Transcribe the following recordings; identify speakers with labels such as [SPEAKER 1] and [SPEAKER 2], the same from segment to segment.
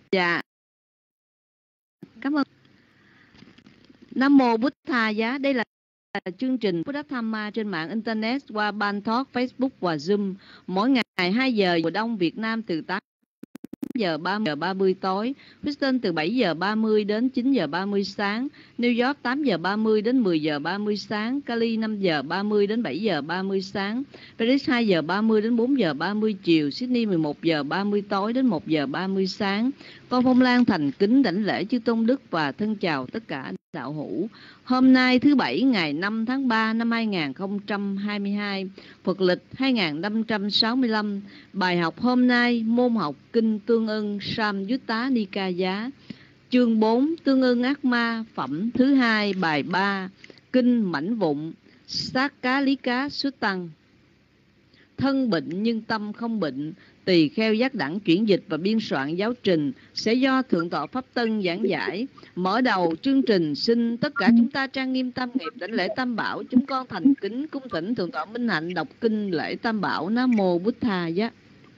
[SPEAKER 1] Dạ, cảm ơn. Nam mô Bụt Thà Giá. Đây là chương trình Buddha Dhamma trên mạng Internet qua Ban Talk, Facebook và Zoom. Mỗi ngày 2 giờ mùa đông Việt Nam từ 8 giờ 30 tối, Houston từ 7 giờ 30 đến 9 giờ 30 sáng, New York 8 giờ 30 đến 10 giờ 30 sáng, Cali 5 giờ 30 đến 7 giờ 30 sáng, Paris 2 giờ 30 đến 4 giờ 30 chiều, Sydney 11 giờ 30 tối đến 1 giờ 30 sáng. Con Phong Lan thành kính đảnh lễ chư tôn đức và thân chào tất cả đạo hữu. Hôm nay thứ Bảy ngày 5 tháng 3 năm 2022, Phật lịch 2565. Bài học hôm nay môn học Kinh Tương ưng Samyutta Nikaya, chương 4 Tương ưng ác ma, phẩm thứ 2, bài 3, Kinh Mảnh Vụn, Sakkalika Suttăng. Thân bệnh nhưng tâm không bệnh. Tỳ kheo Giác Đẳng chuyển dịch và biên soạn giáo trình sẽ do Thượng tọa Pháp Tân giảng giải. Mở đầu chương trình, xin tất cả chúng ta trang nghiêm tam nghiệp đảnh lễ Tam Bảo. Chúng con thành kính cung thỉnh Thượng tọa Minh Hạnh đọc kinh lễ Tam Bảo. Nam mô Bụt Thà Giá.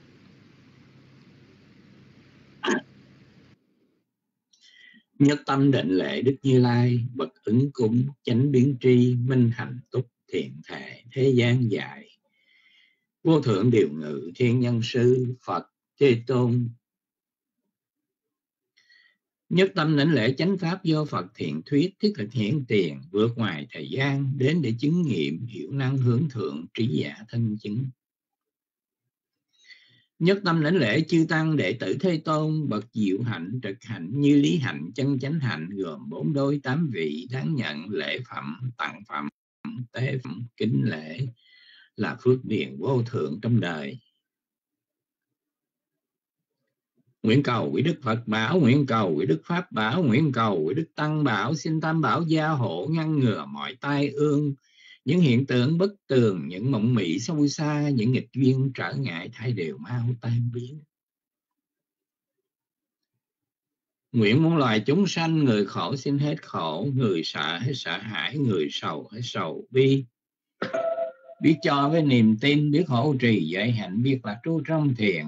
[SPEAKER 2] Nhất tâm định lễ Đức Như Lai, bậc ứng cúng chánh biến tri, minh hạnh túc thiện thể thế gian dạy. Vô thượng điều ngự thiên nhân sư Phật Thế Tôn. Nhất tâm đảnh lễ chánh pháp do Phật thiện thuyết, thiết thực hiển tiền, vượt ngoài thời gian, đến để chứng nghiệm, hiểu năng hướng thượng, trí giả thân chứng. Nhất tâm đảnh lễ chư tăng đệ tử Thế Tôn, bậc diệu hạnh, trực hạnh, như lý hạnh, chân chánh hạnh, gồm 4 đôi 8 vị, đáng nhận lễ phẩm, tặng phẩm, tế phẩm, kính lễ, là phước điền vô thượng trong đời. Nguyện cầu quý Đức Phật bảo, nguyện cầu quý Đức Pháp bảo, nguyện cầu quý Đức Tăng bảo, xin Tam Bảo gia hộ ngăn ngừa mọi tai ương, những hiện tượng bất tường, những mộng mị sâu xa, những nghịch duyên trở ngại thay đều mau tan biến. Nguyện muôn loài chúng sanh, người khổ xin hết khổ, người sợ hết sợ hãi, người sầu hết sầu bi. Biết cho với niềm tin, biết hộ trì giới hạnh, biết là trú trong thiền.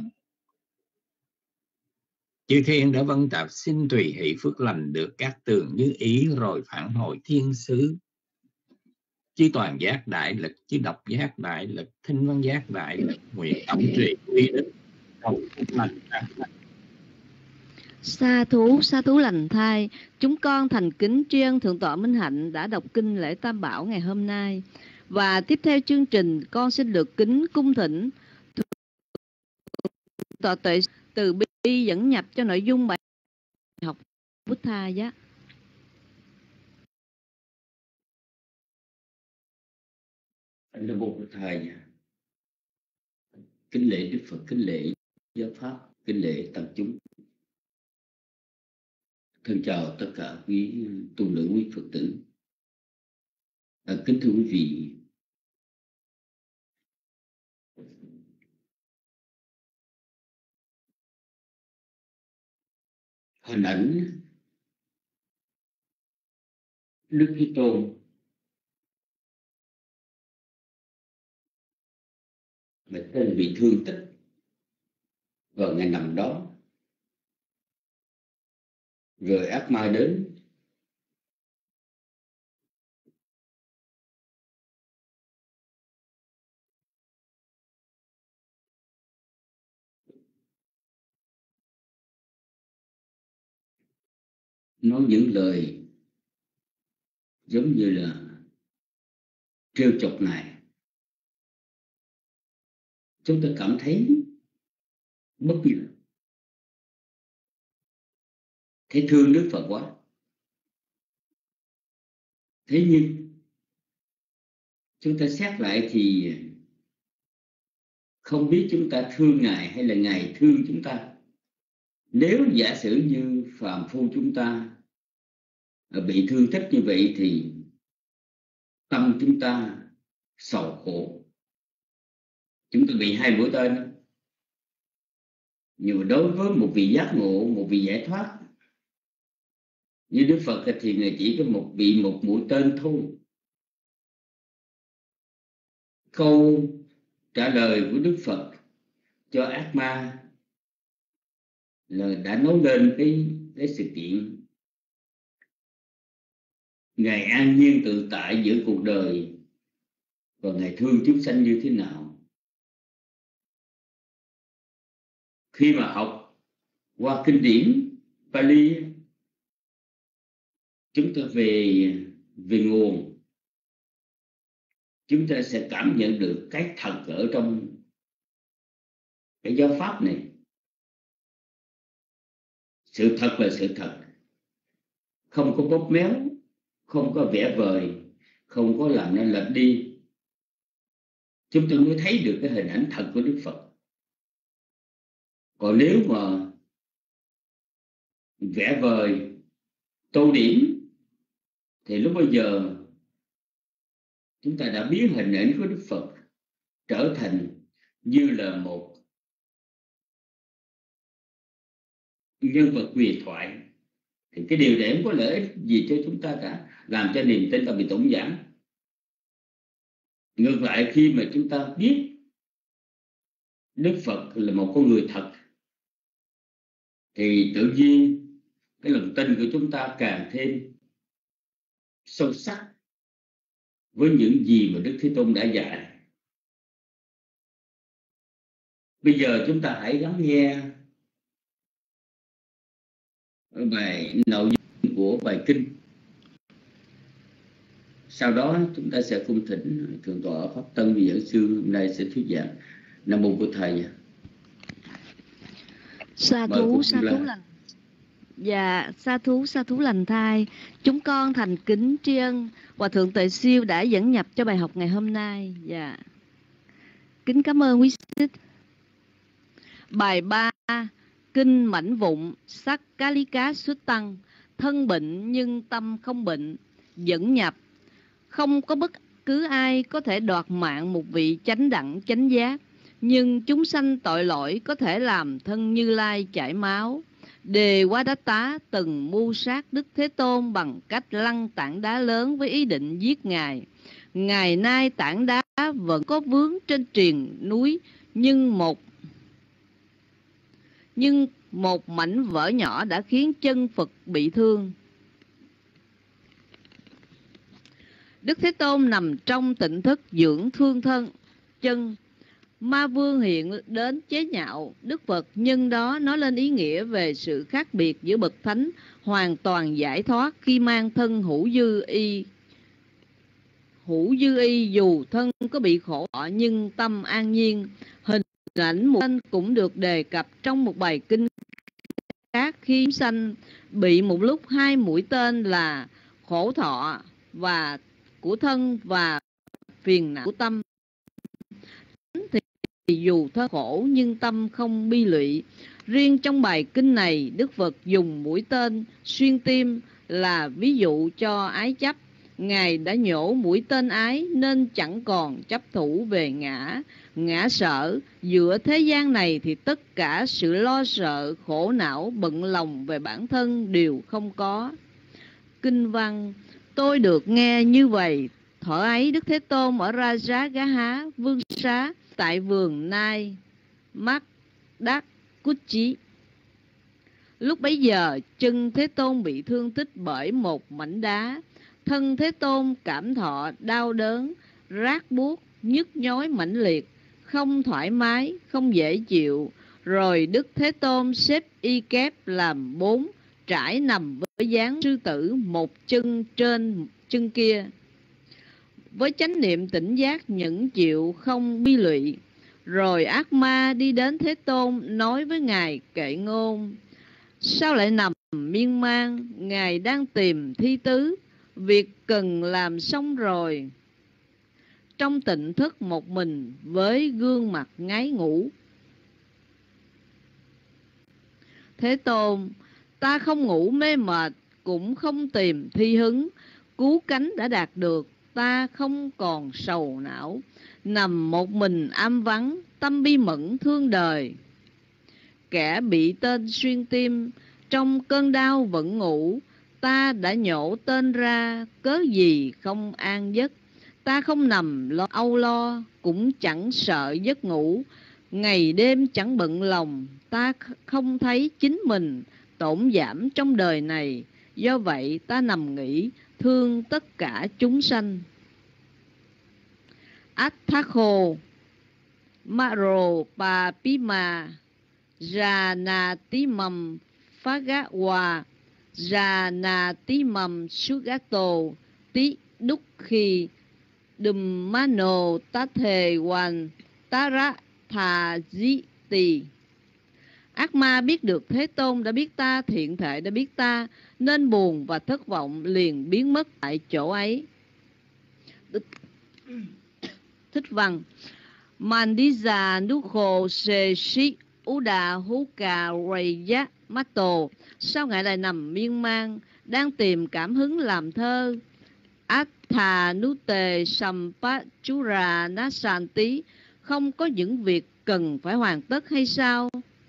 [SPEAKER 2] Chư thiên đã vân tập xin tùy hỷ phước lành, được các tường như ý rồi phản hồi thiên xứ. Chư toàn giác đại lực, chư độc giác đại lực, thinh văn giác đại lực, nguyện tổng trì quy đức cầu phúc lành.
[SPEAKER 1] Sa thú lành thai. Chúng con thành kính tri ân Thượng tọa Minh Hạnh đã đọc kinh lễ Tam Bảo ngày hôm nay. Và tiếp theo chương trình, con xin được kính cung thỉnh tọa tuệ từ bi dẫn nhập cho nội dung bài học Bụt Thà Giá.
[SPEAKER 3] Nam mô Bụt Thà Giá. Kính lễ Đức Phật, kính lễ giáo pháp, kính lễ tăng chúng. Thân chào tất cả quý tu nữ, quý Phật tử. Kính thưa quý vị, hình ảnh Đức Thế Tôn mà tên bị thương tích vào ngày nằm đó, rồi ác ma đến nói những lời giống như là trêu chọc Ngài. Chúng ta cảm thấy bất ngờ, thấy thương Đức Phật quá. Thế nhưng chúng ta xét lại thì không biết chúng ta thương Ngài hay là Ngài thương chúng ta. Nếu giả sử như phàm phu chúng ta bị thương tích như vậy thì tâm chúng ta sầu khổ, chúng ta bị hai mũi tên. Nhưng mà đối với một vị giác ngộ, một vị giải thoát như Đức Phật thì Ngài chỉ có bị một mũi tên thôi. Câu trả lời của Đức Phật cho ác ma là đã nói lên cái sự kiện Ngài an nhiên tự tại giữa cuộc đời và Ngài thương chúng sanh như thế nào. Khi mà học qua kinh điển Pali, chúng ta về nguồn, chúng ta sẽ cảm nhận được cái thật ở trong cái giáo pháp này. Sự thật là sự thật, không có bóp méo, không có vẽ vời, không có làm nên lệch đi. Chúng ta mới thấy được cái hình ảnh thật của Đức Phật. Còn nếu mà vẽ vời, tô điểm, thì lúc bây giờ chúng ta đã biến hình ảnh của Đức Phật trở thành như là một nhân vật huyền thoại. Thì cái điều này không có lợi ích gì cho chúng ta cả, làm cho niềm tin ta bị tổn giảm. Ngược lại, khi mà chúng ta biết Đức Phật là một con người thật, thì tự nhiên cái lòng tin của chúng ta càng thêm sâu sắc với những gì mà Đức Thế Tôn đã dạy. Bây giờ chúng ta hãy lắng nghe bài nội dung của bài kinh. Sau đó chúng ta sẽ cung thỉnh Thượng tọa Pháp Tân Vị Giảng Sư hôm nay sẽ thuyết giảng. Nam mô Bổn Thầy.
[SPEAKER 1] Sa thú lành. Dạ, sa thú lành thai. Chúng con thành kính tri ân Hòa thượng Tuệ Siêu đã dẫn nhập cho bài học ngày hôm nay. Dạ. Kính cảm ơn quý sư. Bài 3, kinh Mảnh Vụn, Sắc Cá Lý Cá Xuất Tăng. Thân bệnh nhưng tâm không bệnh, dẫn nhập. Không có bất cứ ai có thể đoạt mạng một vị chánh đẳng chánh giác, nhưng chúng sanh tội lỗi có thể làm thân Như Lai chảy máu. Đề Quá Đá Tá từng mưu sát Đức Thế Tôn bằng cách lăn tảng đá lớn với ý định giết Ngài. Ngày nay tảng đá vẫn có vướng trên triền núi, nhưng một mảnh vỡ nhỏ đã khiến chân Phật bị thương. Đức Thế Tôn nằm trong tịnh thức dưỡng thương thân chân. Ma Vương hiện đến chế nhạo Đức Phật, nhưng đó nói lên ý nghĩa về sự khác biệt giữa bậc thánh hoàn toàn giải thoát khi mang thân hữu dư y dù thân có bị khổ nhưng tâm an nhiên. Hình ảnh một tên cũng được đề cập trong một bài kinh khác, khi sanh bị một lúc hai mũi tên là khổ thọ và của thân và phiền não của tâm, thì dù thân khổ nhưng tâm không bi lụy. Riêng trong bài kinh này, Đức Phật dùng mũi tên xuyên tim là ví dụ cho ái chấp. Ngài đã nhổ mũi tên ái nên chẳng còn chấp thủ về ngã sở. Giữa thế gian này thì tất cả sự lo sợ, khổ não, bận lòng về bản thân đều không có. Kinh văn: tôi được nghe như vậy, thuở ấy Đức Thế Tôn ở Rajagaha Vương Xá tại vườn Nai Mắt Đắc Cút Chí. Lúc bấy giờ chân Thế Tôn bị thương tích bởi một mảnh đá. Thân Thế Tôn cảm thọ đau đớn, rát buốt, nhức nhói mãnh liệt, không thoải mái, không dễ chịu. Rồi Đức Thế Tôn xếp y kép làm 4, trải nằm với dáng sư tử, một chân trên chân kia. Với chánh niệm tỉnh giác nhẫn chịu không bi lụy. Rồi ác ma đi đến Thế Tôn nói với Ngài kệ ngôn: sao lại nằm miên man? Ngài đang tìm thi tứ, việc cần làm xong rồi. Trong tịnh thức một mình với gương mặt ngái ngủ. Thế Tôn: ta không ngủ mê mệt, cũng không tìm thi hứng. Cứu cánh đã đạt được, ta không còn sầu não. Nằm một mình am vắng, tâm bi mẫn thương đời. Kẻ bị tên xuyên tim, trong cơn đau vẫn ngủ. Ta đã nhổ tên ra, cớ gì không an giấc. Ta không nằm âu lo, cũng chẳng sợ giấc ngủ. Ngày đêm chẳng bận lòng, ta không thấy chính mình tổn giảm trong đời này. Do vậy ta nằm nghĩ thương tất cả chúng sanh. Atthakho Maro Papima Ranatimam Phagawa Ranatimam Sugato Tí Đúc Khi Dummano Tathe Wan Tara Thà Di Tì. Ác ma biết được Thế Tôn đã biết ta, thiện thể đã biết ta, nên buồn và thất vọng liền biến mất tại chỗ ấy. Thích văn. Mandiza Nukho Se Shi Uda Huka Raya Mato. Sao ngài lại nằm miên man, đang tìm cảm hứng làm thơ? Atha Nute Sampachura Nasanti. Không có những việc cần phải hoàn tất hay sao?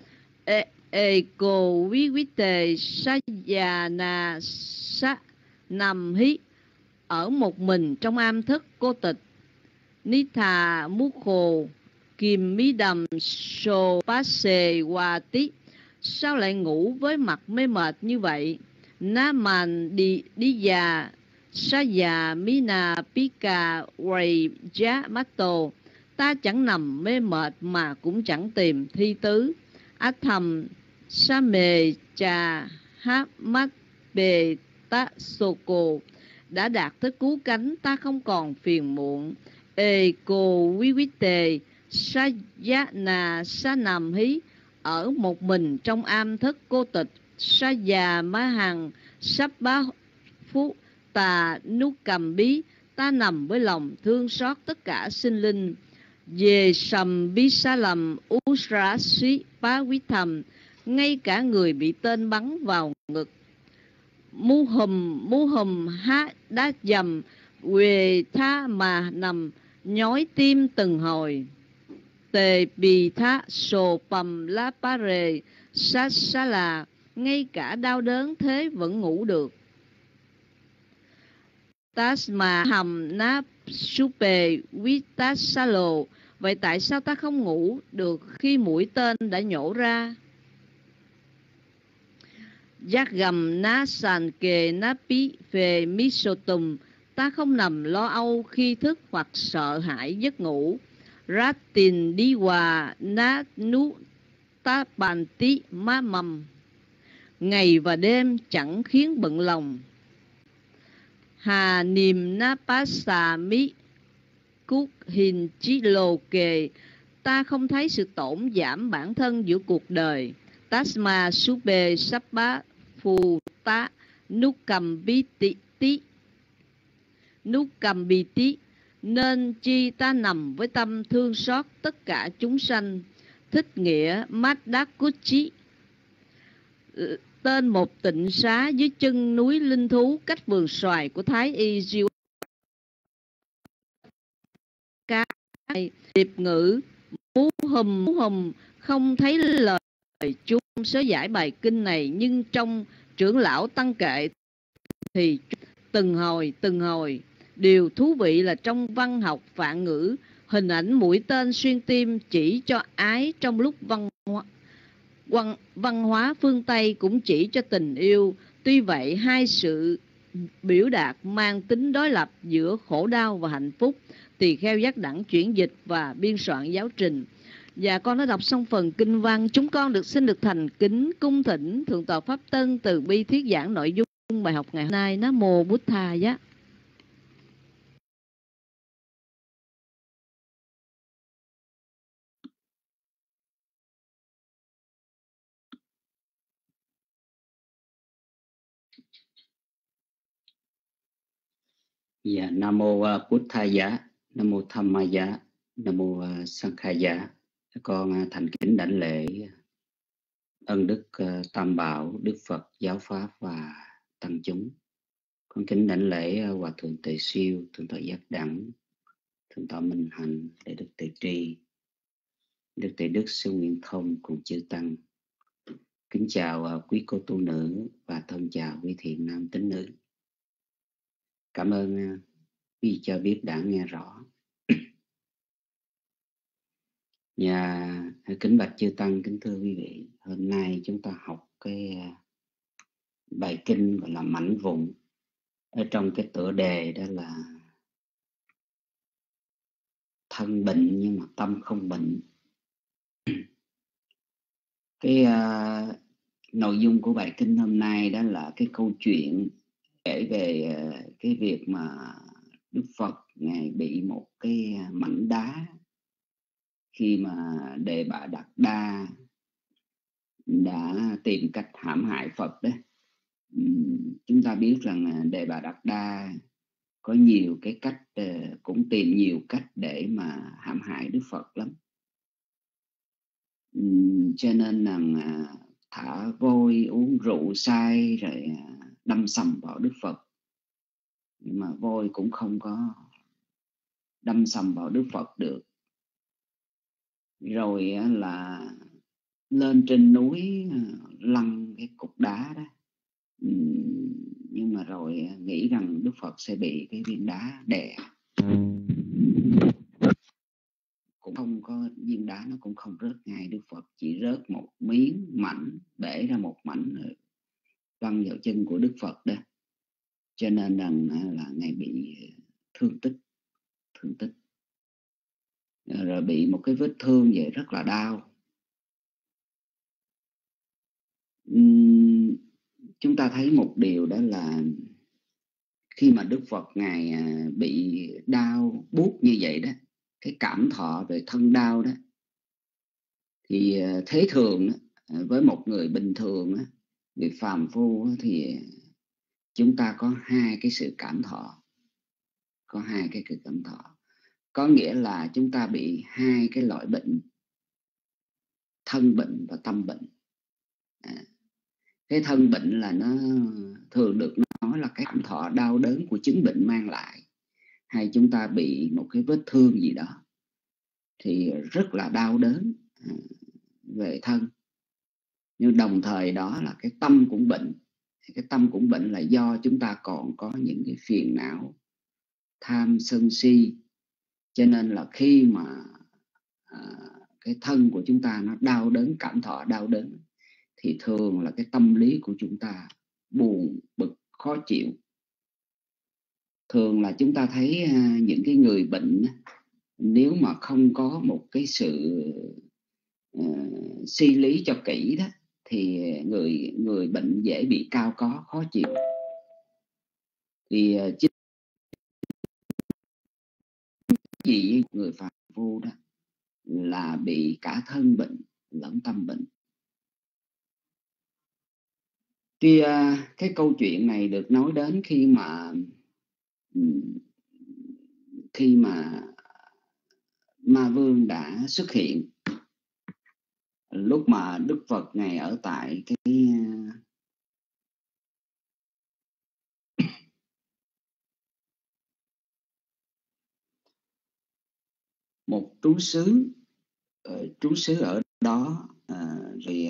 [SPEAKER 1] Eko Vivite Sayana Sa Nam Hí. Ở một mình trong am thức cô tịch. Nitha Mukho Kim Mi Đầm So Pase Wati. Sao lại ngủ với mặt mê mệt như vậy? Naman Đi già Saya Mina Pika Ray Ja Mato. Ta chẳng nằm mê mệt mà cũng chẳng tìm thi tứ. Atham Same Cha Ha Mat Bê Ta Soko. Đã đạt tới cứu cánh, ta không còn phiền muộn. Eko Vivite Sayana Sanam Hí. Ở một mình trong am thất cô tịch. Saya Mahang Sabba Phú Tà Nú Cầm Bí. Ta nằm với lòng thương xót tất cả sinh linh. Về sầm bí sa lầm Usra Sĩ Bá Quý Thầm. Ngay cả người bị tên bắn vào ngực. Mu hùm há đá dầm quê tha mà nằm nhói tim từng hồi. Tề bì tha sồ pầm lá pa rề sát xá là. Ngay cả đau đớn thế vẫn ngủ được. Tasma hầm ná supe vitasalo. Vậy tại sao ta không ngủ được khi mũi tên đã nhổ ra? Giác gầm ná sàn kề ná pí phê misotum. Ta không nằm lo âu khi thức hoặc sợ hãi giấc ngủ. Ratin đi hòa ná nú ta bàn tí má mầm. Ngày và đêm chẳng khiến bận lòng. Hà niềm ná pá xà mí cút hình chí lô kề. Ta không thấy sự tổn giảm bản thân giữa cuộc đời. Tasma sube sabba phù tá nukam bí tí. Nên chi ta nằm với tâm thương xót tất cả chúng sanh. Thích nghĩa Maddakuchi. Tên một tịnh xá dưới chân núi linh thú cách vườn xoài của Thái Y Diêu. Điệp ngữ mú hùm không thấy lời chúng sớ giải bài kinh này, nhưng trong trưởng lão tăng kệ thì từng hồi. Điều thú vị là trong văn học Phạn ngữ, hình ảnh mũi tên xuyên tim chỉ cho ái, trong lúc văn hóa phương Tây cũng chỉ cho tình yêu. Tuy vậy, hai sự biểu đạt mang tính đối lập giữa khổ đau và hạnh phúc. Tỳ kheo Giác Đẳng chuyển dịch và biên soạn giáo trình. Và con đã đọc xong phần kinh văn. Chúng con xin được thành kính cung thỉnh Thượng tọa Pháp Tân từ bi thuyết giảng nội dung bài học ngày hôm nay. Nam mô Bụt Thà Giá.
[SPEAKER 3] Dạ, Nam mô Bụt Thà Giá, Nam mô Tham Ma Giá, Nam mô Sankha Giá. Con thành kính đảnh lễ ân đức Tam Bảo, Đức Phật, Giáo Pháp và tăng chúng. Con kính đảnh lễ Hòa thượng Tề Siêu, Thượng tọa Giác Đẳng, Thượng tọa Minh Hạnh, Đại đức Tề Tri, Đức Tề Đức Sư Nguyễn Thông cùng chư tăng. Kính chào quý cô tu nữ và thân chào quý thiện nam tín nữ. Cảm ơn quý cho biết đã nghe rõ. Nhà
[SPEAKER 4] Kính bạch chư tăng, kính thưa quý vị. Hôm nay chúng ta học cái bài kinh gọi là mảnh vụn. Ở trong cái tựa đề đó là thân bệnh nhưng mà tâm không bệnh. Cái nội dung của bài kinh hôm nay đó là cái câu chuyện kể về cái việc mà Đức Phật Ngài bị một cái mảnh đá khi mà Đề Bà Đạt Đa đã tìm cách hãm hại Phật đấy. Chúng ta biết rằng Đề Bà Đạt Đa có nhiều cái cách, cũng tìm nhiều cách để mà hãm hại Đức Phật lắm. Cho nên là thả vôi, uống rượu say rồi đâm sầm vào Đức Phật. Nhưng mà vôi cũng không có đâm sầm vào Đức Phật được. Rồi là lên trên núi lăn cái cục đá đó. Nhưng mà rồi nghĩ rằng Đức Phật sẽ bị cái viên đá đè. Cũng không có, viên đá nó cũng không rớt ngay Đức Phật, chỉ rớt một miếng mảnh, bể ra một mảnh văng vào chân của Đức Phật đó. Cho nên rằng là Ngài bị thương tích. Rồi bị một cái vết thương vậy rất là đau. Chúng ta thấy một điều đó là khi mà Đức Phật Ngài bị đau buốt như vậy đó, cái cảm thọ về thân đau đó, thì thế thường với một người bình thường, người phàm phu, thì chúng ta có hai cái sự cảm thọ. Có nghĩa là chúng ta bị hai cái loại bệnh: thân bệnh và tâm bệnh. Cái thân bệnh là nó thường được nói là cái cảm thọ đau đớn của chứng bệnh mang lại, hay chúng ta bị một cái vết thương gì đó thì rất là đau đớn về thân. Nhưng đồng thời đó là cái tâm cũng bệnh. Cái tâm cũng bệnh là do chúng ta còn có những cái phiền não tham sân si. Cho nên là khi mà cái thân của chúng ta nó đau đớn, cảm thọ đau đớn, thì thường là cái tâm lý của chúng ta buồn bực khó chịu. Thường là chúng ta thấy những cái người bệnh, nếu mà không có một cái sự suy lý cho kỹ đó, thì người bệnh dễ bị cao có, khó chịu. Thì chính vì người phàm phu đó là bị cả thân bệnh lẫn tâm bệnh. Thì cái câu chuyện này được nói đến khi mà Ma Vương đã xuất hiện. Lúc mà Đức Phật Ngài ở tại cái một trú xứ ở đó, rồi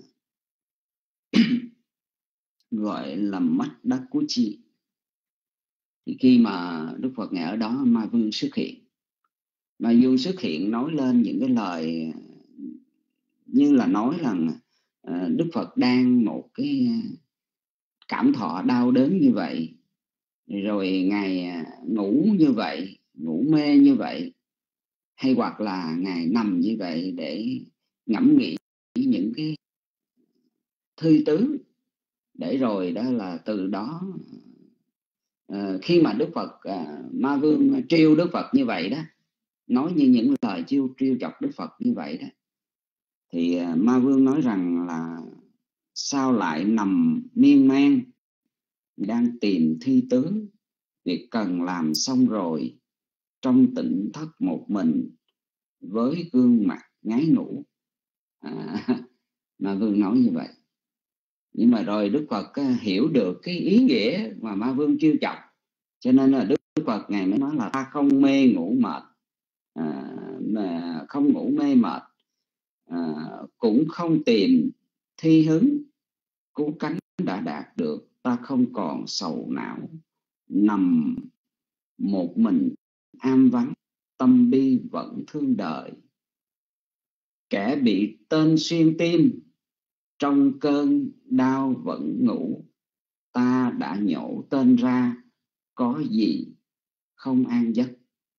[SPEAKER 4] gọi là Mắt Đắc Cú Chi. Thì khi mà Đức Phật Ngài ở đó, Ma Vương xuất hiện. Ma Vương xuất hiện nói lên những cái lời như là nói rằng Đức Phật đang một cái cảm thọ đau đớn như vậy, rồi Ngài ngủ như vậy, ngủ mê như vậy, hay hoặc là Ngài nằm như vậy để ngẫm nghĩ những cái thư tứ, để rồi đó là từ đó khi mà Đức Phật Ma Vương trêu Đức Phật như vậy đó, nói như những lời trêu chọc Đức Phật như vậy đó, thì Ma Vương nói rằng là sao lại nằm miên man đang tìm thi tướng, việc cần làm xong rồi, trong tỉnh thất một mình với gương mặt ngái ngủ. Ma Vương nói như vậy. Nhưng mà rồi Đức Phật hiểu được cái ý nghĩa mà Ma Vương trêu chọc, cho nên là Đức Phật Ngài mới nói là ta không mê ngủ mệt, mà không ngủ mê mệt, cũng không tìm thi hứng, cứu cánh đã đạt được, ta không còn sầu não, nằm một mình am vắng, tâm bi vẫn thương đời. Kẻ bị tên xuyên tim, trong cơn đau vẫn ngủ. Ta đã nhổ tên ra, có gì không an giấc.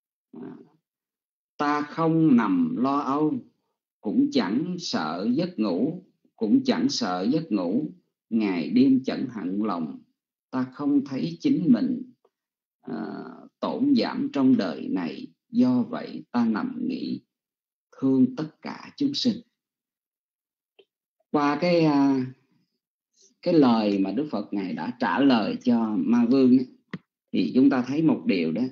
[SPEAKER 4] Ta không nằm lo âu, cũng chẳng sợ giấc ngủ, cũng chẳng sợ giấc ngủ. Ngày đêm chẳng hận lòng, ta không thấy chính mình tổn giảm trong đời này. Do vậy ta nằm nghĩ thương tất cả chúng sinh. Qua cái lời mà Đức Phật Ngài đã trả lời cho Ma Vương ấy, thì chúng ta thấy một điều đó.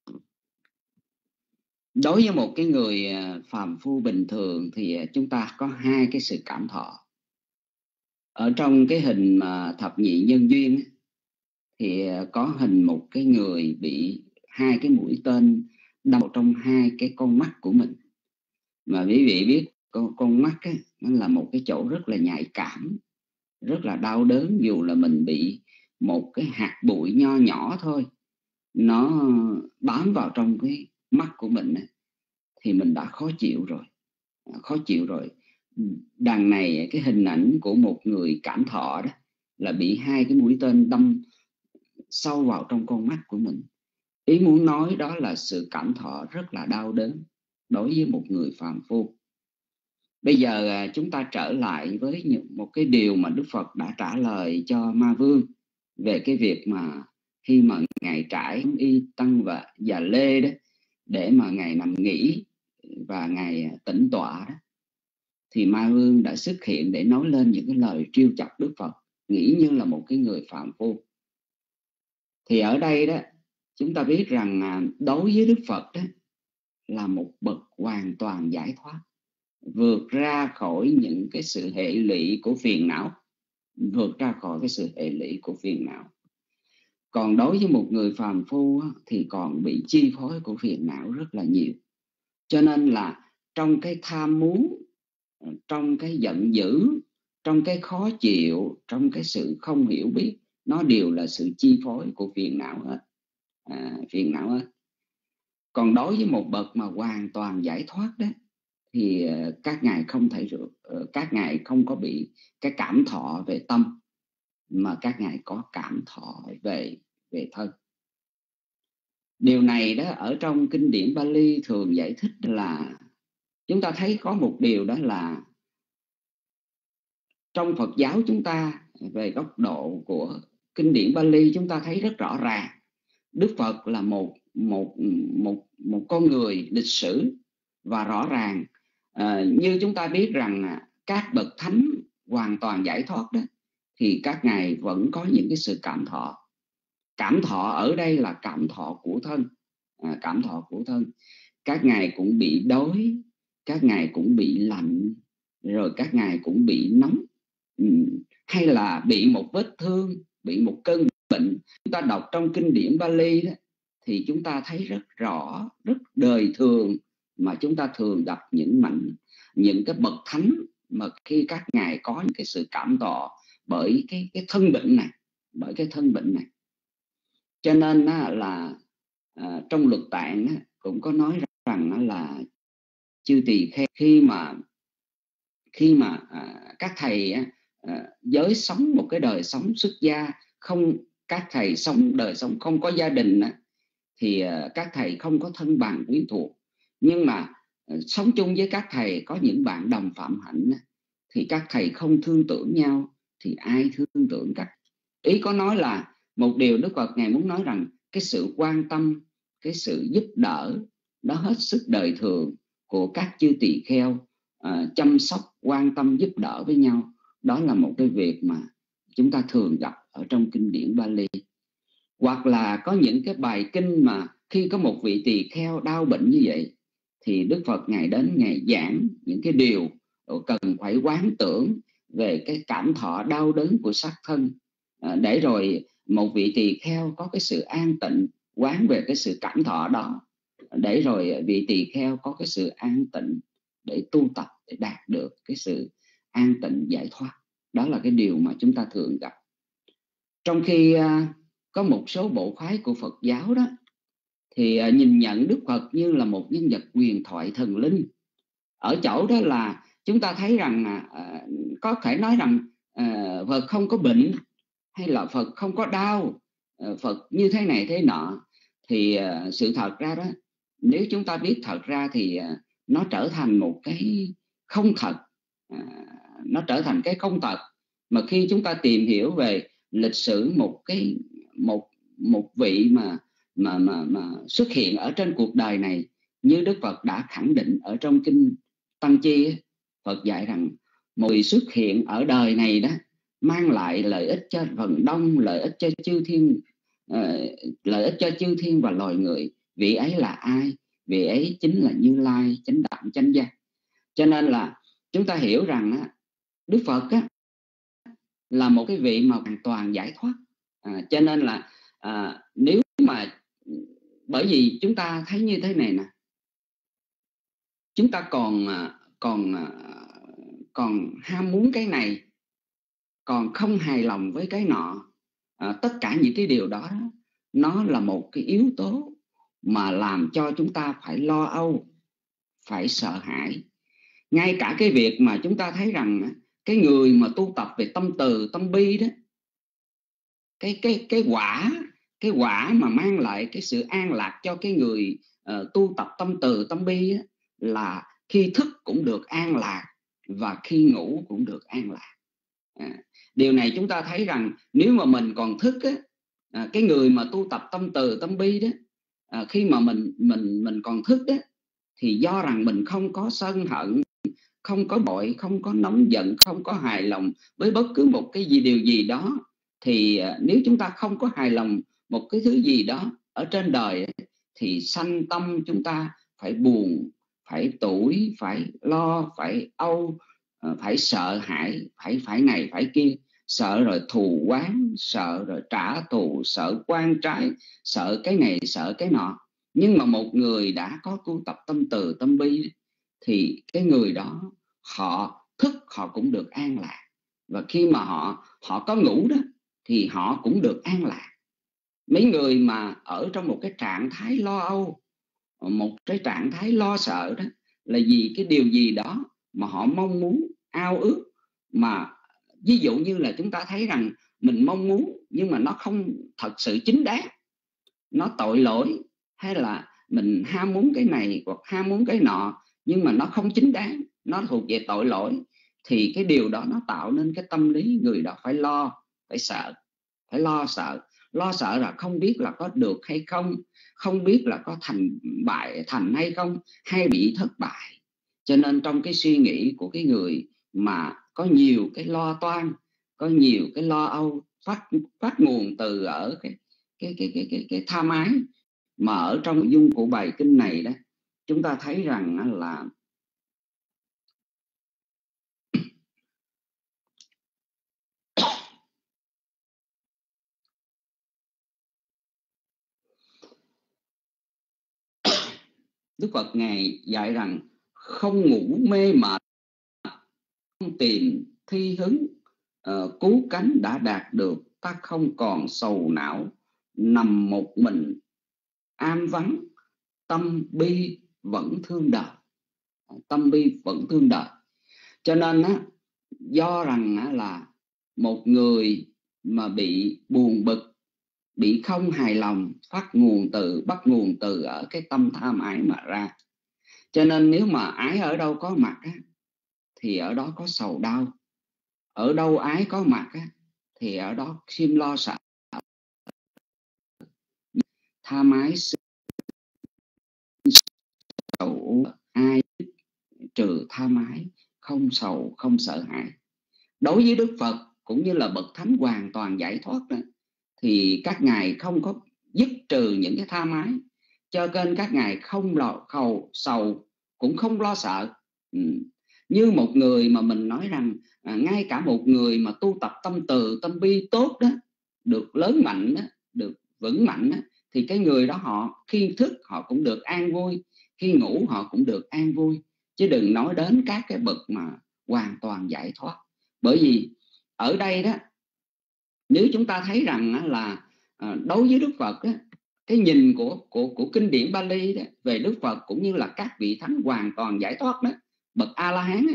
[SPEAKER 4] Đối với một cái người phàm phu bình thường thì chúng ta có hai cái sự cảm thọ. Ở trong cái hình mà thập nhị nhân duyên ấy, thì có hình một cái người bị hai cái mũi tên đâm trong hai cái con mắt của mình. Mà quý vị biết con mắt ấy, nó là một cái chỗ rất là nhạy cảm, rất là đau đớn. Dù là mình bị một cái hạt bụi nho nhỏ thôi, nó bám vào trong cái mắt của mình ấy, thì mình đã khó chịu rồi. Đằng này cái hình ảnh của một người cảm thọ đó là bị hai cái mũi tên đâm sâu vào trong con mắt của mình. Ý muốn nói đó là sự cảm thọ rất là đau đớn đối với một người phàm phu. Bây giờ chúng ta trở lại với một cái điều mà Đức Phật đã trả lời cho Ma Vương về cái việc mà khi mà Ngài trải y tăng và lê đó để mà Ngài nằm nghỉ và Ngài tĩnh tọa đó, thì Ma Vương đã xuất hiện để nói lên những cái lời trêu chọc Đức Phật, nghĩ như là một cái người phàm phu. Thì ở đây đó chúng ta biết rằng đối với Đức Phật đó là một bậc hoàn toàn giải thoát, vượt ra khỏi những cái sự hệ lụy của phiền não, Còn đối với một người phàm phu thì còn bị chi phối của phiền não rất là nhiều. Cho nên là trong cái tham muốn, trong cái giận dữ, trong cái khó chịu, trong cái sự không hiểu biết, nó đều là sự chi phối của phiền não hết. Còn đối với một bậc mà hoàn toàn giải thoát đó thì các ngài không có bị cái cảm thọ về tâm, mà các ngài có cảm thọ về thân. Điều này đó ở trong kinh điển Pali thường giải thích là chúng ta thấy có một điều, đó là trong Phật giáo chúng ta về góc độ của kinh điển Pali, chúng ta thấy rất rõ ràng Đức Phật là một con người lịch sử và rõ ràng. Như chúng ta biết rằng các bậc thánh hoàn toàn giải thoát đó thì các ngài vẫn có những cái sự cảm thọ. Cảm thọ ở đây là cảm thọ của thân. Các ngài cũng bị đói, các ngài cũng bị lạnh, rồi các ngài cũng bị nóng, hay là bị một vết thương, bị một cơn bệnh. Chúng ta đọc trong kinh điển Pali đó thì chúng ta thấy rất rõ, rất đời thường mà chúng ta thường gặp những cái bậc thánh mà khi các ngài có những cái sự cảm thọ bởi cái thân bệnh này, cho nên là trong luật tạng cũng có nói rằng là chư tỳ kheo khi mà các thầy giới sống một cái đời sống xuất gia, các thầy sống đời sống không có gia đình thì các thầy không có thân bằng quyến thuộc, nhưng mà sống chung với các thầy có những bạn đồng phạm hạnh thì các thầy không thương tưởng nhau thì ai thương tưởng các. Ý có nói là một điều Đức Phật ngài muốn nói rằng cái sự quan tâm, cái sự giúp đỡ đó hết sức đời thường của các chư tỳ kheo, chăm sóc, quan tâm, giúp đỡ với nhau. Đó là một cái việc mà chúng ta thường gặp ở trong kinh điển Pali. Hoặc là có những cái bài kinh mà khi có một vị tỳ kheo đau bệnh như vậy thì Đức Phật ngài đến ngài giảng những cái điều cần phải quán tưởng về cái cảm thọ đau đớn của xác thân, để rồi một vị tỳ kheo có cái sự an tịnh, quán về cái sự cảm thọ đó, để rồi vị tỳ kheo có cái sự an tịnh để tu tập, để đạt được cái sự an tịnh giải thoát. Đó là cái điều mà chúng ta thường gặp. Trong khi có một số bộ phái của Phật giáo đó thì nhìn nhận Đức Phật như là một nhân vật huyền thoại thần linh, ở chỗ đó là chúng ta thấy rằng có thể nói rằng Phật không có bệnh, hay là Phật không có đau, Phật như thế này thế nọ, thì sự thật ra đó, nếu chúng ta biết thật ra thì nó trở thành một cái không thật, nó trở thành cái không thật. Mà khi chúng ta tìm hiểu về lịch sử một vị mà xuất hiện ở trên cuộc đời này, như Đức Phật đã khẳng định ở trong kinh Tăng Chi, Phật dạy rằng một vị xuất hiện ở đời này đó mang lại lợi ích cho phần đông, lợi ích cho chư thiên và loài người. Vị ấy là ai? Vị ấy chính là Như Lai, chánh đẳng chánh giác. Cho nên là chúng ta hiểu rằng Đức Phật là một cái vị mà hoàn toàn giải thoát. Cho nên là nếu mà, bởi vì chúng ta thấy như thế này nè, chúng ta còn ham muốn cái này, còn không hài lòng với cái nọ, tất cả những cái điều đó nó là một cái yếu tố mà làm cho chúng ta phải lo âu, phải sợ hãi. Ngay cả cái việc mà chúng ta thấy rằng cái người mà tu tập về tâm từ, tâm bi đó, cái quả mà mang lại cái sự an lạc cho cái người tu tập tâm từ, tâm bi đó, là khi thức cũng được an lạc và khi ngủ cũng được an lạc. Điều này chúng ta thấy rằng nếu mà mình còn thức cái người mà tu tập tâm từ, tâm bi đó, khi mà mình còn thức đó, thì do rằng mình không có sân hận, không có bội, không có nóng giận, không có hài lòng với bất cứ một cái điều gì đó, thì nếu chúng ta không có hài lòng một cái thứ gì đó ở trên đời, thì sanh tâm chúng ta phải buồn, phải tủi, phải lo, phải âu, phải sợ hãi, phải này phải kia, sợ rồi thù oán, sợ rồi trả thù, sợ quan trái, sợ cái này sợ cái nọ. Nhưng mà một người đã có tu tập tâm từ, tâm bi, thì cái người đó họ thức họ cũng được an lạc, và khi mà họ có ngủ đó thì họ cũng được an lạc. Mấy người mà ở trong một cái trạng thái lo âu, một cái trạng thái lo sợ đó, là vì cái điều gì đó mà họ mong muốn, ao ước, mà ví dụ như là chúng ta thấy rằng mình mong muốn nhưng mà nó không thật sự chính đáng, nó tội lỗi, hay là mình ham muốn cái này hoặc ham muốn cái nọ nhưng mà nó không chính đáng, nó thuộc về tội lỗi, thì cái điều đó nó tạo nên cái tâm lý người đó phải lo, phải sợ, phải lo sợ là không biết là có được hay không, không biết là có thành hay không, hay bị thất bại. Cho nên trong cái suy nghĩ của cái người mà có nhiều cái lo toan, có nhiều cái lo âu, phát nguồn từ ở cái tham ái, mà ở trong nội dung của bài kinh này đó, chúng ta thấy rằng là Đức Phật Ngài dạy rằng không ngủ mê mệt, không tìm thi hứng, cứu cánh đã đạt được, ta không còn sầu não, nằm một mình am vắng, tâm bi vẫn thương đời. Tâm bi vẫn thương đời. Cho nên do rằng là một người mà bị buồn bực, bị không hài lòng, bắt nguồn từ ở cái tâm tham ái mà ra. Cho nên nếu mà ái ở đâu có mặt thì ở đó có sầu đau. Ở đâu ái có mặt thì ở đó xiêm lo sợ. Tham ái sầu, ai trừ tham ái, không sầu không sợ hãi. Đối với Đức Phật cũng như là bậc thánh hoàn toàn giải thoát đó, thì các ngài không có dứt trừ những cái tham ái, cho nên các ngài không lo sầu cũng không lo sợ. Như một người mà mình nói rằng ngay cả một người mà tu tập tâm từ, tâm bi tốt đó, được lớn mạnh đó, được vững mạnh đó, thì cái người đó họ khi thức họ cũng được an vui, khi ngủ họ cũng được an vui, chứ đừng nói đến các cái bậc mà hoàn toàn giải thoát. Bởi vì ở đây đó, nếu chúng ta thấy rằng là đối với Đức Phật đó, cái nhìn của kinh điển Bali đó, về Đức Phật cũng như là các vị thánh hoàn toàn giải thoát đó, bậc A La Hán,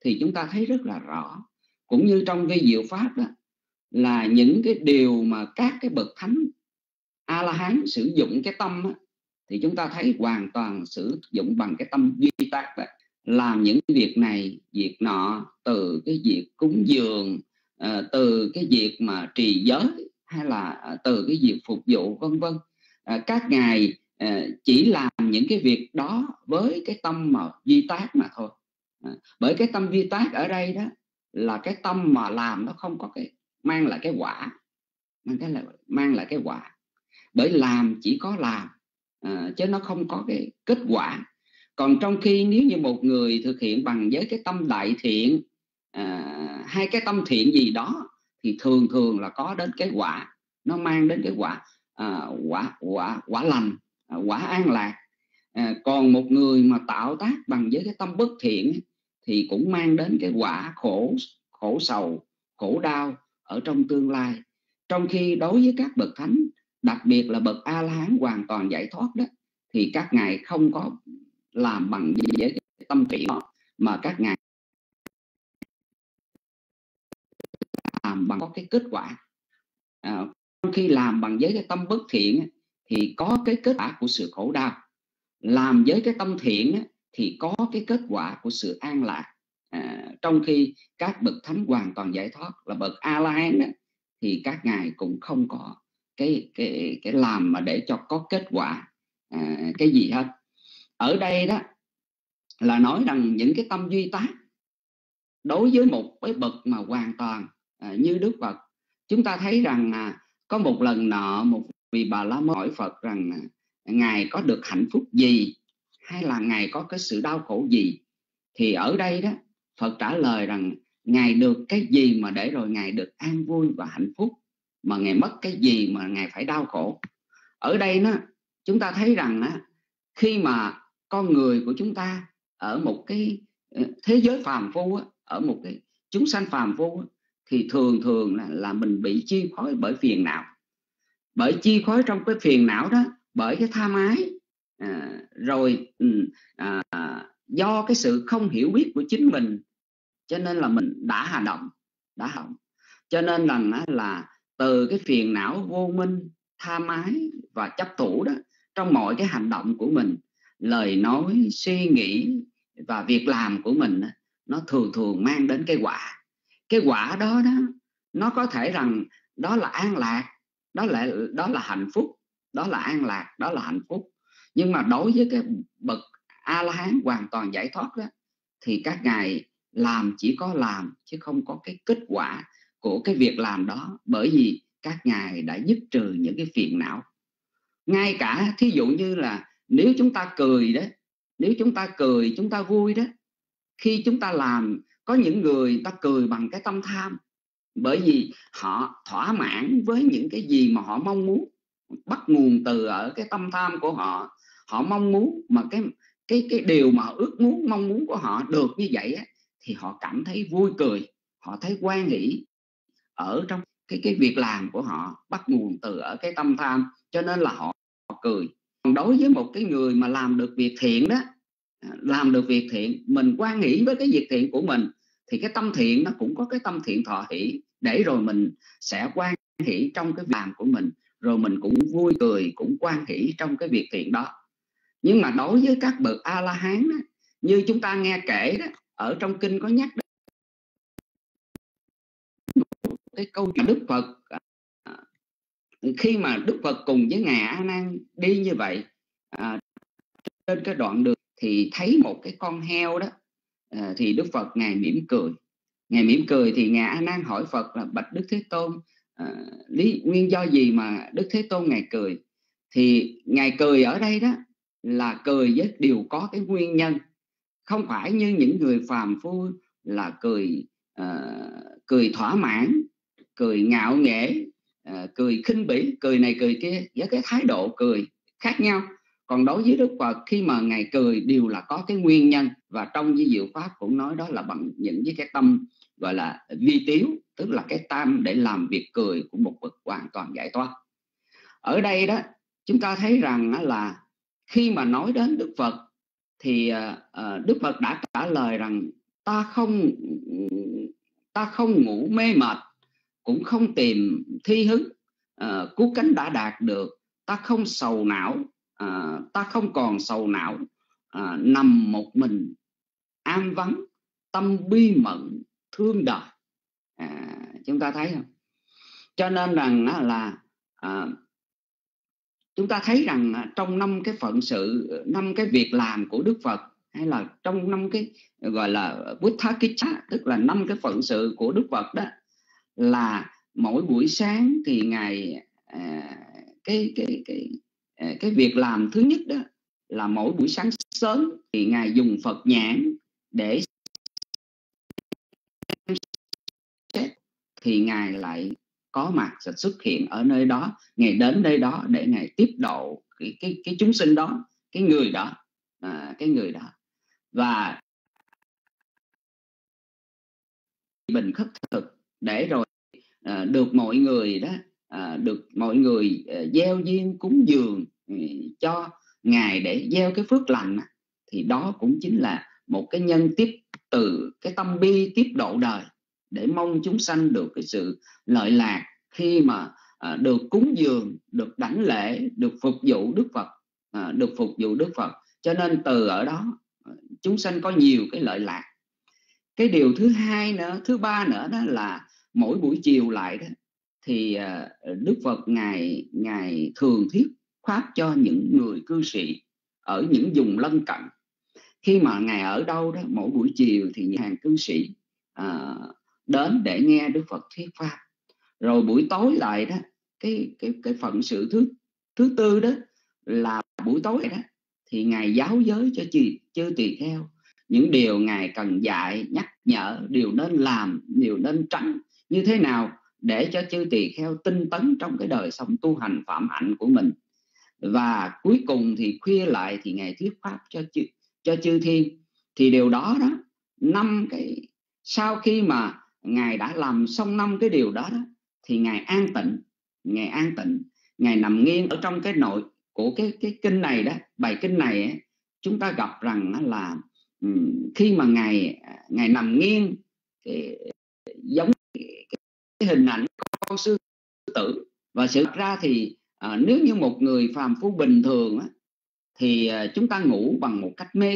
[SPEAKER 4] thì chúng ta thấy rất là rõ. Cũng như trong vi diệu pháp đó, là những cái điều mà các cái bậc thánh A-la-hán sử dụng cái tâm đó, thì chúng ta thấy hoàn toàn sử dụng bằng cái tâm duy tác đó, làm những việc này việc nọ, từ cái việc cúng dường, từ cái việc mà trì giới, hay là từ cái việc phục vụ vân vân. Các ngài chỉ làm những cái việc đó với cái tâm mà duy tác mà thôi. Bởi cái tâm duy tác ở đây đó là cái tâm mà làm nó không có cái mang lại cái quả, mang lại cái quả. Bởi làm chỉ có làm, chứ nó không có cái kết quả. Còn trong khi nếu như một người thực hiện bằng với cái tâm đại thiện, hay cái tâm thiện gì đó, thì thường thường là có đến cái quả, nó mang đến cái quả quả lành, quả an lạc. Còn một người mà tạo tác bằng với cái tâm bất thiện thì cũng mang đến cái quả khổ sầu, khổ đau ở trong tương lai. Trong khi đối với các bậc thánh, đặc biệt là bậc A-la-hán hoàn toàn giải thoát đó, thì các ngài không có làm bằng với cái tâm thiện đó, mà các ngài làm bằng có cái kết quả. Trong khi làm bằng với cái tâm bất thiện thì có cái kết quả của sự khổ đau, làm với cái tâm thiện thì có cái kết quả của sự an lạc. Trong khi các bậc thánh hoàn toàn giải thoát là bậc A-la-hán thì các ngài cũng không có cái làm mà để cho có kết quả cái gì hết. Ở đây đó là nói rằng những cái tâm duy tác đối với một cái bậc mà hoàn toàn như Đức Phật. Chúng ta thấy rằng có một lần nọ một vị Bà La Môn hỏi Phật rằng ngài có được hạnh phúc gì, hay là ngài có cái sự đau khổ gì. Thì ở đây đó Phật trả lời rằng ngài được cái gì mà để rồi ngài được an vui và hạnh phúc, mà ngài mất cái gì mà ngài phải đau khổ. Ở đây đó chúng ta thấy rằng khi mà con người của chúng ta ở một cái thế giới phàm phu, ở một cái chúng sanh phàm phu, thì thường là mình bị chi phối bởi phiền não. Bởi chi phối trong cái phiền não đó bởi cái tham ái, rồi do cái sự không hiểu biết của chính mình, cho nên là mình đã hành động. Cho nên là từ cái phiền não vô minh, tham ái và chấp thủ đó, trong mọi cái hành động của mình, lời nói, suy nghĩ và việc làm của mình, nó thường mang đến cái quả. Cái quả đó nó có thể rằng đó là an lạc, đó là hạnh phúc, đó là an lạc, đó là hạnh phúc. Nhưng mà đối với cái bậc A-la-hán hoàn toàn giải thoát đó, thì các ngài làm chỉ có làm chứ không có cái kết quả của cái việc làm đó, bởi vì các ngài đã dứt trừ những cái phiền não. Ngay cả thí dụ như là nếu chúng ta cười đó, nếu chúng ta cười, chúng ta vui đó, khi chúng ta làm, có những người ta cười bằng cái tâm tham, bởi vì họ thỏa mãn với những cái gì mà họ mong muốn, bắt nguồn từ ở cái tâm tham của họ. Họ mong muốn mà cái điều mà ước muốn, mong muốn của họ được như vậy thì họ cảm thấy vui cười, họ thấy hoan hỷ ở trong cái việc làm của họ, bắt nguồn từ ở cái tâm tham, cho nên là họ cười. Còn đối với một cái người mà làm được việc thiện đó, làm được việc thiện, mình hoan hỷ với cái việc thiện của mình, thì cái tâm thiện nó cũng có cái tâm thiện thọ hỷ, để rồi mình sẽ hoan hỷ trong cái việc làm của mình, rồi mình cũng vui cười, cũng hoan hỷ trong cái việc thiện đó. Nhưng mà đối với các bậc A-la-hán như chúng ta nghe kể đó, ở trong kinh có nhắc đến cái câu chuyện Đức Phật, khi mà Đức Phật cùng với ngài A Nan đi như vậy, trên cái đoạn đường thì thấy một cái con heo đó, thì Đức Phật ngài mỉm cười. Ngài mỉm cười thì ngài A Nan hỏi Phật là bạch Đức Thế Tôn, nguyên do gì mà Đức Thế Tôn ngài cười? Thì ngài cười ở đây đó là cười với điều có cái nguyên nhân, không phải như những người phàm phu là cười thỏa mãn, cười ngạo nghễ, cười khinh bỉ, cười này cười kia, với cái thái độ cười khác nhau. Còn đối với Đức Phật, khi mà ngài cười đều là có cái nguyên nhân, và trong vi diệu pháp cũng nói đó là bằng những cái tâm gọi là vi tiếu, tức là cái tâm để làm việc cười của một bậc hoàn toàn giải thoát. Ở đây đó chúng ta thấy rằng là khi mà nói đến Đức Phật thì Đức Phật đã trả lời rằng ta không ngủ mê mệt, cũng không tìm thi hứng, cứu cánh đã đạt được. Ta không sầu não, ta không còn sầu não, nằm một mình an vắng, tâm bi mẫn thương đời. Chúng ta thấy không? Cho nên rằng là chúng ta thấy rằng trong 5 cái phận sự, 5 cái việc làm của Đức Phật, hay là trong 5 cái gọi là Buddha-kicha, tức là 5 cái phận sự của Đức Phật đó, là mỗi buổi sáng thì Ngài cái việc làm thứ nhất đó là mỗi buổi sáng sớm thì Ngài dùng Phật nhãn để thì Ngài lại có mặt xuất hiện ở nơi đó. Ngài đến nơi đó để Ngài tiếp độ cái chúng sinh đó, cái người đó, và bình khất thực để rồi được mọi người đó, được mọi người gieo duyên cúng dường cho Ngài để gieo cái phước lành, thì đó cũng chính là một cái nhân tiếp từ cái tâm bi tiếp độ đời, để mong chúng sanh được cái sự lợi lạc khi mà được cúng dường, được đảnh lễ, được phục vụ Đức Phật, cho nên từ ở đó chúng sanh có nhiều cái lợi lạc. Cái điều thứ hai nữa, thứ ba nữa đó là mỗi buổi chiều lại đó thì Đức Phật ngài thường thuyết pháp cho những người cư sĩ ở những vùng lân cận. Khi mà Ngài ở đâu đó, mỗi buổi chiều thì những hàng cư sĩ đến để nghe Đức Phật thuyết pháp. Rồi buổi tối lại đó, cái phận sự thứ tư đó là buổi tối đó thì Ngài giáo giới cho chư tỳ kheo những điều Ngài cần dạy, nhắc nhở, điều nên làm, điều nên tránh như thế nào để cho chư tỳ kheo tinh tấn trong cái đời sống tu hành phạm hạnh của mình. Và cuối cùng thì khuya lại thì Ngài thuyết pháp cho chư thiên. Thì điều đó đó, 5 cái sau khi mà Ngài đã làm xong 5 cái điều đó, thì Ngài an tịnh, Ngài nằm nghiêng ở trong cái nội của cái kinh này đó, bài kinh này ấy, chúng ta gặp rằng là khi mà Ngài nằm nghiêng giống cái hình ảnh con sư tử. Và sự ra thì nếu như một người phàm phu bình thường á, thì chúng ta ngủ bằng một cách mê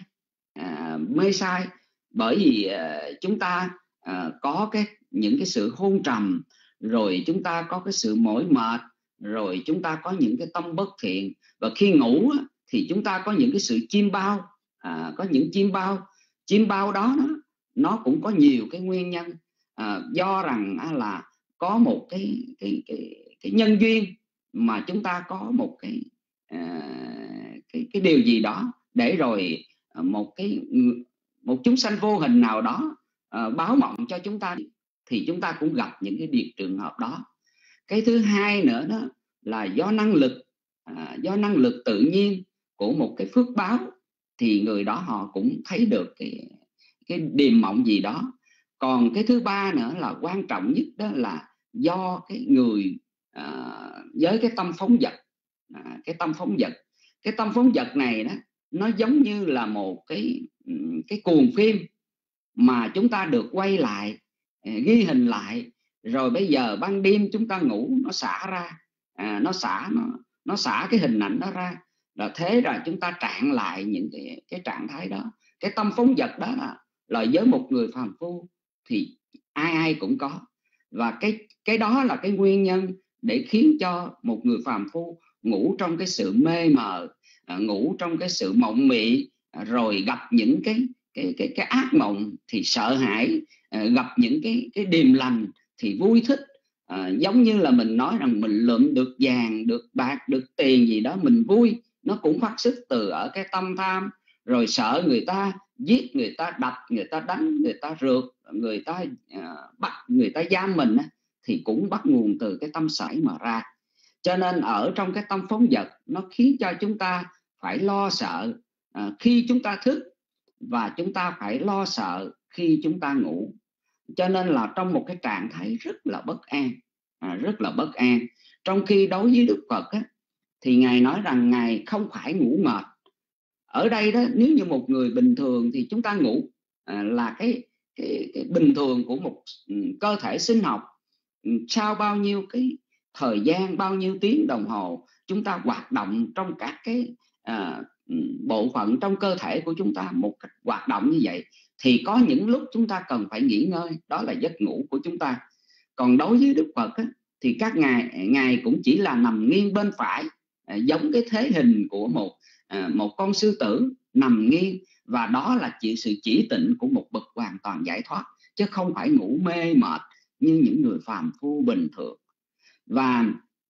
[SPEAKER 4] sai, bởi vì chúng ta có những cái sự hôn trầm, rồi chúng ta có cái sự mỏi mệt, rồi chúng ta có những cái tâm bất thiện. Và khi ngủ á, thì chúng ta có những cái sự chiêm bao, có những chiêm bao đó nó cũng có nhiều cái nguyên nhân, do rằng là có một cái nhân duyên mà chúng ta có một cái điều gì đó để rồi một chúng sanh vô hình nào đó báo mộng cho chúng ta, thì chúng ta cũng gặp những cái trường hợp đó. Cái thứ hai nữa đó là do năng lực tự nhiên của một cái phước báo, thì người đó họ cũng thấy được cái điềm mộng gì đó. Còn cái thứ ba nữa là quan trọng nhất, đó là do cái người với cái tâm phóng dật. Cái tâm phóng dật này đó, nó giống như là một cái cuồng phim mà chúng ta được quay lại, ghi hình lại, rồi bây giờ ban đêm chúng ta ngủ nó xả ra, nó xả cái hình ảnh đó ra, là thế rồi chúng ta trạng lại những cái trạng thái đó. Cái tâm phóng dật đó là với một người phàm phu thì ai cũng có, và cái đó là cái nguyên nhân để khiến cho một người phàm phu ngủ trong cái sự mê mờ, ngủ trong cái sự mộng mị, rồi gặp những cái ác mộng thì sợ hãi, gặp những cái điềm lành thì vui thích. Giống như là mình nói rằng mình lượm được vàng, được bạc, được tiền gì đó mình vui, nó cũng phát xuất từ ở cái tâm tham, rồi sợ người ta giết, người ta đập, người ta đánh, người ta rượt, người ta bắt, người ta giam mình, thì cũng bắt nguồn từ cái tâm sảy mà ra. Cho nên ở trong cái tâm phóng dật, nó khiến cho chúng ta phải lo sợ khi chúng ta thức, và chúng ta phải lo sợ khi chúng ta ngủ. Cho nên là trong một cái trạng thái rất là bất an. Trong khi đối với Đức Phật thì Ngài nói rằng Ngài không phải ngủ mệt. Ở đây đó, nếu như một người bình thường thì chúng ta ngủ là cái bình thường của một cơ thể sinh học. Sau bao nhiêu cái thời gian, bao nhiêu tiếng đồng hồ chúng ta hoạt động trong các cái bộ phận trong cơ thể của chúng ta một cách hoạt động như vậy, thì có những lúc chúng ta cần phải nghỉ ngơi, đó là giấc ngủ của chúng ta. Còn đối với Đức Phật á, thì các ngài cũng chỉ là nằm nghiêng bên phải, giống cái thế hình của một con sư tử nằm nghiêng, và đó là sự chỉ tịnh của một bậc hoàn toàn giải thoát, chứ không phải ngủ mê mệt như những người phàm phu bình thường. Và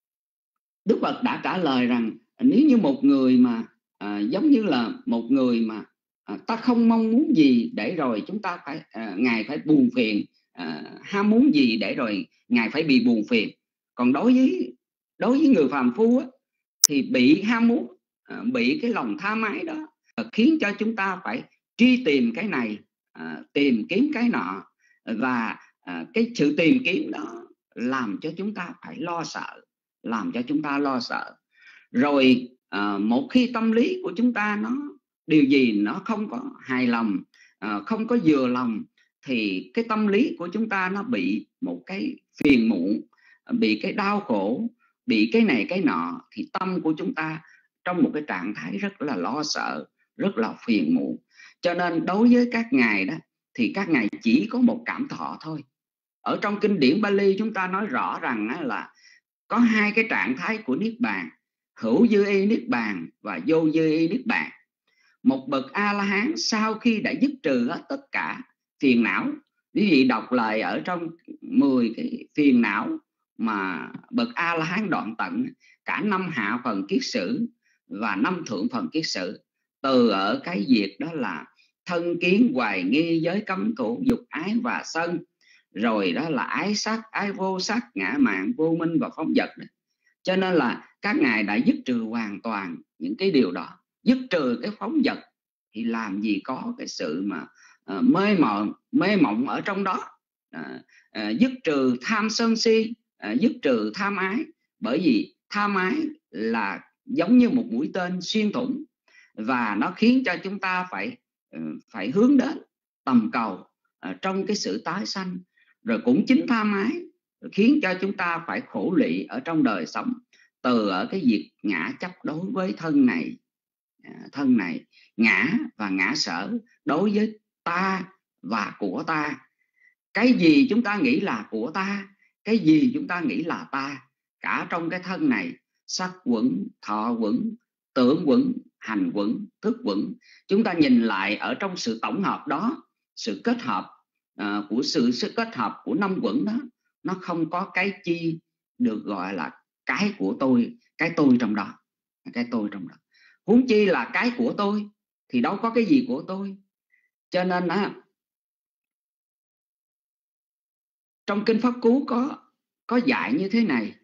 [SPEAKER 4] Đức Phật đã trả lời rằng nếu như một người mà giống như là một người mà ta không mong muốn gì để rồi chúng ta phải ngài phải buồn phiền, ham muốn gì để rồi ngài phải bị buồn phiền. Còn đối với người phàm phu á, thì bị ham muốn, bị cái lòng tham ái đó khiến cho chúng ta phải truy tìm cái này, tìm kiếm cái nọ, và cái sự tìm kiếm đó làm cho chúng ta phải lo sợ, làm cho chúng ta lo sợ. Rồi một khi tâm lý của chúng ta nó điều gì nó không có hài lòng, không có vừa lòng, thì cái tâm lý của chúng ta nó bị một cái phiền muộn, bị cái đau khổ, bị cái này cái nọ, thì tâm của chúng ta trong một cái trạng thái rất là lo sợ, rất là phiền muộn. Cho nên đối với các ngài đó thì các ngài chỉ có một cảm thọ thôi. Ở trong kinh điển Bali chúng ta nói rõ rằng là có hai cái trạng thái của Niết Bàn: hữu dư y Niết Bàn và vô dư y Niết Bàn. Một bậc A-la-hán sau khi đã dứt trừ hết tất cả phiền não, quý vị đọc lời ở trong 10 cái phiền não mà bậc A-la-hán đoạn tận, cả 5 hạ phần kiết sử và 5 thượng phần kiết sử, từ ở cái việc đó là thân kiến, hoài nghi, giới cấm thủ, dục ái và sân, rồi đó là ái sắc, ái vô sắc, ngã mạn, vô minh và phóng dật. Cho nên là các ngài đã dứt trừ hoàn toàn những cái điều đó. Dứt trừ cái phóng dật thì làm gì có cái sự mà mê mộng ở trong đó. Dứt trừ tham sân si, dứt trừ tham ái, bởi vì tham ái là giống như một mũi tên xuyên thủng, và nó khiến cho chúng ta phải hướng đến tầm cầu trong cái sự tái sanh. Rồi cũng chính tham ái khiến cho chúng ta phải khổ lụy ở trong đời sống, từ ở cái việc ngã chấp đối với thân này, ngã và ngã sở đối với ta và của ta. Cái gì chúng ta nghĩ là của ta, cái gì chúng ta nghĩ là ta, cả trong cái thân này: sắc quẩn, thọ quẩn, tưởng quẩn, hành quẩn, thức quẩn. Chúng ta nhìn lại ở trong sự tổng hợp đó, sự kết hợp của sự kết hợp của 5 quẩn đó, nó không có cái chi được gọi là cái của tôi, cái tôi trong đó, cái tôi trong đó. Huống chi là cái của tôi thì đâu có cái gì của tôi. Cho nên trong kinh Pháp Cú có dạy như thế này: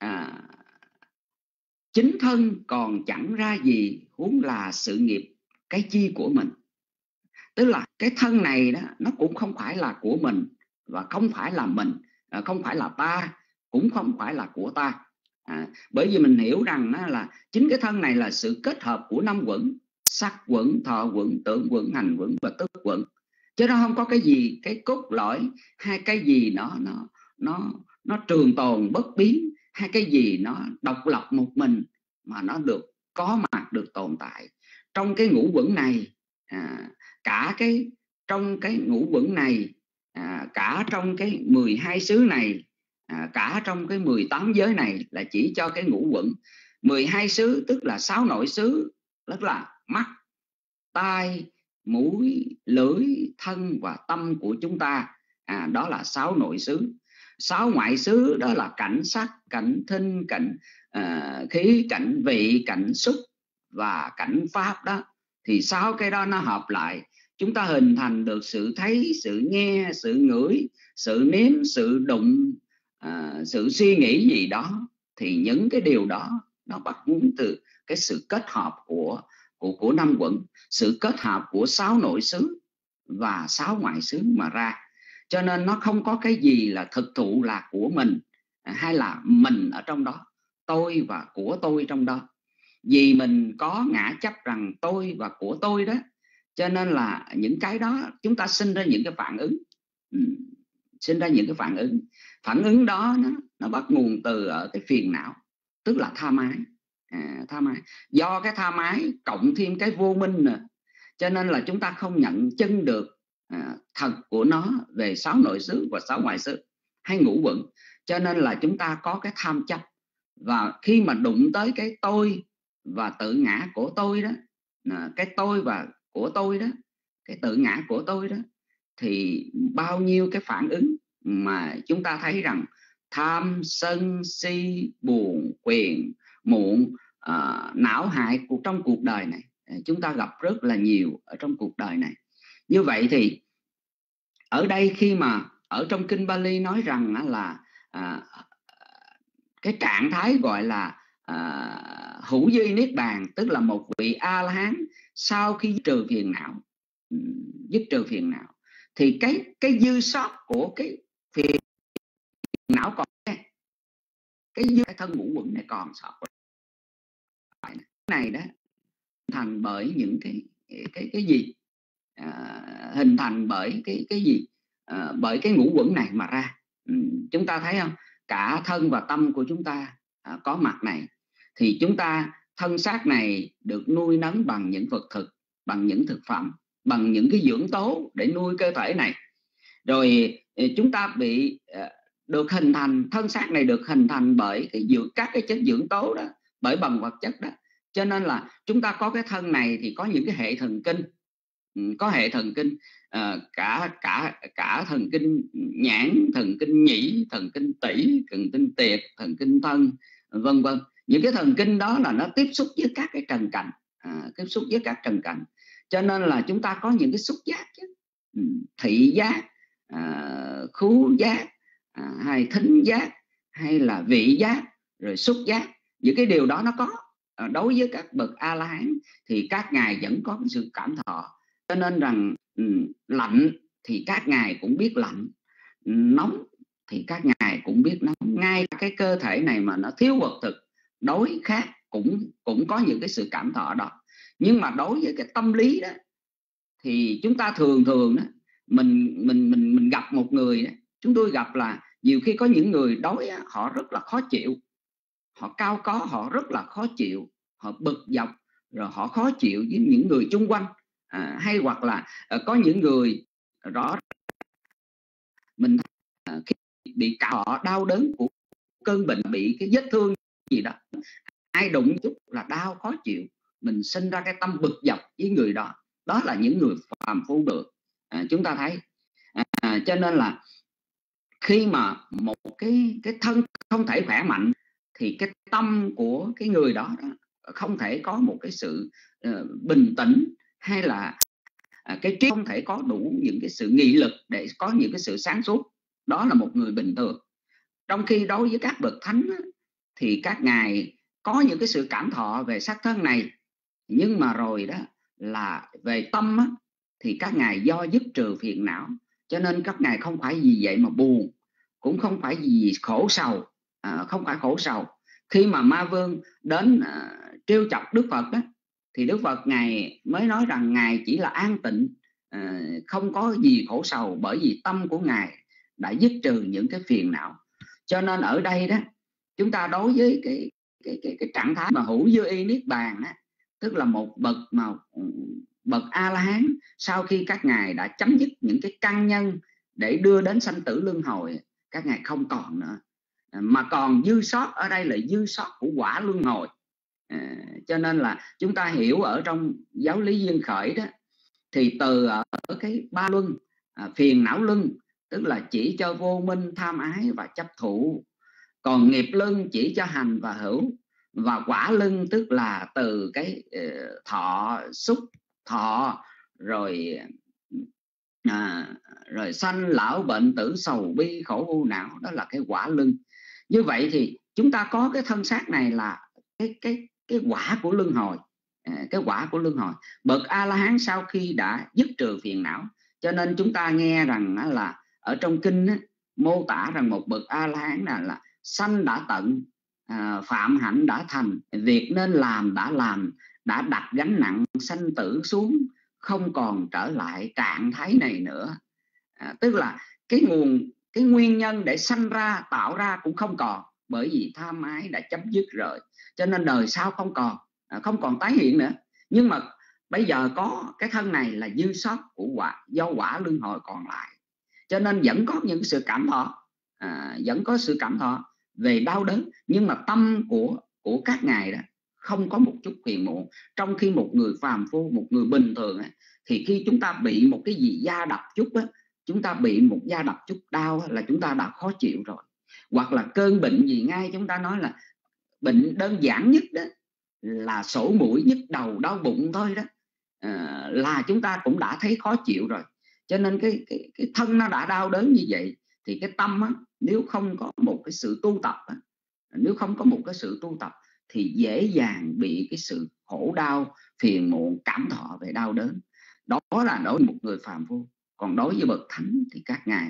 [SPEAKER 4] chính thân còn chẳng ra gì, huống là sự nghiệp cái chi của mình. Tức là cái thân này đó, nó cũng không phải là của mình, và không phải là mình, không phải là ta, cũng không phải là của ta. Bởi vì mình hiểu rằng là chính cái thân này là sự kết hợp của 5 quẩn: sắc quẩn, thọ quẩn, tưởng quẩn, hành quẩn và thức quẩn. Chứ nó không có cái gì, cái cốt lõi, hay cái gì nó trường tồn bất biến, hay cái gì nó độc lập một mình, mà nó được có mặt, được tồn tại trong cái ngũ quẩn này. Cả trong cái ngũ quẩn này, cả trong cái 12 xứ này, cả trong cái 18 giới này là chỉ cho cái ngũ quẩn. 12 xứ tức là 6 nội xứ, tức là mắt, tai, mũi, lưỡi, thân và tâm của chúng ta. Đó là 6 nội xứ. 6 ngoại xứ đó là cảnh sắc, cảnh thinh, cảnh khí, cảnh vị, cảnh xúc và cảnh pháp đó. Thì 6 cái đó nó hợp lại, chúng ta hình thành được sự thấy, sự nghe, sự ngửi, sự nếm, sự đụng, sự suy nghĩ gì đó. Thì những cái điều đó nó bắt nguồn từ cái sự kết hợp của 5 quẩn, sự kết hợp của 6 nội xứ và 6 ngoại xứ mà ra. Cho nên nó không có cái gì là thực thụ là của mình, hay là mình ở trong đó, tôi và của tôi trong đó. Vì mình có ngã chấp rằng tôi và của tôi đó, Cho nên là những cái đó chúng ta sinh ra những cái phản ứng, sinh ra những cái phản ứng đó nó bắt nguồn từ ở cái phiền não, tức là tha mái. Tha mái, do cái tha mái cộng thêm cái vô minh nữa, cho nên là chúng ta không nhận chân được thật của nó về 6 nội xứ và 6 ngoại xứ hay ngũ uẩn. Cho nên là chúng ta có cái tham chấp, và khi mà đụng tới cái tôi và tự ngã của tôi đó, cái tôi và của tôi đó, cái tự ngã của tôi đó, thì bao nhiêu cái phản ứng mà chúng ta thấy rằng tham, sân, si, buồn, phiền, muộn, não hại trong cuộc đời này chúng ta gặp rất là nhiều ở trong cuộc đời này. Như vậy thì ở đây khi mà ở trong kinh Bali nói rằng là cái trạng thái gọi là hữu duy niết bàn, tức là một vị A-la-hán sau khi dứt trừ phiền não, thì cái dư sót của cái phiền não còn cái thân ngũ uẩn này còn sót lại này đó, thành bởi những cái gì, hình thành bởi cái gì, bởi cái ngũ uẩn này mà ra. Chúng ta thấy không, cả thân và tâm của chúng ta có mặt này, thì chúng ta thân xác này được nuôi nấng bằng những vật thực, bằng những thực phẩm, bằng những cái dưỡng tố để nuôi cơ thể này. Rồi chúng ta bị được hình thành, thân xác này được hình thành bởi các cái chất dưỡng tố đó, bởi bầm vật chất đó. Cho nên là chúng ta có cái thân này thì có những cái hệ thần kinh, có hệ thần kinh cả thần kinh nhãn, thần kinh nhĩ, thần kinh tủy, thần kinh tiệt, thần kinh thân, vân vân. Những cái thần kinh đó là nó tiếp xúc với các cái trần cảnh, tiếp xúc với các trần cảnh. Cho nên là chúng ta có những cái xúc giác chứ, thị giác, khứu giác, hay thính giác, hay là vị giác, rồi xúc giác. Những cái điều đó nó có. Đối với các bậc A-la-hán thì các ngài vẫn có cái sự cảm thọ. Cho nên rằng lạnh thì các ngài cũng biết lạnh, nóng thì các ngài cũng biết nóng. Ngay cái cơ thể này mà nó thiếu vật thực, đối khác cũng có những cái sự cảm thọ đó. Nhưng mà đối với cái tâm lý đó thì chúng ta thường đó, mình gặp một người đó, chúng tôi gặp là nhiều khi có những người đối họ rất là khó chịu, họ cao có, họ rất là khó chịu, họ bực dọc, rồi họ khó chịu với những người chung quanh, hay hoặc là có những người rõ mình khi bị cả họ đau đớn của cơn bệnh, bị cái vết thương gì đó, ai đụng chút là đau khó chịu, mình sinh ra cái tâm bực dọc với người đó. Đó là những người phàm phu được. Chúng ta thấy, cho nên là khi mà một cái thân không thể khỏe mạnh thì cái tâm của cái người đó không thể có một cái sự bình tĩnh, hay là cái trí không thể có đủ những cái sự nghị lực để có những cái sự sáng suốt. Đó là một người bình thường. Trong khi đối với các bậc thánh thì các ngài có những cái sự cảm thọ về xác thân này, nhưng mà rồi đó là về tâm thì các ngài do dứt trừ phiền não, cho nên các ngài không phải vì vậy mà buồn, cũng không phải vì khổ sầu, không phải khổ sầu. Khi mà ma vương đến trêu chọc Đức Phật đó, thì Đức Phật ngài mới nói rằng ngài chỉ là an tịnh, không có gì khổ sầu, bởi vì tâm của ngài đã dứt trừ những cái phiền não. Cho nên ở đây đó, chúng ta đối với cái trạng thái mà hữu dư y niết bàn đó, tức là một bậc A-la-hán sau khi các ngài đã chấm dứt những cái căn nhân để đưa đến sanh tử luân hồi, các ngài không còn nữa, mà còn dư sót. Ở đây là dư sót của quả luân hồi. Cho nên là chúng ta hiểu ở trong giáo lý duyên khởi đó, thì từ ở cái ba luân, phiền não luân tức là chỉ cho vô minh, tham ái và chấp thủ, còn nghiệp luân chỉ cho hành và hữu, và quả luân tức là từ cái thọ, xúc, thọ, rồi rồi sanh lão bệnh tử sầu bi khổ u não, đó là cái quả luân. Như vậy thì chúng ta có cái thân xác này là cái quả của luân hồi, cái quả của luân hồi. Bậc A-la-hán sau khi đã dứt trừ phiền não, cho nên chúng ta nghe rằng là ở trong kinh mô tả rằng một bậc A-la-hán là sanh đã tận, phạm hạnh đã thành, việc nên làm đã làm, đã đặt gánh nặng sanh tử xuống, không còn trở lại trạng thái này nữa. Tức là cái nguyên nhân để sanh ra tạo ra cũng không còn, bởi vì tham ái đã chấm dứt rồi, cho nên đời sau không còn tái hiện nữa. Nhưng mà bây giờ có cái thân này là dư sót của do quả luân hồi còn lại, cho nên vẫn có những sự cảm thọ, vẫn có sự cảm thọ về đau đớn, nhưng mà tâm của các ngài đó không có một chút phiền muộn. Trong khi một người phàm phu, một người bình thường thì khi chúng ta bị một cái gì da đập chút chúng ta bị một da đập chút đau là chúng ta đã khó chịu rồi. Hoặc là cơn bệnh gì, ngay chúng ta nói là bệnh đơn giản nhất đó là sổ mũi, nhức đầu, đau bụng thôi đó, là chúng ta cũng đã thấy khó chịu rồi. Cho nên cái thân nó đã đau đớn như vậy, thì cái tâm nếu không có một cái sự tu tập thì dễ dàng bị cái sự khổ đau, phiền muộn, cảm thọ về đau đớn. Đó là đối với một người phàm phu. Còn đối với bậc thánh thì các ngài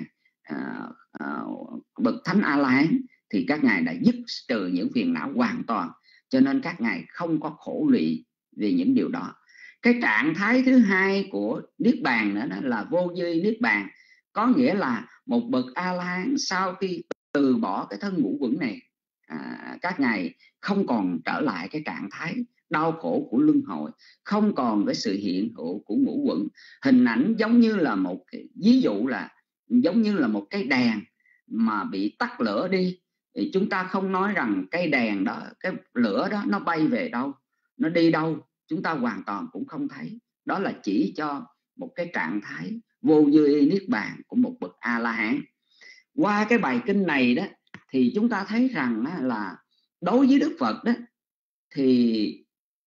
[SPEAKER 4] bậc thánh A-la-hán thì các ngài đã dứt trừ những phiền não hoàn toàn, cho nên các ngài không có khổ lụy về những điều đó. Cái trạng thái thứ hai của niết bàn nữa đó là vô vi niết bàn, có nghĩa là một bậc A-la-hán sau khi từ bỏ cái thân ngũ quẩn này, các ngài không còn trở lại cái trạng thái đau khổ của luân hồi, không còn cái sự hiện hữu của ngũ quẩn. Hình ảnh giống như là một cái, ví dụ là giống như là một cái đèn mà bị tắt lửa đi, thì chúng ta không nói rằng cây đèn đó, cái lửa đó nó bay về đâu, nó đi đâu, chúng ta hoàn toàn cũng không thấy. Đó là chỉ cho một cái trạng thái vô vi niết bàn của một bậc A-la-hán. Qua cái bài kinh này đó thì chúng ta thấy rằng là đối với Đức Phật đó thì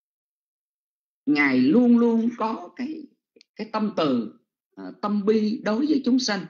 [SPEAKER 4] ngài luôn luôn có cái tâm từ, tâm bi đối với chúng sanh.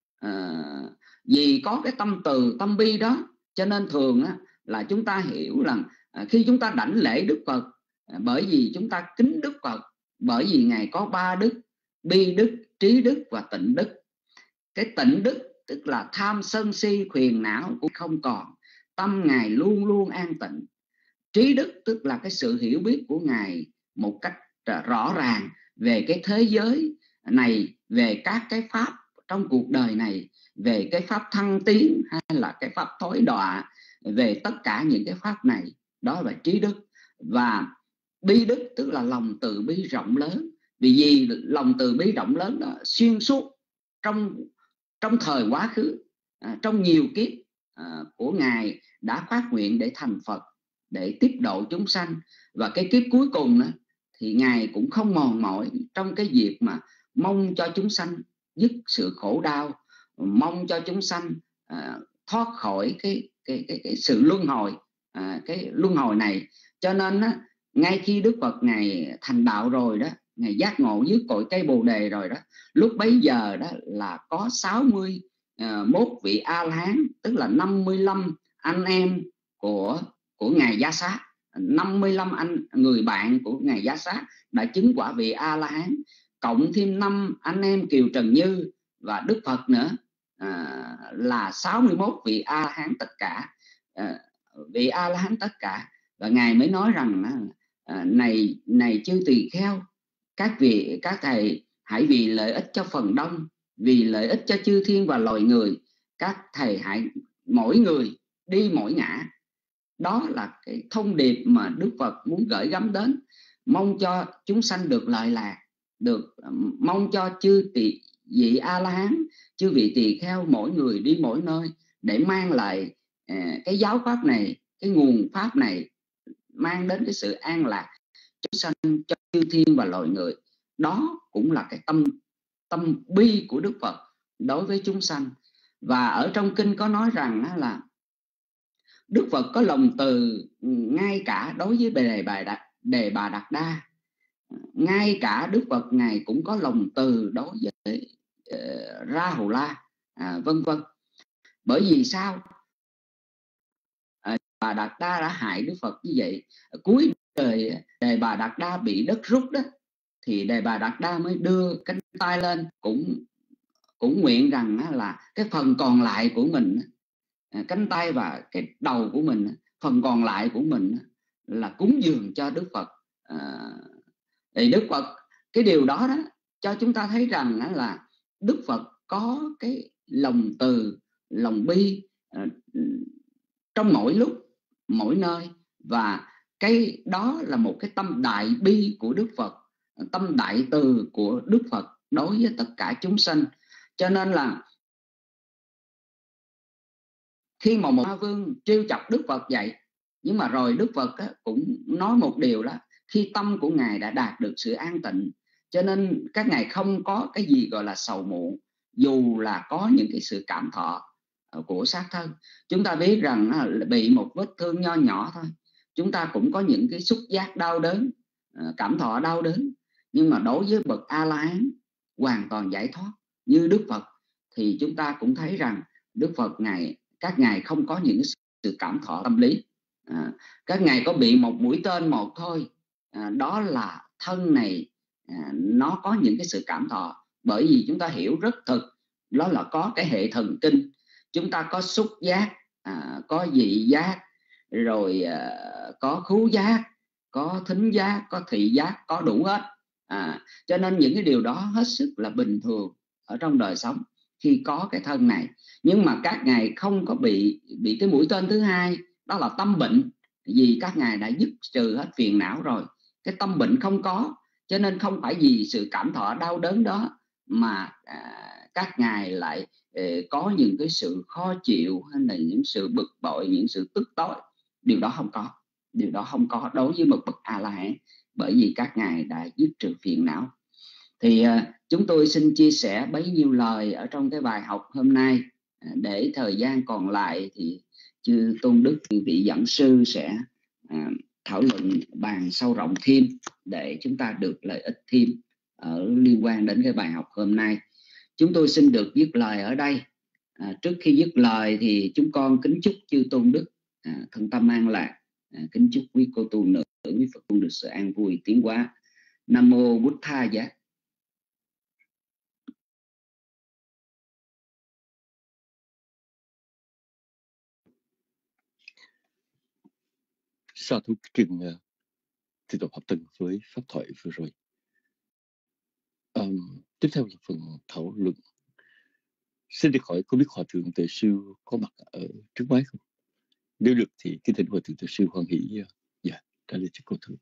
[SPEAKER 4] Vì có cái tâm từ, tâm bi đó, cho nên thường là chúng ta hiểu rằng khi chúng ta đảnh lễ Đức Phật, bởi vì chúng ta kính Đức Phật, bởi vì ngài có ba đức: bi đức, trí đức và tịnh đức. Cái tịnh đức tức là tham sân si phiền não cũng không còn, tâm ngài luôn luôn an tịnh. Trí đức tức là cái sự hiểu biết của ngài một cách rõ ràng về cái thế giới này, về các cái pháp trong cuộc đời này, về cái pháp thăng tiến hay là cái pháp thối đọa, về tất cả những cái pháp này. Đó là trí đức. Và bi đức tức là lòng từ bi rộng lớn, vì lòng từ bi rộng lớn đó xuyên suốt trong thời quá khứ, trong nhiều kiếp của ngài đã phát nguyện để thành Phật, để tiếp độ chúng sanh. Và cái kiếp cuối cùng đó, thì ngài cũng không mòn mỏi trong cái việc mà mong cho chúng sanh dứt sự khổ đau, mong cho chúng sanh thoát khỏi cái sự luân hồi, cái luân hồi này. Cho nên ngay khi Đức Phật ngài thành đạo rồi đó, ngài giác ngộ dưới cội cây Bồ Đề rồi đó, lúc bấy giờ đó là có 61 vị A-la-hán, tức là 55 anh em của ngài Giá Xá, 55 người bạn của ngài Giá Xá đã chứng quả vị A-la-hán, cộng thêm 5 anh em Kiều Trần Như và Đức Phật nữa, là 61 vị A-la-hán tất cả, vị A-la-hán tất cả. Và ngài mới nói rằng này chư tỳ kheo, các thầy hãy vì lợi ích cho phần đông, vì lợi ích cho chư thiên và loài người, các thầy hãy mỗi người đi mỗi ngã. Đó là cái thông điệp mà Đức Phật muốn gửi gắm đến, mong cho chúng sanh được lợi lạc, mong cho chư vị A-la-hán, chư vị tỳ kheo mỗi người đi mỗi nơi, để mang lại cái giáo pháp này, cái nguồn pháp này, mang đến cái sự an lạc chúng sanh cho chư thiên và loài người. Đó cũng là cái tâm bi của Đức Phật đối với chúng sanh. Và ở trong kinh có nói rằng là Đức Phật có lòng từ ngay cả đối với Đề Bà Đạt Đa. Ngay cả Đức Phật ngài cũng có lòng từ đối với Ra Hù La, vân vân. Bởi vì sao? Bà Đạt Đa đã hại Đức Phật như vậy. Cuối đời Đề Bà Đạt Đa bị đất rút đó, thì Đề Bà Đạt Đa mới đưa cánh tay lên, cũng nguyện rằng là cái phần còn lại của mình, cánh tay và cái đầu của mình, phần còn lại của mình là cúng dường cho Đức Phật. Thì Đức Phật cái điều đó đó cho chúng ta thấy rằng là Đức Phật có cái lòng từ, lòng bi trong mỗi lúc, mỗi nơi, và cái đó là một cái tâm đại bi của Đức Phật, tâm đại từ của Đức Phật đối với tất cả chúng sanh. Cho nên là khi mà một ma vương trêu chọc Đức Phật vậy, nhưng mà rồi Đức Phật cũng nói một điều là khi tâm của Ngài đã đạt được sự an tịnh, cho nên các Ngài không có cái gì gọi là sầu muộn, dù là có những cái sự cảm thọ của xác thân. Chúng ta biết rằng bị một vết thương nho nhỏ thôi, chúng ta cũng có những cái xúc giác đau đớn, cảm thọ đau đớn. Nhưng mà đối với bậc A-la-hán hoàn toàn giải thoát như Đức Phật, thì chúng ta cũng thấy rằng Đức Phật các ngài không có những sự cảm thọ tâm lý. Các ngài có bị một mũi tên một thôi, đó là thân này nó có những cái sự cảm thọ, bởi vì chúng ta hiểu rất thực, đó là có cái hệ thần kinh. Chúng ta có xúc giác, có vị giác, rồi có khứu giác, có thính giác, có thị giác, có đủ hết. Cho nên những cái điều đó hết sức là bình thường ở trong đời sống khi có cái thân này. Nhưng mà các ngài không có bị cái mũi tên thứ hai, đó là tâm bệnh, vì các ngài đã dứt trừ hết phiền não rồi, cái tâm bệnh không có. Cho nên không phải vì sự cảm thọ đau đớn đó mà các ngài lại có những cái sự khó chịu, hay là những sự bực bội, những sự tức tối. Điều đó không có, điều đó không có đối với một bậc A-la-hán, bởi vì các ngài đã dứt trừ phiền não. Thì chúng tôi xin chia sẻ bấy nhiêu lời ở trong cái bài học hôm nay, để thời gian còn lại thì chư Tôn Đức, vị giảng sư sẽ thảo luận bàn sâu rộng thêm để chúng ta được lợi ích thêm ở liên quan đến cái bài học hôm nay. Chúng tôi xin được dứt lời ở đây. Trước khi dứt lời thì chúng con kính chúc chư Tôn Đức thân tâm an lạc, kính chúc quý cô tu nữ, quý Phật tử được sự an vui tiến hóa. Nam mô Bụt Tha Giá.
[SPEAKER 5] Sa thú kính tiếp tục hợp tình với pháp thoại vừa rồi. Tiếp theo là phần thảo luận. Xin được hỏi, có biết Hòa Thượng Tuệ Sư có mặt ở trước máy không? Nếu được thì kính thỉnh Hòa Thượng Tuệ Sư hoan hỷ trả lời cho câu thượng.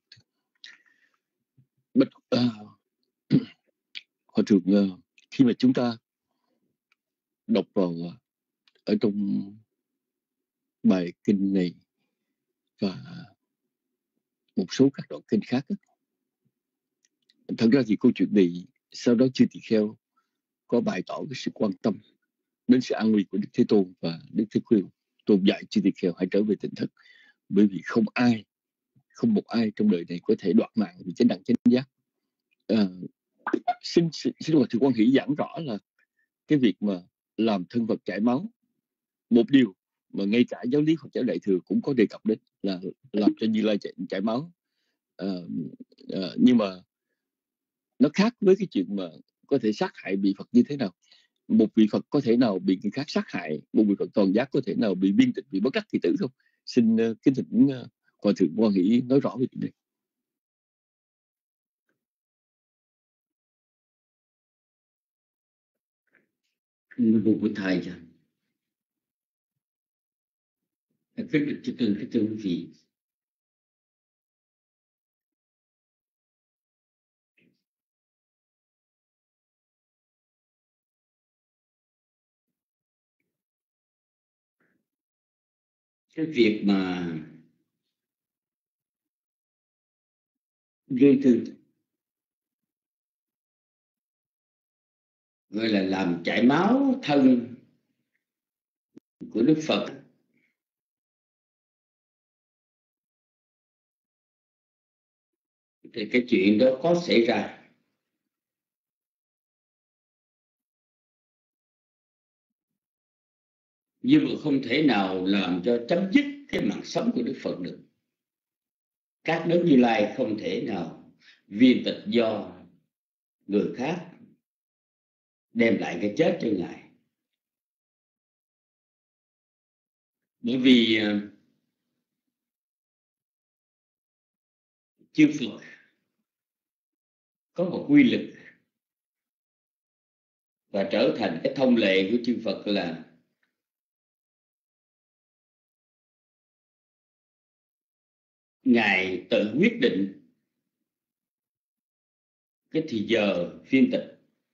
[SPEAKER 5] Hòa Thượng, khi mà chúng ta đọc vào ở trong bài kinh này và một số các đoạn kinh khác, thật ra thì câu chuyện này sau đó chư tỳ kheo có bày tỏ cái sự quan tâm đến sự an nguy của Đức Thế Tôn, và Đức Thế Tôn dạy chư tỳ kheo hãy trở về tỉnh thức, bởi vì không một ai trong đời này có thể đoạt mạng vì chánh đẳng chánh giác. Xin Hòa Thượng quan hỷ giảng rõ là cái việc mà làm thân vật chảy máu, một điều mà ngay cả giáo lý Phật giáo Đại thừa cũng có đề cập đến là làm cho Như Lai chảy máu. Nhưng mà nó khác với cái chuyện mà có thể sát hại vị Phật như thế nào. Một vị Phật có thể nào bị người khác sát hại, một vị Phật toàn giác có thể nào bị biên tịch, bị bất đắc kỳ tử không? Xin kính thỉnh Hòa Thượng quan hỷ nói rõ về chuyện này.
[SPEAKER 3] Một thời cho rất là chư tôn vì cái việc mà gây thương, gọi là làm chảy máu thân của Đức Phật, thì cái chuyện đó có xảy ra. Nhưng mà không thể nào làm cho chấm dứt cái mạng sống của Đức Phật được. Các đấng Như Lai không thể nào viên tịch do người khác đem lại cái chết cho Ngài. Bởi vì chư Phật có một quy lực và trở thành cái thông lệ của chư Phật là Ngài tự quyết định cái thì giờ phiên tịch.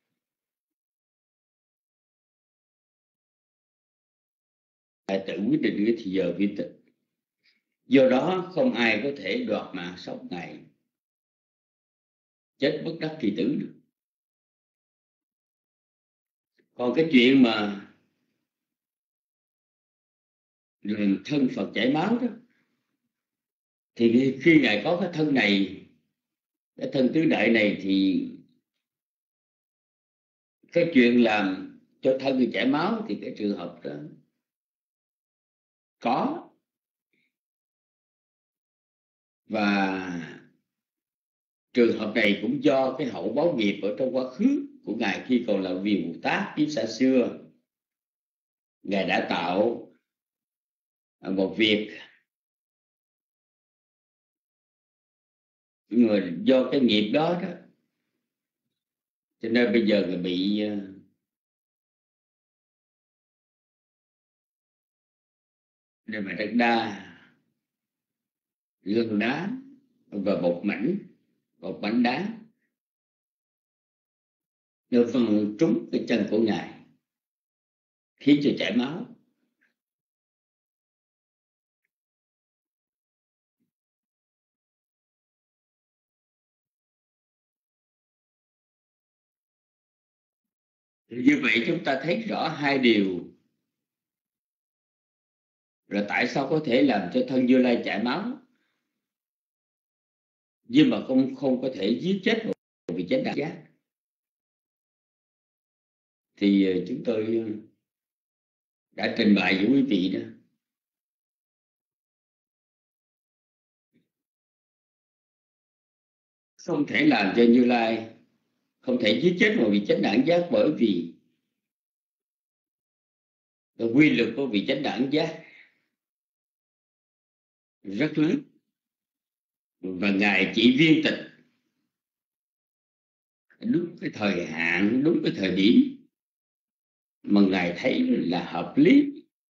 [SPEAKER 3] Ngài tự quyết định cái thì giờ phiên tịch. Do đó không ai có thể đoạt mạng sống Ngài chết bất đắc kỳ tử được. Còn cái chuyện mà thân Phật chảy máu đó, thì khi Ngài có cái thân này, cái thân tứ đại này, thì cái chuyện làm cho thân người chảy máu thì cái trường hợp đó có. Và trường hợp này cũng do cái hậu báo nghiệp ở trong quá khứ của Ngài khi còn là vị Bồ Tát kiếp xa xưa. Ngài đã tạo một việc, nhưng mà do cái nghiệp đó đó, cho nên bây giờ Ngài bị để mà đất đa, gân đá và một mảnh đá nó văng trúng cái chân của Ngài, khiến cho chảy máu. Như vậy chúng ta thấy rõ hai điều là tại sao có thể làm cho thân Như Lai chảy máu, nhưng mà không có thể giết chết một vị chánh đẳng giác. Thì chúng tôi đã trình bày với quý vị đó. Không thể làm cho Như Lai, không thể giết chết một vị chánh đẳng giác, bởi vì cái quy lực của vị chánh đẳng giác rất lớn, và Ngài chỉ viên tịch đúng cái thời hạn, đúng cái thời điểm mà Ngài thấy là hợp lý,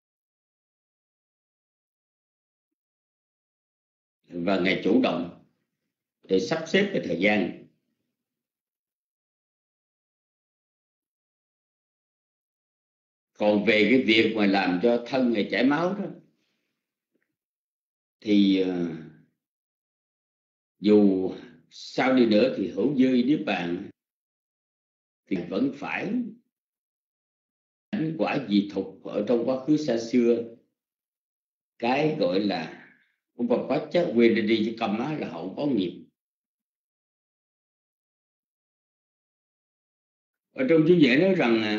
[SPEAKER 3] và Ngài chủ động để sắp xếp cái thời gian. Còn về cái việc mà làm cho thân Ngài chảy máu đó, thì dù sao đi nữa thì hữu dư niết bàn thì vẫn phải đánh quả dị thục ở trong quá khứ xa xưa. Cái gọi là Upapachya Vedadi Kamma là hậu có nghiệp. Ở trong chú giải nói rằng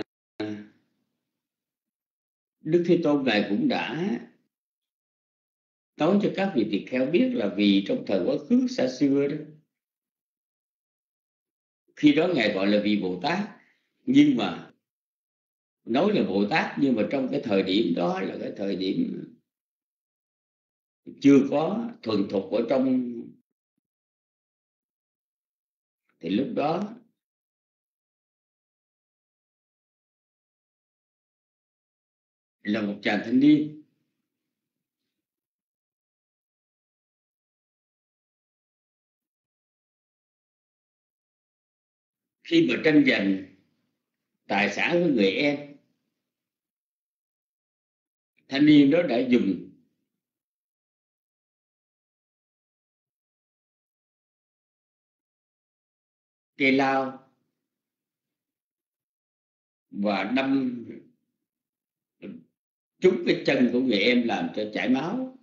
[SPEAKER 3] Đức Thế Tôn Ngài cũng đã nói cho các vị tỳ kheo biết là vì trong thời quá khứ xa xưa đó, khi đó Ngài gọi là vị Bồ Tát, nhưng mà nói là Bồ Tát, nhưng mà trong cái thời điểm đó là cái thời điểm chưa có thuần thục ở trong, thì lúc đó là một chàng thanh niên. Khi mà tranh giành tài sản với người em, thanh niên đó đã dùng cây lao và đâm trúng cái chân của người em, làm cho chảy máu.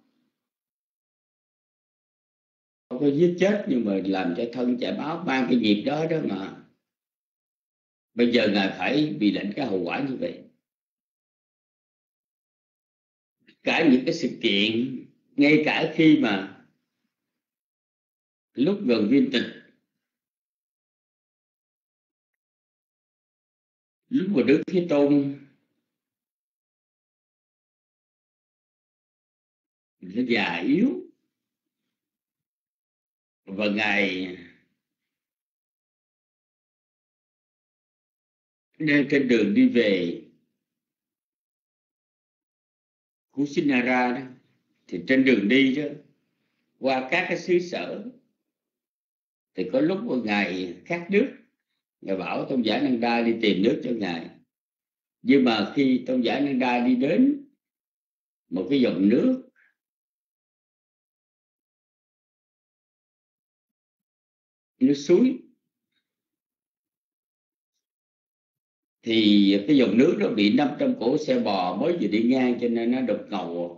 [SPEAKER 3] Không có giết chết, nhưng mà làm cho thân chảy máu, mang cái nghiệp đó đó mà bây giờ Ngài phải bị lãnh cái hậu quả như vậy. Cả những cái sự kiện, ngay cả khi mà lúc gần viên tịch, lúc mà Đức Thế Tôn nó già yếu và Ngài Nên trên đường đi về Kusinara đó, thì trên đường đi đó, qua các cái xứ sở, thì có lúc một ngày khát nước, Ngài bảo tôn giả Nanda đi tìm nước cho Ngài. Nhưng mà khi tôn giả Nanda đi đến một cái dòng nước, nước suối, thì cái dòng nước đó bị 500 cỗ xe bò mới vừa đi ngang, cho nên nó đục ngầu.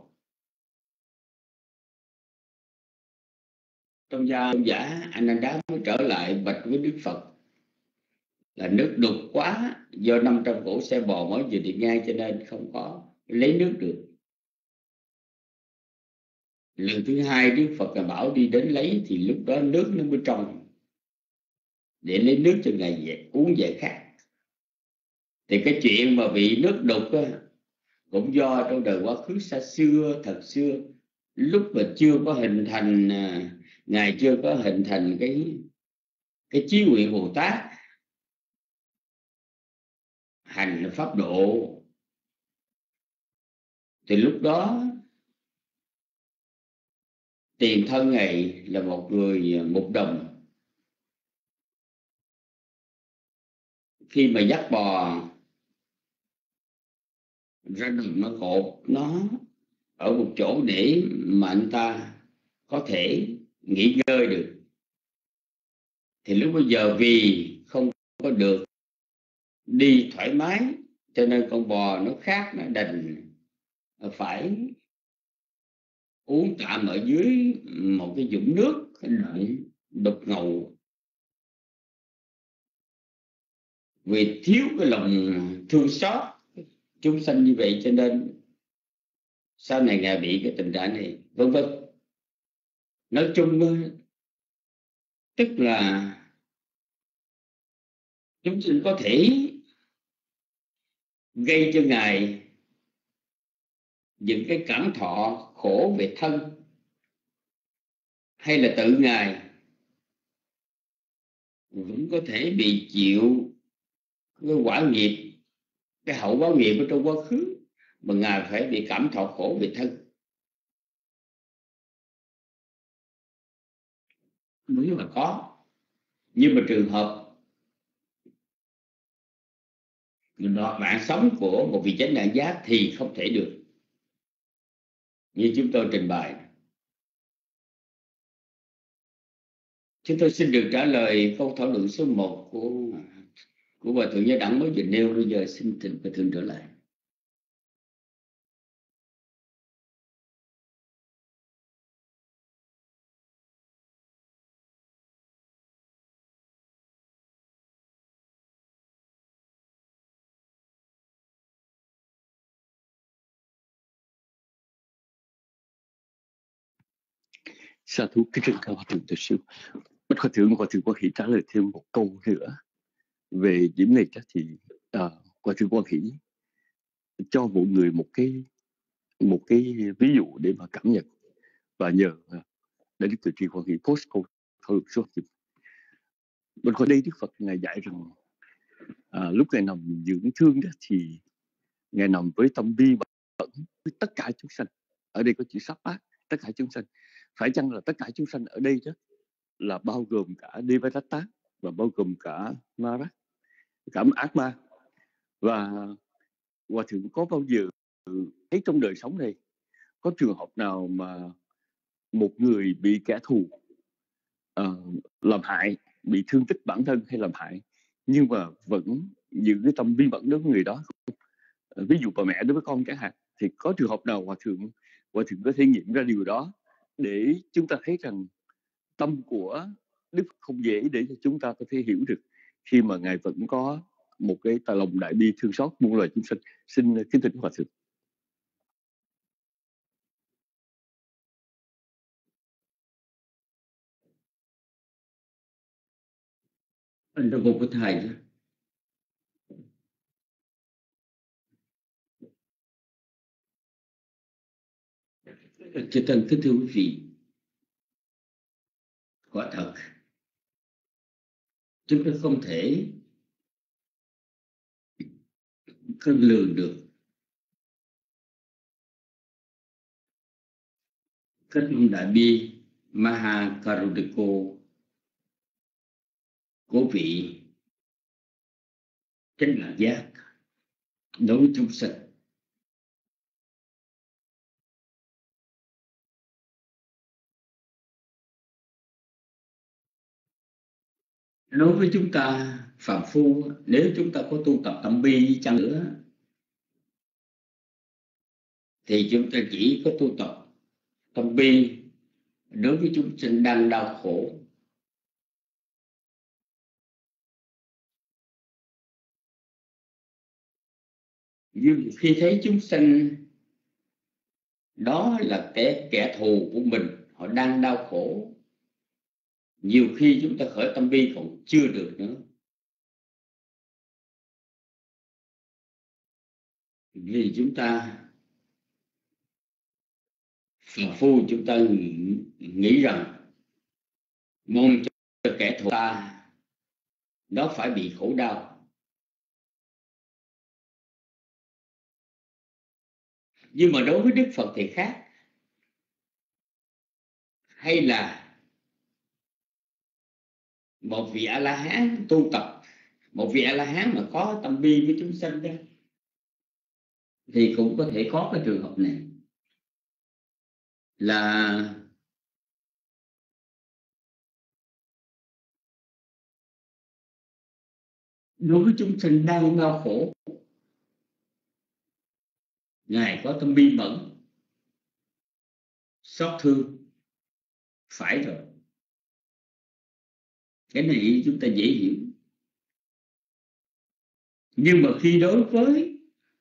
[SPEAKER 3] Tôn giả Ananda mới trở lại bạch với Đức Phật là nước đục quá, do 500 cỗ xe bò mới vừa đi ngang cho nên không có lấy nước được. Lần thứ hai Đức Phật bảo đi đến lấy, thì lúc đó nước nó mới trong, để lấy nước cho Ngài uống giải khát. Thì cái chuyện mà bị nước đục á, cũng do trong đời quá khứ xa xưa, thật xưa, lúc mà chưa có hình thành, Ngài chưa có hình thành cái chí nguyện Bồ Tát hành pháp độ, thì lúc đó tiền thân Ngài là một người mục đồng. Khi mà dắt bò ra đường, nó cột nó ở một chỗ để mà anh ta có thể nghỉ ngơi được, thì lúc bây giờ vì không có được đi thoải mái, cho nên con bò nó khát, nó đành phải uống tạm ở dưới một cái vũng nước đục ngầu. Vì thiếu cái lòng thương xót chúng sanh như vậy, cho nên sau này Ngài bị cái tình trạng này, vân vân. Nói chung tức là chúng sinh có thể gây cho Ngài những cái cảm thọ khổ về thân, hay là tự Ngài vẫn có thể bị chịu cái quả nghiệp, cái hậu báo nghiệp ở trong quá khứ, mà Ngài phải bị cảm thọ khổ về thân. Đúng là có, nhưng mà trường hợp đoạt mạng sống của một vị chánh đẳng giác thì không thể được, như chúng tôi trình bày. Chúng tôi xin được trả lời câu thảo luận số 1 của Hòa Thượng Giới Đẳng mới vừa nêu. Bây giờ xin thỉnh Hòa Thượng trở lại.
[SPEAKER 5] Sa thú kính trân cao Hòa Thượng Từ Sư. Bạch Hòa Thượng có thể trả lời thêm một câu nữa về điểm này chắc thì Hòa Thượng Quan Hỷ cho mọi người một cái ví dụ để mà cảm nhận, và nhờ để Đức Từ Tri Quan Hỷ post câu thảo luận số 1. Bên khỏi đây Đức Phật Ngài dạy rằng lúc Ngài nằm dưỡng thương đó, thì Ngài nằm với tâm bi bẩn với tất cả chúng sanh. Ở đây có chữ sắp bát, tất cả chúng sanh. Phải chăng là tất cả chúng sanh ở đây đó là bao gồm cả Devadatta và bao gồm cả Mara, cả ác ma? Và Hòa Thượng có bao giờ thấy trong đời sống này có trường hợp nào mà một người bị kẻ thù làm hại, bị thương tích bản thân hay làm hại, nhưng mà vẫn giữ cái tâm bi bẩn đối với người đó? Ví dụ bà mẹ đối với con chẳng hạn, thì có trường hợp nào Hòa Thượng có thể nghiệm ra điều đó để chúng ta thấy rằng tâm của Đức không dễ để cho chúng ta có thể hiểu được, khi mà Ngài vẫn có một cái tà lòng đại bi thương xót muôn loài chúng sinh? Xin kính thỉnh Hòa Thượng.
[SPEAKER 3] Anh đã một cái thầy Chư Tăng kính thưa quý vị, quả thật chúng ta không thể không lường được. Các ông Đại Bi Mahakarudiko, cố vị chánh đẳng giác đối với chúng sinh. Đối với chúng ta phàm phu, nếu chúng ta có tu tập tâm bi chăng nữa thì chúng ta chỉ có tu tập tâm bi đối với chúng sinh đang đau khổ. Nhưng khi thấy chúng sinh đó là kẻ thù của mình, họ đang đau khổ, nhiều khi chúng ta khởi tâm bi còn chưa được nữa. Vì chúng ta phàm phu, chúng ta nghĩ rằng mong cho kẻ thù ta nó phải bị khổ đau. Nhưng mà đối với Đức Phật thì khác. Hay là một vị A-la-hán tu tập, một vị A-la-hán mà có tâm bi với chúng sinh đó, thì cũng có thể có cái trường hợp này là đối với chúng sinh đang đau khổ, Ngài có tâm bi mẫn, xót thương. Phải rồi, cái này chúng ta dễ hiểu. Nhưng mà khi đối với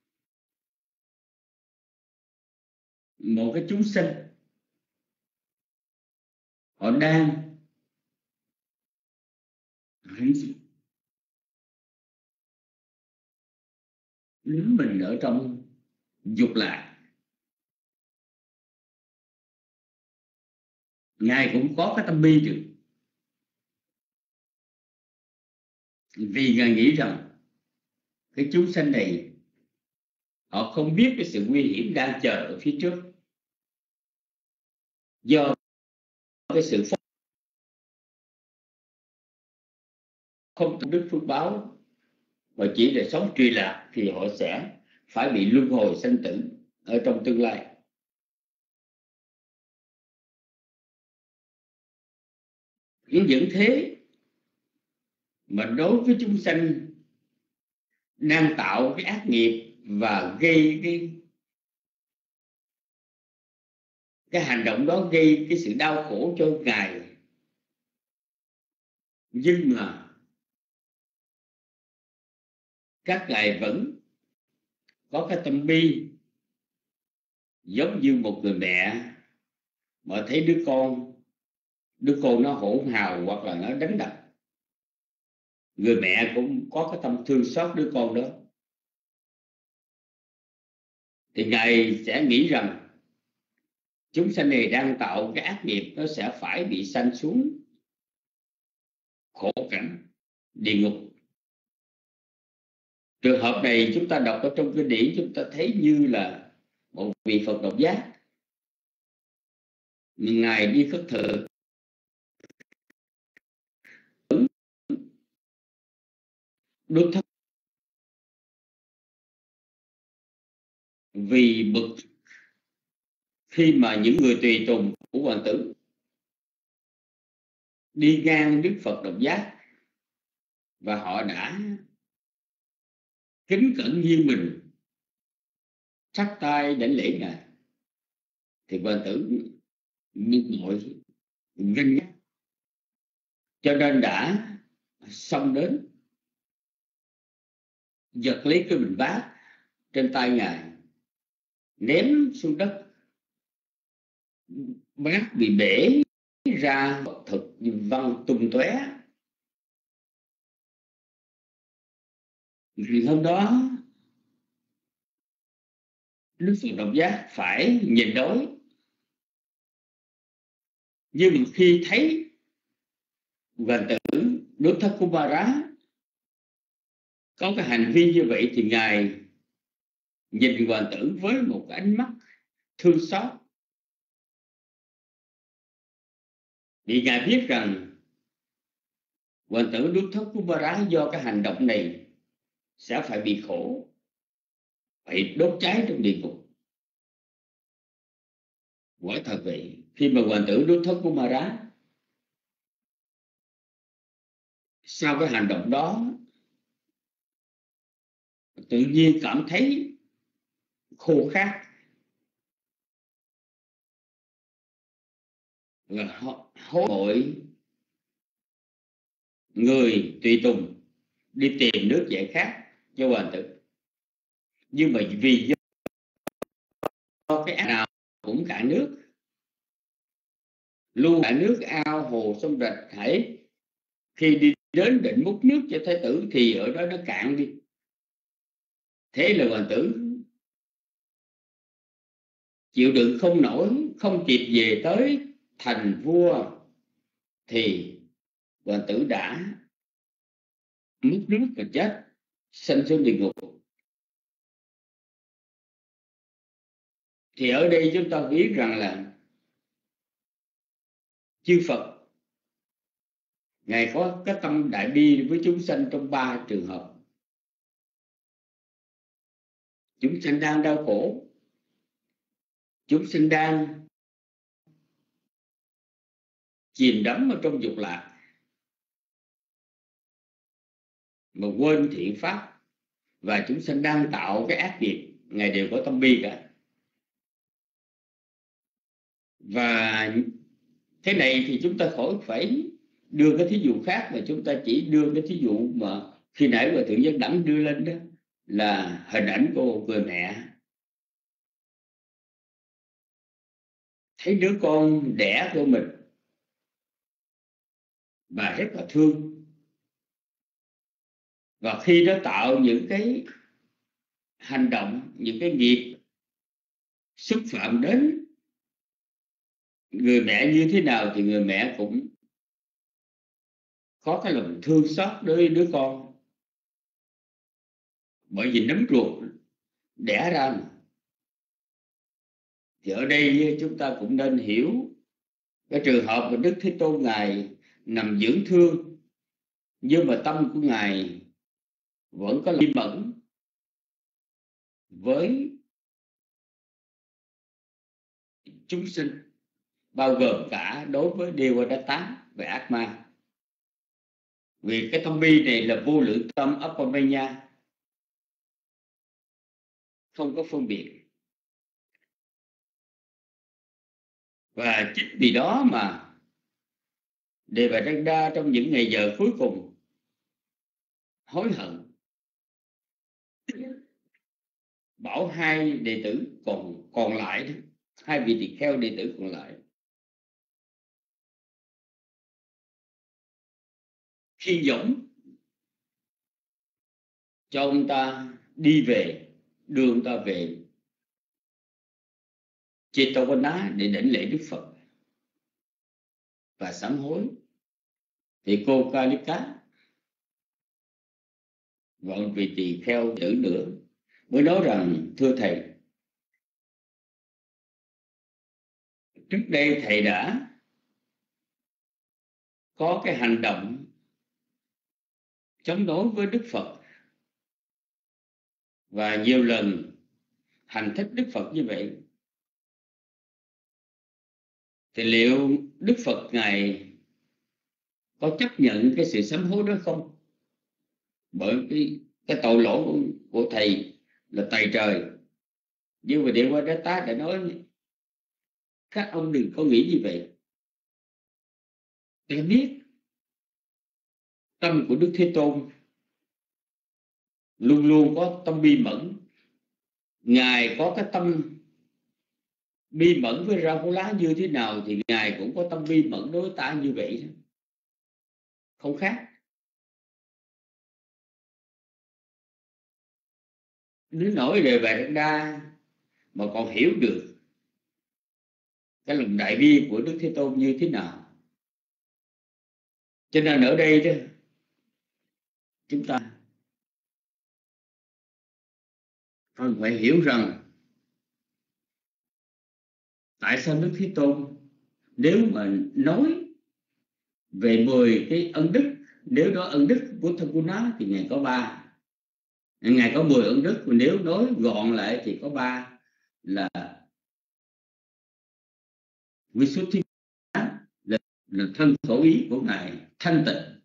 [SPEAKER 3] một cái chúng sinh họ đang đứng mình ở trong dục lạc, Ngài cũng có cái tâm bi được. Vì Ngài nghĩ rằng cái chúng sinh này họ không biết cái sự nguy hiểm đang chờ ở phía trước, do cái sự không tu đức phước báo mà chỉ để sống truy lạc, thì họ sẽ phải bị luân hồi sanh tử ở trong tương lai. Nhưng vẫn thế mà đối với chúng sanh đang tạo cái ác nghiệp và gây cái hành động đó, gây cái sự đau khổ cho Ngài, nhưng mà các Ngài vẫn có cái tâm bi, giống như một người mẹ mà thấy đứa con nó hỗn hào hoặc là nó đánh đập, người mẹ cũng có cái tâm thương xót đứa con đó. Thì Ngài sẽ nghĩ rằng chúng sanh này đang tạo cái ác nghiệp, nó sẽ phải bị sanh xuống khổ cảnh địa ngục. Trường hợp này chúng ta đọc ở trong kinh điển, chúng ta thấy như là một vị Phật độc giác, Ngài đi khất thực đốt thất, vì bực khi mà những người tùy tùng của hoàng tử đi ngang Đức Phật độc giác và họ đã kính cẩn như mình chắp tay đảnh lễ Ngài, thì hoàng tử bực bội ganh ghét, cho nên đã xông đến giật lấy cái bình bát trên tay Ngài, ném xuống đất. Bát bị bể ra, thực văng tung tóe. Vì hôm đó Đức Phật độc giác phải nhìn đối, nhưng mà khi thấy hoàng tử Đốt Thất Kumara có cái hành vi như vậy thì Ngài nhìn hoàng tử với một cái ánh mắt thương xót, vì ngài biết rằng hoàng tử Đốt Thất Kumara do cái hành động này sẽ phải bị khổ, phải đốt cháy trong địa ngục. Quả thật vậy, khi mà hoàng tử Đốt Thất Kumara sau cái hành động đó tự nhiên cảm thấy khô khát, và hối hội người tùy tùng đi tìm nước giải khát cho hoàng tử. Nhưng mà vì do cái nào cũng cạn nước, luôn cạn nước ao hồ sông rạch hải, khi đi đến định múc nước cho thái tử thì ở đó nó cạn đi. Thế là hoàng tử chịu đựng không nổi, không kịp về tới thành vua thì hoàng tử đã múc nước và chết, sanh xuống địa ngục. Thì ở đây chúng ta biết rằng là chư Phật ngài có cái tâm đại bi với chúng sanh trong 3 trường hợp. Chúng sanh đang đau khổ, chúng sanh đang chìm đắm ở trong dục lạc mà quên thiện pháp, và chúng sanh đang tạo cái ác nghiệp, ngài đều có tâm bi cả. Và thế này thì chúng ta khỏi phải đưa cái thí dụ khác, mà chúng ta chỉ đưa cái thí dụ mà khi nãy Hòa Thượng Giác Đẳng đưa lên đó, là hình ảnh của một người mẹ thấy đứa con đẻ của mình và rất là thương, và khi nó tạo những cái hành động, những cái nghiệp xúc phạm đến người mẹ như thế nào thì người mẹ cũng có cái lòng thương xót đối với đứa con, bởi vì nấm ruột đẻ ra mà. Thì ở đây chúng ta cũng nên hiểu cái trường hợp mà Đức Thế Tôn ngài nằm dưỡng thương, nhưng mà tâm của ngài vẫn có lý mẫn với chúng sinh, bao gồm cả đối với Devadatta và ác ma. Vì cái tâm bi này là vô lượng tâm Appamanya, không có phân biệt. Và chính vì đó mà Devadatta trong những ngày giờ cuối cùng hối hận, bảo 2 đệ tử còn lại, 2 vị tỳ kheo đệ tử còn lại, khiên dũng cho ông ta đi về, đưa ông ta về Jetavana để đảnh lễ Đức Phật và sám hối. Thì cô Kalika và một vị tỳ kheo tử nữa mới nói rằng: thưa thầy, trước đây thầy đã có cái hành động chống đối với Đức Phật và nhiều lần hành thích Đức Phật như vậy, thì liệu Đức Phật ngài có chấp nhận cái sự sám hối đó không? Bởi cái tội lỗi của thầy là tày trời. Nhưng mà Devadatta đã nói: các ông đừng có nghĩ như vậy. Ta biết tâm của Đức Thế Tôn luôn luôn có tâm bi mẫn. Ngài có cái tâm bi mẫn với Rahula như thế nào thì ngài cũng có tâm bi mẫn đối với ta như vậy, không khác. Nếu nổi đề Devadatta mà còn hiểu được cái lòng đại bi của Đức Thế Tôn như thế nào, cho nên ở đây đó chúng ta cần phải hiểu rằng tại sao Đức Thế Tôn nếu mà nói về 10 cái ân đức, nếu đó ân đức của Thakuna thì Ngài có 3, Ngài có 10 ân đức, và nếu nói gọn lại thì có 3 là Visuddhi, là thân khẩu ý của Ngài thanh tịnh,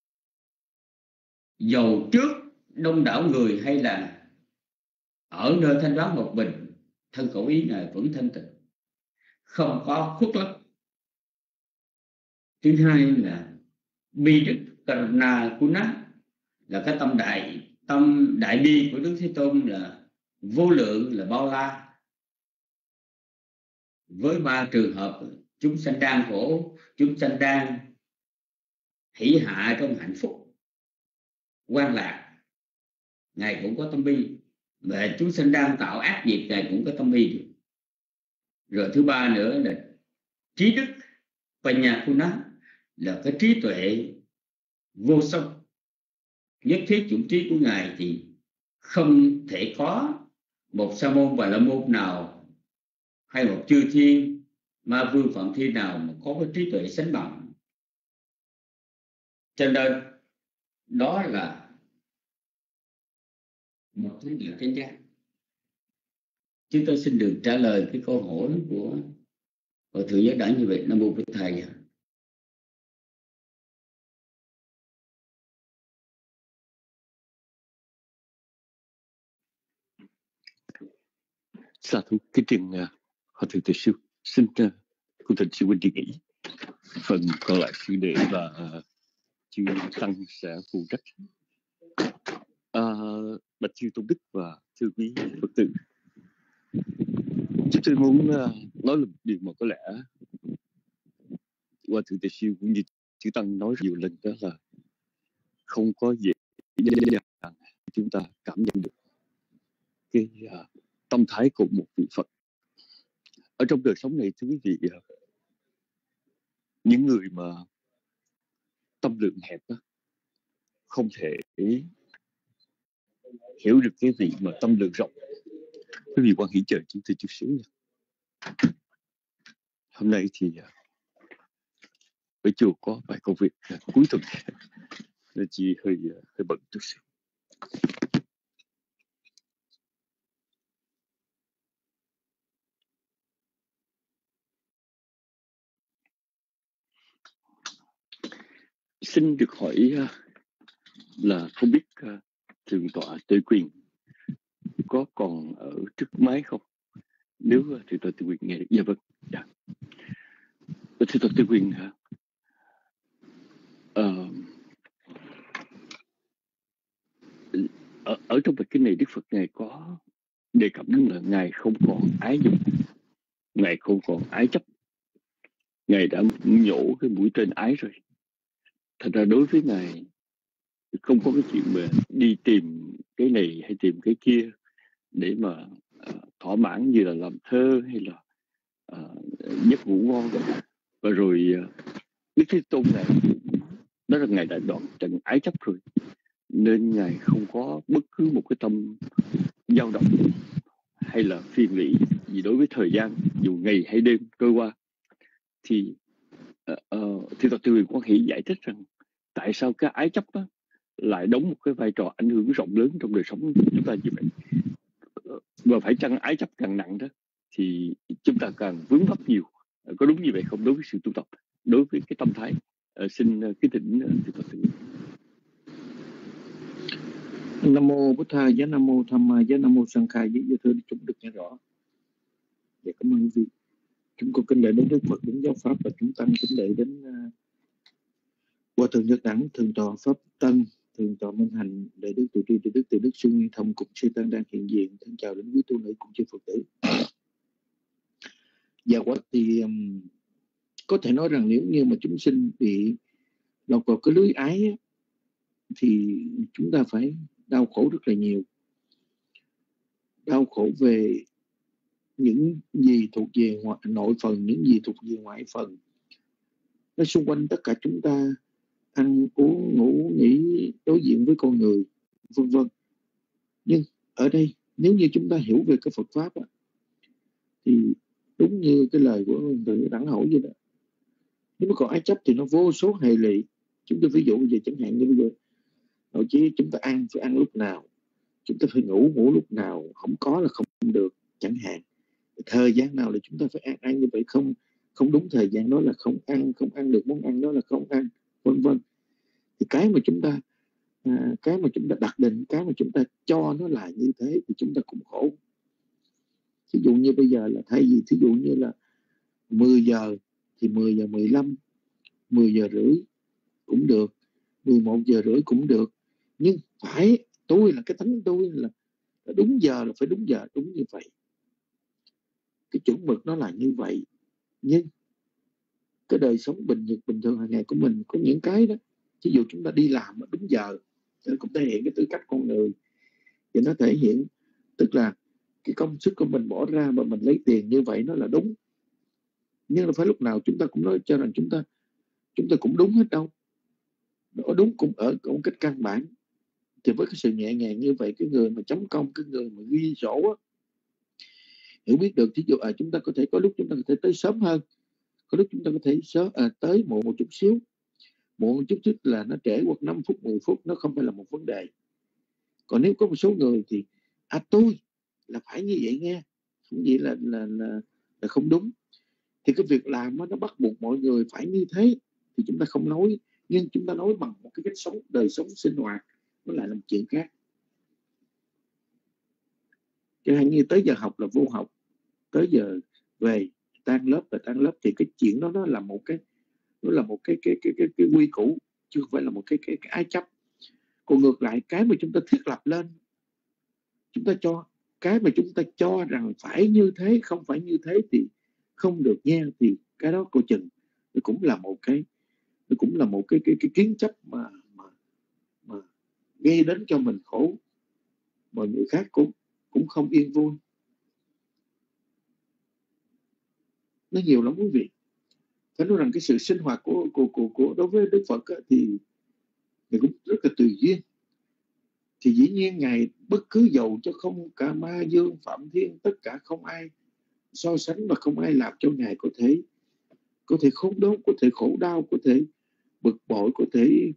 [SPEAKER 3] dầu trước đông đảo người hay là ở nơi thanh vắng một mình, thân khẩu ý Ngài vẫn thanh tịnh, không có khuất lấp. Thứ hai là bi đức Karuna Kuna, là cái tâm đại bi của Đức Thế Tôn là vô lượng, là bao la. Với 3 trường hợp chúng sanh đang khổ, chúng sanh đang hỷ hạ trong hạnh phúc quan lạc, Ngài cũng có tâm bi. Và chúng sanh đang tạo ác nghiệp, Ngài cũng có tâm bi. Rồi thứ ba nữa là trí đức Panyakuna, là cái trí tuệ vô song. Nhất thiết chủng trí của Ngài thì không thể có một sa môn Bà La Môn nào hay một chư thiên ma vương phạm thiên nào mà có cái trí tuệ sánh bằng. Cho nên đó là một thánh địa chánh giác. Chúng tôi xin được trả lời cái câu hỏi của Hòa Thượng Giác Đẳng như vậy. Nam mô Bổn Thầy.
[SPEAKER 5] Sa thú kính trình Hòa Thượng Từ Sư, xin cung thỉnh sư huynh đi nghỉ. Phần còn lại sư đệ và chư tăng sẽ phụ trách. Bạch chư tôn đức và thưa quý Phật tử, chúng tôi muốn nói một điều mà có lẽ Hòa Thượng Từ Sư cũng như chư tăng nói nhiều lần, đó là không có dễ dàng chúng ta cảm nhận được cái tâm thái của một vị Phật ở trong đời sống này. Thưa quý vị, những người mà tâm lượng hẹp đó, không thể hiểu được cái vị mà tâm lượng rộng. Quý vị quan hỷ chờ chúng tôi chút xíu nha. Hôm nay thì ở chùa có vài công việc cuối tuần nên chị hơi bận chút xíu. Xin được hỏi là không biết Thượng tọa Tuệ Quyền có còn ở trước máy không? Nếu Thượng tọa Tuệ Quyền nghe được, dạ vâng. Dạ. Thượng tọa Tuệ Quyền ở trong bài kinh này, Đức Phật Ngài có đề cập đến là Ngài không còn ái dục, Ngài không còn ái chấp, Ngài đã nhổ cái mũi tên ái rồi. Thật ra đối với Ngài không có cái chuyện mà đi tìm cái này hay tìm cái kia để mà thỏa mãn, như là làm thơ hay là giấc ngủ ngon vậy. Và rồi Đức Thế Tôn này, đó là Ngài đã đoạn trần ái chấp rồi, nên Ngài không có bất cứ một cái tâm dao động hay là phiền lụy gì đối với thời gian, dù ngày hay đêm trôi qua. Thì Thượng tọa Tuệ Quyền Quan Hỷ giải thích rằng tại sao cái ái chấp đó lại đóng một cái vai trò ảnh hưởng rộng lớn trong đời sống của chúng ta như vậy. Và phải chăng ái chấp càng nặng đó thì chúng ta càng vướng mắc nhiều. Có đúng như vậy không đối với sự tu tập, đối với cái tâm thái? Xin kính thỉnh Thượng tọa Tuệ Quyền.
[SPEAKER 6] Nam mô Bổn Thầy, giá Nam mô Tham Ma, giá Nam mô Sang Khai, với thưa chúng được nghe rõ. Dạ, cảm ơn quý vị. Chúng con kính lễ đến Đức Phật, đến giáo pháp, và chúng tăng kính lễ đến Hòa Thượng Giác Đẳng, Thượng tọa Pháp Tân, Thượng tọa Minh Hạnh, Đại đức Từ Tri, Đại đức Từ Đức Xuân Nguyên Thông cùng sư tăng đang hiện diện. Thân chào đến quý tu nữ cùng chư Phật tử. Dạ, quả thì có thể nói rằng nếu như mà chúng sinh bị lọt vào cái lưới ái thì chúng ta phải đau khổ rất là nhiều. Đau khổ về những gì thuộc về nội phần, những gì thuộc về ngoại phần. Nó xung quanh tất cả chúng ta, ăn uống, ngủ, nghỉ, đối diện với con người, vân vân. Nhưng ở đây Nếu như chúng ta hiểu về cái Phật pháp á, thì đúng như cái lời của từ Đẳng Hữu vậy đó, nếu mà còn ái chấp thì nó vô số hệ lụy. Chúng ta ví dụ bây giờ chẳng hạn như bây giờ nội chí chúng ta ăn phải ăn lúc nào, chúng ta phải ngủ lúc nào, không có là không được chẳng hạn. Thời gian nào là chúng ta phải ăn như vậy, không đúng thời gian đó là không ăn được món ăn đó là không ăn, vân vân. Thì cái mà chúng ta đặt định, cái mà chúng ta cho nó là như thế thì chúng ta cũng khổ. Ví dụ như bây giờ là thay vì thí dụ như là 10 giờ thì 10 giờ 15, 10 giờ rưỡi cũng được, 11 giờ rưỡi cũng được, nhưng phải tôi là cái tánh tôi là đúng giờ là phải đúng giờ, đúng như vậy. Cái chuẩn mực nó là như vậy. Nhưng cái đời sống bình thường hàng ngày của mình có những cái đó, ví dụ chúng ta đi làm đúng giờ, nó cũng thể hiện cái tư cách con người. Thì nó thể hiện tức là cái công sức của mình bỏ ra mà mình lấy tiền như vậy nó là đúng. Nhưng là phải lúc nào chúng ta cũng nói cho rằng chúng ta cũng đúng hết đâu. Nó đúng cũng ở một cách căn bản. Thì với cái sự nhẹ nhàng như vậy, cái người mà chấm công, cái người mà ghi sổ á, hiểu biết được, thí dụ chúng ta có thể có lúc chúng ta có thể tới sớm hơn, có lúc chúng ta có thể tới muộn một chút xíu. Muộn một chút xíu là nó trễ hoặc 5 phút, 10 phút, nó không phải là một vấn đề. Còn nếu có một số người thì tôi là phải như vậy nghe, không vậy là không đúng. Thì cái việc làm nó bắt buộc mọi người phải như thế thì chúng ta không nói, nhưng chúng ta nói bằng một cái cách sống, đời sống sinh hoạt, nó lại là một chuyện khác. Chẳng hạn như tới giờ học là vô học, tới giờ về tan lớp là tan lớp, thì cái chuyện đó nó là một cái quy củ, chứ không phải là một cái ái chấp. Còn ngược lại, cái mà chúng ta thiết lập lên, chúng ta cho cái mà chúng ta cho rằng phải như thế, không phải như thế thì không được nha, thì cái đó coi chừng nó cũng là một cái kiến chấp mà gây đến cho mình khổ, mà người khác cũng không yên vui. Nó nhiều lắm quý vị. Phải nói rằng cái sự sinh hoạt của đối với Đức Phật thì cũng rất là tùy duyên. Thì dĩ nhiên Ngài bất cứ dầu cho không cả ma dương phạm thiên, tất cả không ai so sánh và không ai làm cho Ngài có thể khốn đốn, có thể khổ đau, có thể bực bội, có thể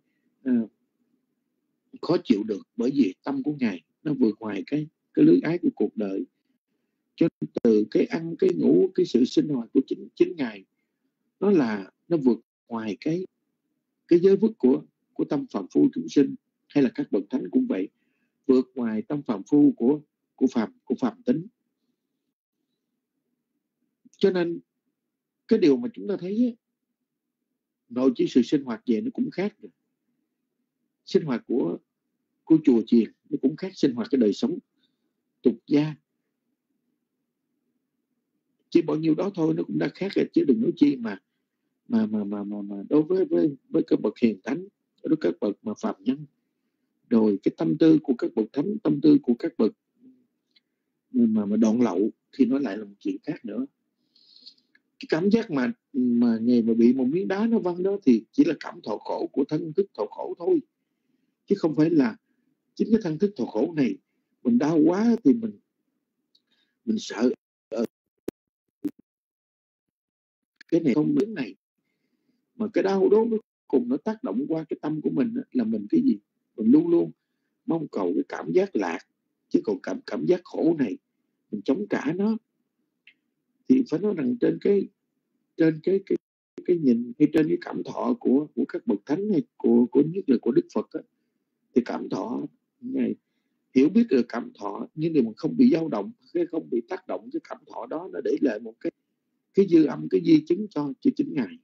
[SPEAKER 6] khó chịu được, bởi vì tâm của Ngài nó vượt ngoài cái lưới ái của cuộc đời. Cho từ cái ăn, cái ngủ, cái sự sinh hoạt của chính Ngài, nó vượt ngoài cái giới vứt của tâm phàm phu chúng sinh, hay là các bậc thánh cũng vậy, vượt ngoài tâm phàm phu của phàm tính. Cho nên cái điều mà chúng ta thấy nội chỉ sự sinh hoạt về nó cũng khác rồi. Sinh hoạt của chùa chiền nó cũng khác sinh hoạt cái đời sống tục gia. Chỉ bao nhiêu đó thôi nó cũng đã khác rồi, chứ đừng nói chi mà đối với các bậc hiền thánh, đối với các bậc mà phạm nhân, rồi cái tâm tư của các bậc thánh, tâm tư của các bậc mà đoạn lậu thì nó lại là một chuyện khác nữa. Cái cảm giác mà ngày mà bị một miếng đá nó văng đó thì chỉ là cảm thọ khổ của thân thức thọ khổ thôi, chứ không phải là chính cái thân thức thọ khổ này mình đau quá thì mình sợ cái này không đến này, mà cái đau đó cùng nó tác động qua cái tâm của mình là mình cái gì, mình luôn luôn mong cầu cái cảm giác lạc, chứ còn cảm giác khổ này mình chống trả nó. Thì phải nói rằng trên cái nhìn hay trên cái cảm thọ của các bậc thánh hay của nhất là của Đức Phật á, thì cảm thọ này hiểu biết được cảm thọ, nhưng điều mà không bị dao động, không bị tác động, cái cảm thọ đó nó để lại một cái dư âm, cái di chứng cho chính Ngài.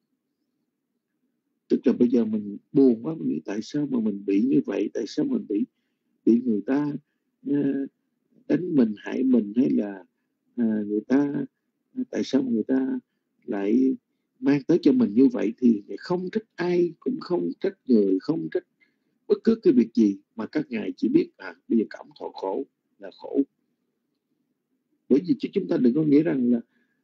[SPEAKER 6] Tức là bây giờ mình buồn quá, mình nghĩ tại sao mà mình bị như vậy, tại sao mình bị người ta đánh mình, hại mình, hay là người ta tại sao người ta lại mang tới cho mình như vậy, thì không trách ai, cũng không trách người, không trách bất cứ cái việc gì, mà các ngài chỉ biết bây giờ cảm thọ khổ là khổ. Bởi vì chứ chúng ta đừng có nghĩ rằng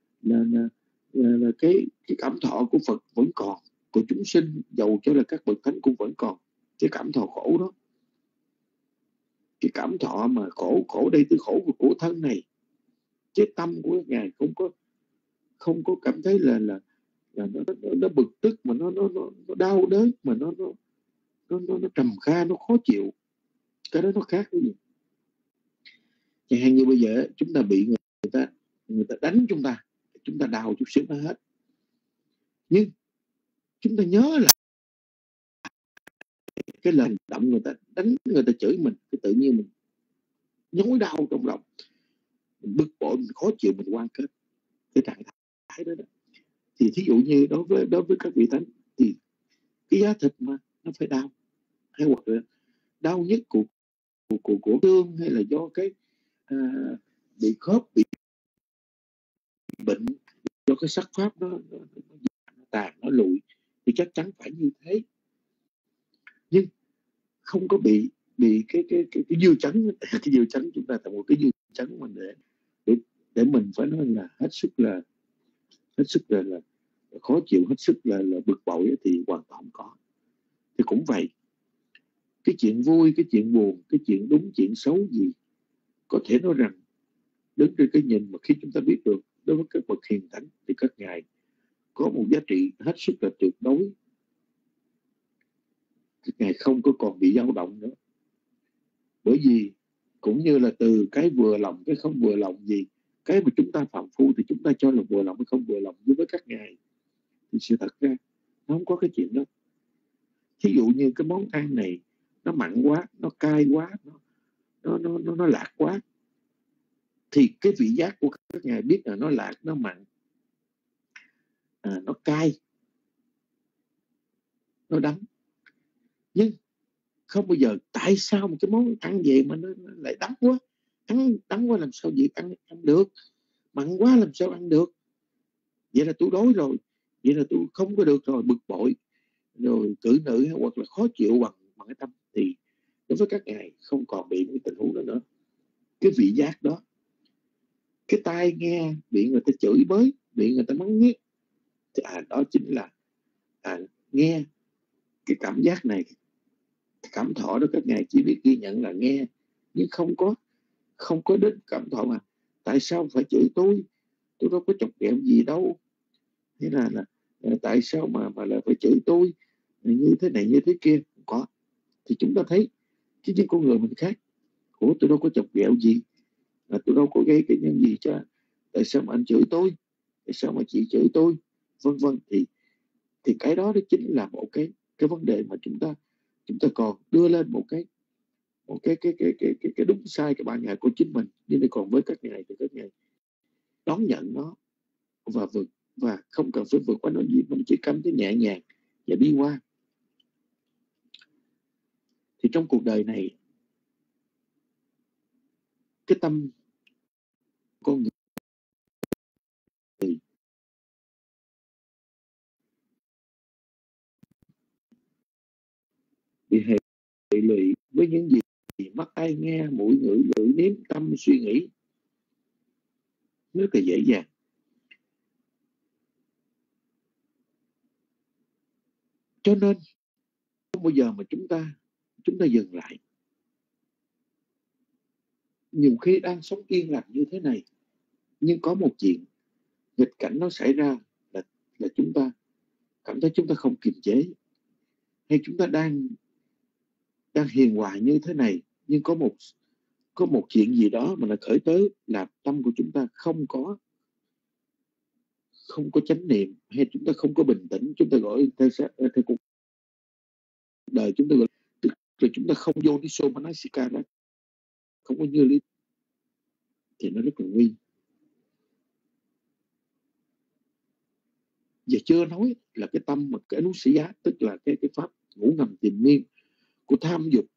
[SPEAKER 6] là cái cảm thọ của Phật vẫn còn, của chúng sinh dầu cho là các bậc thánh cũng vẫn còn cái cảm thọ khổ đó. cái cảm thọ mà khổ đây, từ khổ của thân này, chứ tâm của các ngài không có cảm thấy là nó bực tức, mà nó đau đớn, mà nó trầm kha, nó khó chịu. Cái đó nó khác cái gì. Chẳng hạn như bây giờ chúng ta bị người ta đánh chúng ta đau chút xíu nó hết, nhưng chúng ta nhớ là cái lời động người ta đánh, người ta chửi mình, cái tự nhiên mình nhói đau trong lòng, mình bực bội, mình khó chịu, mình quan kết cái trạng thái đó. Thì thí dụ như đối với các vị thánh thì cái giá thịt mà nó phải đau, hay hoặc là đau nhất của thương, hay là do cái bị khớp, bị bệnh, do cái sắc pháp nó tàn, nó lụi, thì chắc chắn phải như thế. Nhưng không có bị cái dư chấn. Cái dư chấn, chúng ta tạo một cái dư chấn mình để mình phải nói là hết sức là khó chịu, hết sức là bực bội, thì hoàn toàn không có. Thì cũng vậy, cái chuyện vui, cái chuyện buồn, cái chuyện đúng, chuyện xấu gì, có thể nói rằng đứng trên cái nhìn mà khi chúng ta biết được, đối với các bậc hiền thánh thì các ngài có một giá trị hết sức là tuyệt đối. Các ngài không có còn bị dao động nữa, bởi vì cũng như là từ cái vừa lòng, cái không vừa lòng gì, cái mà chúng ta phạm phu thì chúng ta cho là vừa lòng hay không vừa lòng. Với các ngài thì sự thật ra nó không có cái chuyện đó. Thí dụ như cái món ăn này nó mặn quá, nó cay quá, nó lạc quá, thì cái vị giác của các ngài biết là nó lạc, nó mặn, nó cay, nó đắng. Nhưng không bao giờ tại sao một cái món ăn gì mà nó lại đắng quá, đắng quá làm sao vậy ăn được, mặn quá làm sao ăn được, vậy là tôi đói rồi, vậy là tôi không có được rồi, bực bội rồi cử nữ hoặc là khó chịu bằng cái tâm. Thì đối với các ngài không còn bị cái tình huống đó nữa. Cái vị giác đó, cái tai nghe bị người ta chửi bới, bị người ta mắng nhiếc, thì đó chính là nghe. Cái cảm giác này, cái cảm thọ đó, các ngài chỉ biết ghi nhận là nghe, nhưng không có đến cảm thọ mà tại sao phải chửi tôi đâu có chọc ghẹo gì đâu, thế là tại sao mà lại phải chửi tôi như thế này như thế kia. Không có. Thì chúng ta thấy chứ những con người mình khác, tôi đâu có chọc ghẹo gì, tôi đâu có gây cái nhân gì cho, tại sao mà anh chửi tôi, tại sao mà chị chửi tôi, vân vân. Thì cái đó chính là một cái vấn đề mà chúng ta còn đưa lên một cái đúng sai, cái bản ngã của chính mình. Nhưng còn với các ngài thì các ngài đón nhận nó và không cần phải vượt qua nó gì, mình chỉ cảm thấy nhẹ nhàng và đi qua. Thì trong cuộc đời này, cái tâm con người bị hệ lụy với những gì mắt tai nghe, mũi ngửi, lưỡi nếm, tâm suy nghĩ rất là dễ dàng. Cho nên không bao giờ mà chúng ta dừng lại. Nhiều khi đang sống yên lặng như thế này, nhưng có một chuyện nghịch cảnh nó xảy ra là chúng ta cảm thấy chúng ta không kiềm chế, hay chúng ta đang hiền hòa như thế này, nhưng có một chuyện gì đó mà nó khởi tới làm tâm của chúng ta không có chánh niệm, hay chúng ta không có bình tĩnh. Chúng ta gọi theo cuộc đời chúng ta gọi là chúng ta không vô đi sô manasika đó, không có như lý, thì nó rất là nguy. Và chưa nói là cái tâm mà cái nút sĩ giá, tức là cái pháp ngủ ngầm triền miên của tham dục,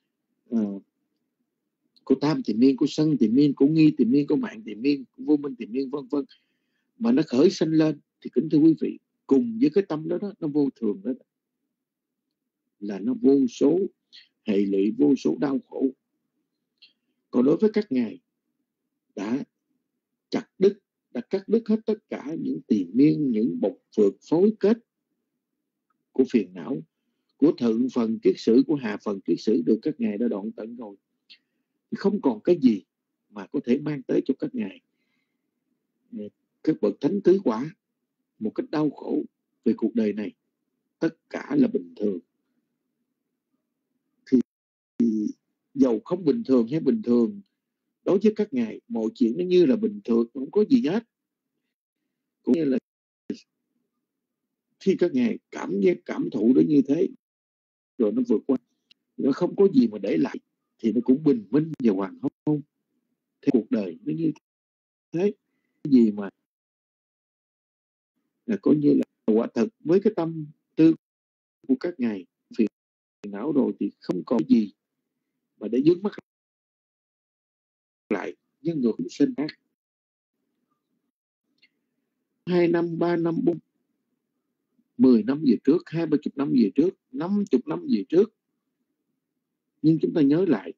[SPEAKER 6] của tham triền miên, của sân triền miên, của nghi triền miên, của mạng triền miên, của vô minh triền miên, vân vân, mà nó khởi sinh lên, thì kính thưa quý vị, cùng với cái tâm đó, nó vô thường đó, là nó vô số hệ lụy, vô số đau khổ. Còn đối với các ngài đã cắt đứt hết tất cả những triền miên, những bộc phược phối kết của phiền não, của thượng phần kiết sử, của hạ phần kiết sử, được các ngài đã đoạn tận rồi. Không còn cái gì mà có thể mang tới cho các ngài các bậc thánh tứ quả một cách đau khổ về cuộc đời này. Tất cả là bình thường. Thì dầu không bình thường hay bình thường, đối với các ngài mọi chuyện nó như là bình thường, không có gì hết. Cũng như là khi các ngài cảm thụ đó như thế, rồi nó vượt qua, nó không có gì mà để lại, thì nó cũng bình minh và hoàn hôn. Thế cuộc đời nó như thế. Cái gì mà là coi như là quả thật với cái tâm tư của các ngài phiền não rồi thì không còn gì mà để dướng mắt lại nhân ngược chúng sinh khác. 2 năm, 3 năm, 4, 10 năm về trước, 20-30 năm về trước, 50 năm về trước. Nhưng chúng ta nhớ lại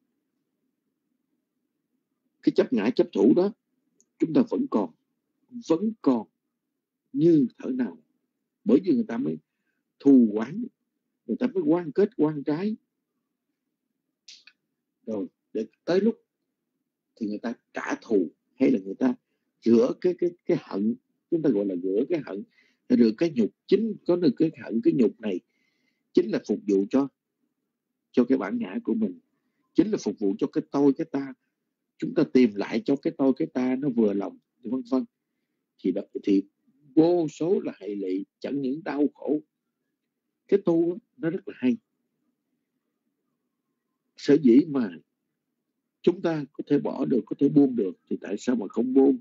[SPEAKER 6] cái chấp ngã chấp thủ đó, chúng ta vẫn còn như thở nào. Bởi vì người ta mới thù oán, người ta mới quan kết quan trái. Rồi để tới lúc thì người ta trả thù, hay là người ta rửa cái hận, chúng ta gọi là rửa cái hận, rửa cái nhục. Chính có được cái hận, cái nhục này chính là phục vụ cho cái bản ngã của mình, chính là phục vụ cho cái tôi, cái ta. Chúng ta tìm lại cho cái tôi, cái ta nó vừa lòng, vân vân. Thì vô số là hệ lụy, chẳng những đau khổ. Cái tu nó rất là hay. Sở dĩ mà chúng ta có thể bỏ được, có thể buông được, thì tại sao mà không buông?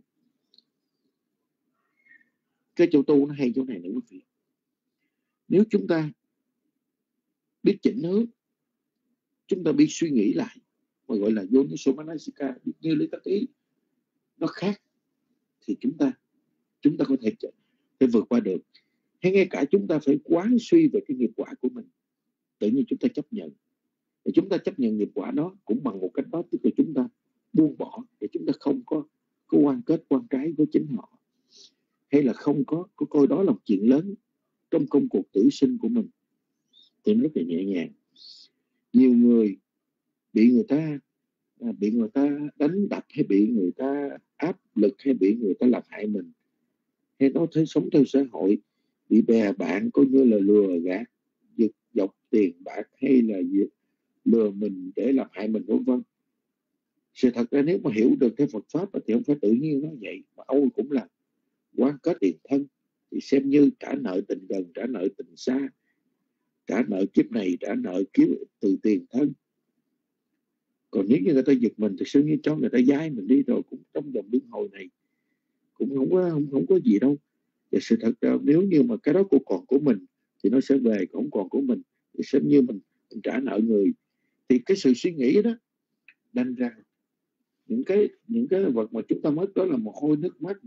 [SPEAKER 6] Cái chỗ tu nó hay chỗ này nè quý vị. Nếu chúng ta biết chỉnh hướng, chúng ta biết suy nghĩ lại, mà gọi là Yonisho Manasika, biết như lý tác ý, nó khác, thì chúng ta có thể vượt qua được. Hay ngay cả chúng ta phải quán suy về cái nghiệp quả của mình, tự nhiên chúng ta chấp nhận. Thì chúng ta chấp nhận nghiệp quả đó cũng bằng một cách đó, tức là chúng ta buông bỏ, để chúng ta không có quan kết quan trái với chính họ, hay là không có coi đó là một chuyện lớn trong công cuộc tử sinh của mình. Thì nó rất là nhẹ nhàng. Nhiều người bị người ta đánh đập, hay bị người ta áp lực, hay bị người ta làm hại mình, hay nó thấy sống theo xã hội, bị bè bạn coi như là lừa gạt, giật dọc tiền bạc, hay là lừa mình để làm hại mình, vân vân. Sự thật ra nếu mà hiểu được cái Phật pháp thì không phải tự nhiên nó vậy, mà Âu cũng là quan kết tiền thân, thì xem như trả nợ tình gần, trả nợ tình xa, trả nợ kiếp này, trả nợ kiếp từ tiền thân. Còn nếu như người ta giật mình, thực sự như cho người ta giai mình đi rồi, cũng trong vòng luân hồi này cũng không có gì đâu. Và sự thật ra nếu như mà cái đó còn của mình thì nó sẽ về, còn còn của mình thì xem như mình trả nợ người. Thì cái sự suy nghĩ đó đành rằng những cái vật mà chúng ta mất đó là mồ hôi nước mắt,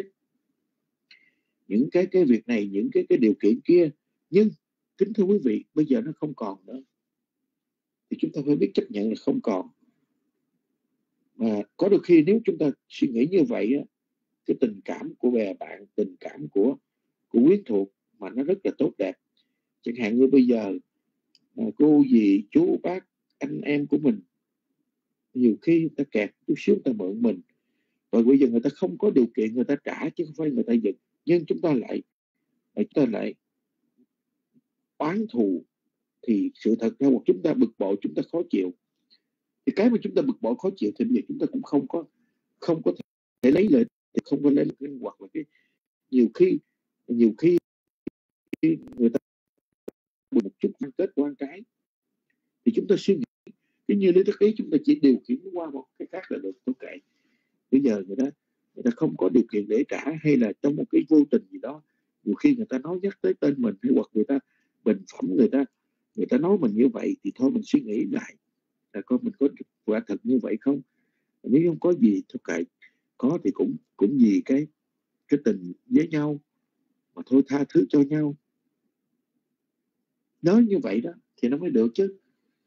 [SPEAKER 6] những cái việc này, những cái điều kiện kia. Nhưng kính thưa quý vị, bây giờ nó không còn nữa, thì chúng ta phải biết chấp nhận là không còn. Mà có đôi khi nếu chúng ta suy nghĩ như vậy á, cái tình cảm của bè bạn, tình cảm của quyến thuộc mà nó rất là tốt đẹp. Chẳng hạn như bây giờ cô dì chú bác anh em của mình, nhiều khi người ta kẹt chút xíu, người ta mượn mình, rồi bây giờ người ta không có điều kiện người ta trả, chứ không phải người ta giật. Nhưng chúng ta lại oán thù, thì sự thật ra chúng ta bực bội, chúng ta khó chịu. Thì cái mà chúng ta bực bội khó chịu thì bây giờ chúng ta cũng không có thể lấy lợi, thì không có lấy lợi, hoặc là cái nhiều khi người ta một chút quan kết quan trái, thì chúng ta suy nghĩ cái như lý thức ý, chúng ta chỉ điều khiển qua một cái khác là được. Ok, bây giờ người ta không có điều kiện để trả, hay là trong một cái vô tình gì đó, nhiều khi người ta nói nhắc tới tên mình, hay hoặc người ta bình phẩm người ta nói mình như vậy, thì thôi mình suy nghĩ lại là coi mình có quả thật như vậy không. Nếu không có gì thôi kệ, có thì cũng vì cái tình với nhau mà thôi, tha thứ cho nhau. Nói như vậy đó thì nó mới được chứ.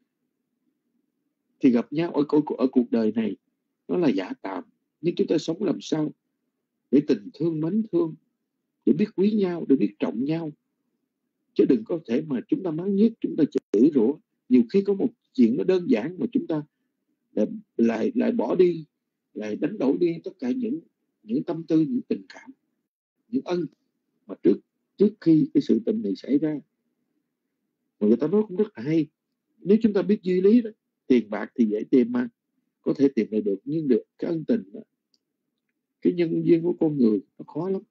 [SPEAKER 6] Thì gặp nhau ở cuộc đời này nó là giả tạm, nhưng chúng ta sống làm sao để tình thương, mến thương, để biết quý nhau, để biết trọng nhau. Chứ đừng có thể mà chúng ta mắng nhiếc, chúng ta chửi rủa. Nhiều khi có một chuyện nó đơn giản mà chúng ta lại bỏ đi, lại đánh đổi đi tất cả những tâm tư, những tình cảm, những ân mà trước khi cái sự tình này xảy ra. Mà người ta nói cũng rất là hay, nếu chúng ta biết duy lý đó, tiền bạc thì dễ tìm mà, có thể tìm lại được, nhưng được cái ân tình đó, cái nhân duyên của con người nó khó lắm.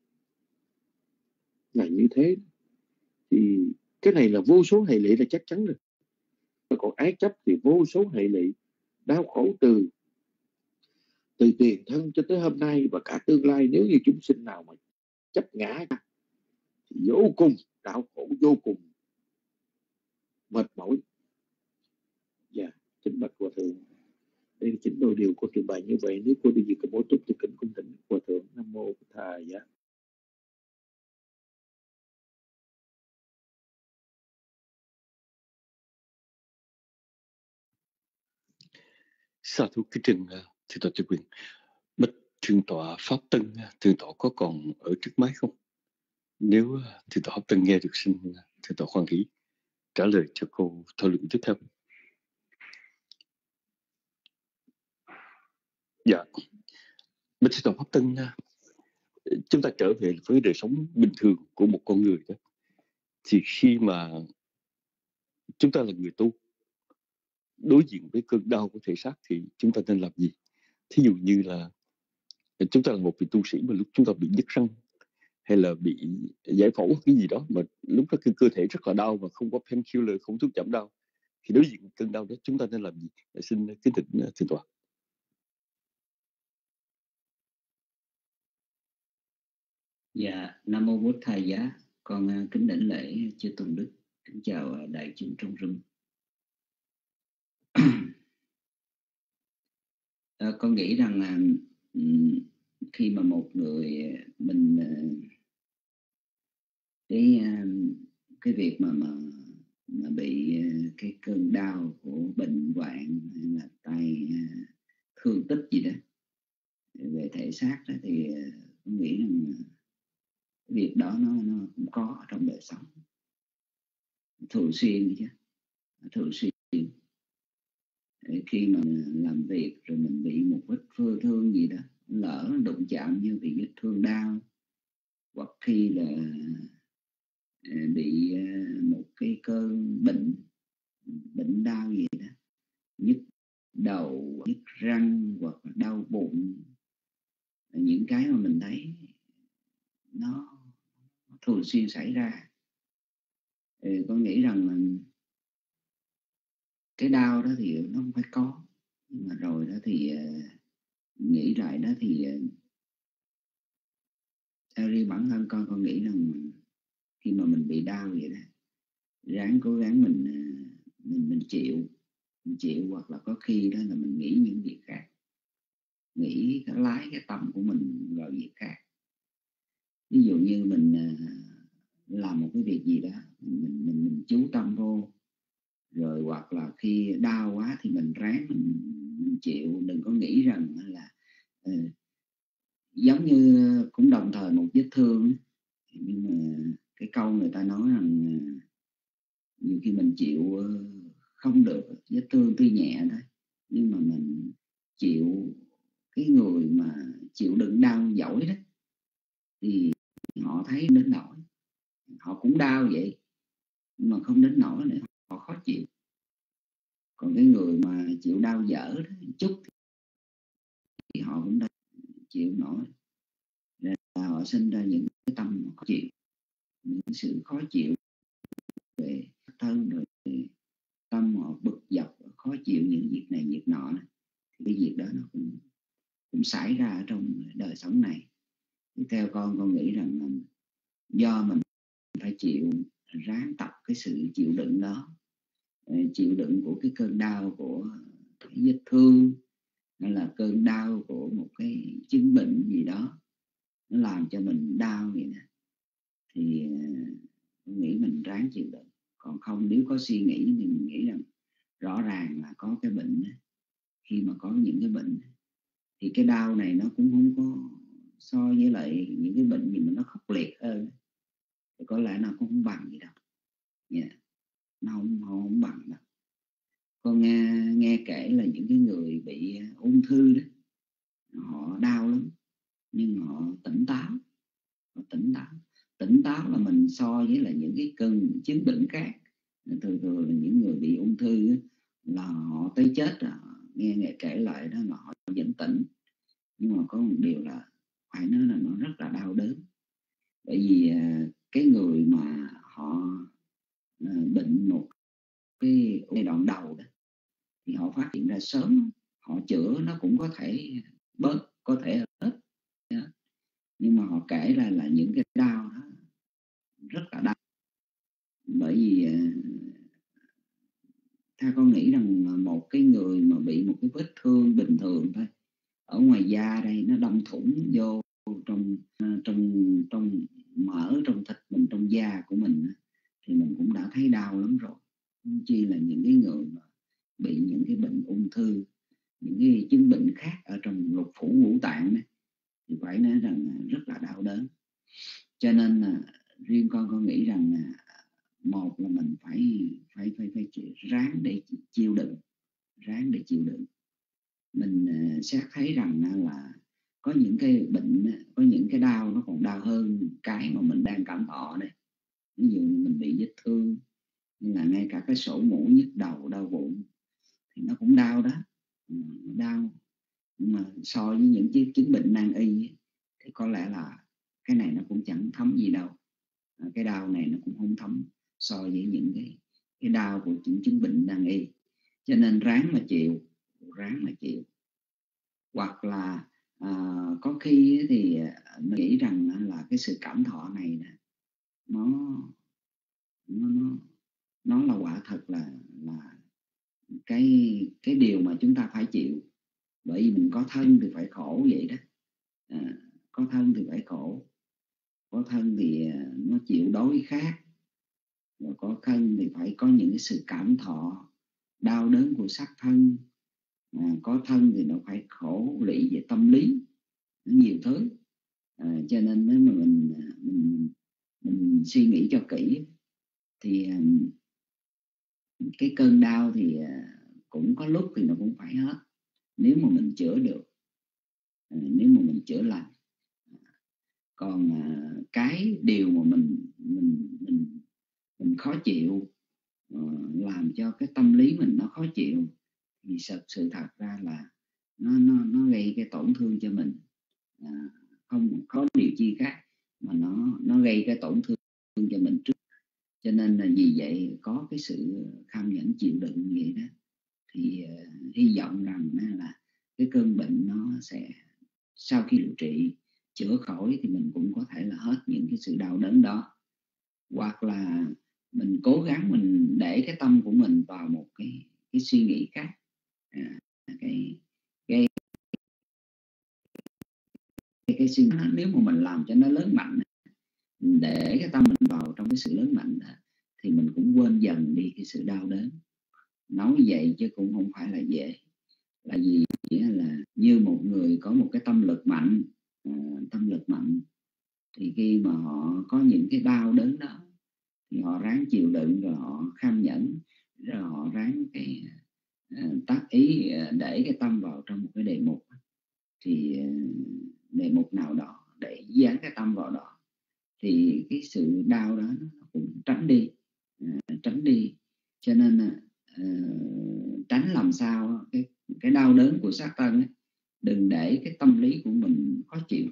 [SPEAKER 6] Là như thế. Thì cái này là vô số hệ lụy là chắc chắn rồi. Còn ái chấp thì vô số hệ lụy đau khổ từ tiền thân cho tới hôm nay và cả tương lai. Nếu như chúng sinh nào mà chấp ngã thì vô cùng đau khổ, vô cùng mệt mỏi. Dạ, kính bạch Hòa Thượng, đây là chính đôi điều của trình bày như vậy. Nếu cô đi gì có bổ túc thì kính cung thỉnh Hòa Thượng. Nam mô Bổn Thầy. Dạ.
[SPEAKER 5] Sa thú kính trình thượng tọa Trí Quyền. Bạch thượng tọa Pháp Tân, thượng tọa có còn ở trước máy không? Nếu thượng tọa Pháp Tân nghe được, xin thượng tọa khoan hỷ trả lời cho cô thảo luận tiếp theo. Dạ, bạch thượng tọa Pháp Tân, chúng ta trở về với đời sống bình thường của một con người đó, thì khi mà chúng ta là người tu, đối diện với cơn đau của thể xác thì chúng ta nên làm gì? Thí dụ như là chúng ta là một vị tu sĩ mà lúc chúng ta bị đứt răng hay là bị giải phẫu cái gì đó, mà lúc đó cơ thể rất là đau và không có painkiller, không thuốc giảm đau, thì đối diện cơn đau đó chúng ta nên làm gì? Xin kính thỉnh thượng tọa.
[SPEAKER 4] Dạ, Nam mô Bổn Thầy Giá. Con kính đảnh lễ chư Tôn Đức, kính chào đại chúng trong rừng. Con nghĩ rằng là khi mà một người mình cái việc mà bị cái cơn đau của bệnh hoạn hay là tay thương tích gì đó về thể xác đó, thì con nghĩ rằng cái việc đó nó cũng có trong đời sống thường xuyên chứ, thường xuyên. Khi mà làm việc rồi mình bị một vết thương gì đó, lỡ đụng chạm như bị vết thương đau, hoặc khi là bị một cái cơn bệnh đau gì đó, nhức đầu, nhức răng hoặc là đau bụng, những cái mà mình thấy nó thường xuyên xảy ra, con nghĩ rằng là cái đau đó thì nó không phải có, nhưng mà rồi đó thì nghĩ lại đó thì theo riêng bản thân con nghĩ rằng khi mà mình bị đau vậy đó, ráng cố gắng mình chịu, hoặc là có khi đó là mình nghĩ những việc khác, nghĩ lái cái tâm của mình vào việc khác. Ví dụ như mình làm một cái việc gì đó, mình chú tâm vô, rồi hoặc là khi đau quá thì mình ráng mình chịu, đừng có nghĩ rằng là giống như cũng đồng thời một vết thương. Nhưng mà cái câu người ta nói rằng nhiều khi mình chịu không được, vết thương tuy nhẹ thôi, nhưng mà mình chịu, cái người mà chịu đựng đau giỏi đó thì họ thấy đến nỗi họ cũng đau vậy nhưng mà không đến nỗi nữa, họ khó chịu. Còn cái người mà chịu đau dở đó, chút thì họ cũng đã chịu nổi, nên là họ sinh ra những cái tâm khó chịu, những sự khó chịu về thân, rồi tâm họ bực dọc, khó chịu những việc này việc nọ. Thì cái việc đó nó cũng xảy ra ở trong đời sống này. Theo con nghĩ rằng do mình phải chịu, ráng tập cái sự chịu đựng đó, chịu đựng của cái cơn đau của cái vết thương, hay là cơn đau của một cái chứng bệnh gì đó nó làm cho mình đau vậy nè, thì tôi nghĩ mình ráng chịu đựng. Còn không, nếu có suy nghĩ thì mình nghĩ rằng rõ ràng là có cái bệnh. Khi mà có những cái bệnh thì cái đau này nó cũng không có so với lại những cái bệnh gì mà nó khốc liệt hơn thì có lẽ nó cũng không bằng gì đâu. Yeah. Nó không bằng đâu. con nghe kể là những cái người bị ung thư đó, họ đau lắm nhưng họ tỉnh táo. Họ tỉnh táo là mình so với là những cái cơn chứng bệnh khác. Thường là những người bị ung thư đó, là họ tới chết rồi, nghe kể lại đó là họ vẫn tỉnh, nhưng mà có một điều là phải nói là nó rất là đau đớn. Bởi vì cái người mà họ bệnh một cái giai đoạn đầu đó thì họ phát hiện ra sớm, họ chữa nó cũng có thể bớt, có thể hết, nhưng mà họ kể ra là những cái đau đó rất là đau. Bởi vì theo con nghĩ rằng một cái người mà bị một cái vết thương bình thường thôi ở ngoài da đây, nó đâm thủng vô trong mỡ, trong thịt mình, trong da của mình, thì mình cũng đã thấy đau lắm rồi. Chi là những cái người mà bị những cái bệnh ung thư, những cái chứng bệnh khác ở trong lục phủ ngũ tạng này, thì phải nói rằng rất là đau đớn. Cho nên là riêng con nghĩ rằng một là mình phải ráng để chịu đựng. Mình sẽ thấy rằng là có những cái bệnh, có những cái đau nó còn đau hơn cái mà mình đang cảm thọ đây. Ví dụ như mình bị vết thương, nhưng là ngay cả cái sổ mũi, nhức đầu, đau bụng thì nó cũng đau đó, đau. Nhưng mà so với những chứng bệnh nan y thì có lẽ là cái này nó cũng chẳng thấm gì đâu. Cái đau này nó cũng không thấm so với những cái đau của những chứng bệnh nan y. Cho nên ráng mà chịu. Hoặc là có khi thì mình nghĩ rằng là cái sự cảm thọ này nè, nó là quả thật là cái điều mà chúng ta phải chịu. Bởi vì mình có thân thì phải khổ vậy đó. Có thân thì phải khổ, có thân thì nó chịu đói khát, rồi có thân thì phải có những cái sự cảm thọ đau đớn của xác thân. Có thân thì nó phải khổ lụy về tâm lý, nhiều thứ. Cho nên nếu mà mình suy nghĩ cho kỹ thì cái cơn đau thì cũng có lúc thì nó cũng phải hết, nếu mà mình chữa được, nếu mà mình chữa lành. Còn cái điều mà mình khó chịu, làm cho cái tâm lý mình nó khó chịu, thì sự thật ra là nó gây cái tổn thương cho mình, không có điều chi khác mà nó gây cái tổn thương cho mình trước. Cho nên là vì vậy có cái sự kham nhẫn chịu đựng vậy đó, thì hy vọng rằng là cái cơn bệnh nó sẽ sau khi điều trị chữa khỏi thì mình cũng có thể là hết những cái sự đau đớn đó. Hoặc là mình cố gắng mình để cái tâm của mình vào một cái suy nghĩ khác, cái suy nghĩ. Nếu mà mình làm cho nó lớn mạnh, để cái tâm mình vào trong cái sự lớn mạnh đó, thì mình cũng quên dần đi cái sự đau đớn. Nói vậy chứ cũng không phải là dễ. Là gì? Là như một người có một cái tâm lực mạnh, thì khi mà họ có những cái đau đớn đó thì họ ráng chịu đựng, rồi họ kham nhẫn, rồi họ ráng cái tác ý để cái tâm vào trong một cái đề mục, thì đề mục nào đó để dán cái tâm vào đó, thì cái sự đau đó nó cũng tránh đi. Cho nên tránh làm sao cái đau đớn của xác thân ấy, đừng để cái tâm lý của mình khó chịu,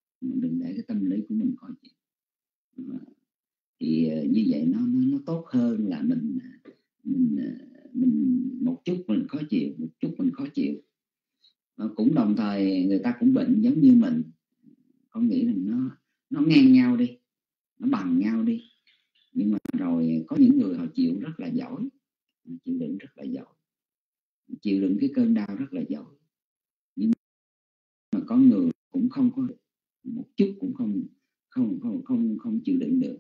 [SPEAKER 4] thì như vậy nó tốt hơn là mình một chút mình khó chịu, một chút mình khó chịu. Và cũng đồng thời người ta cũng bệnh giống như mình, có nghĩ rằng nó ngang nhau đi, nó bằng nhau đi. Nhưng mà rồi có những người họ chịu rất là giỏi, chịu đựng rất là giỏi, chịu đựng cái cơn đau rất là giỏi. Nhưng mà có người cũng không có một chút, cũng không chịu đựng được.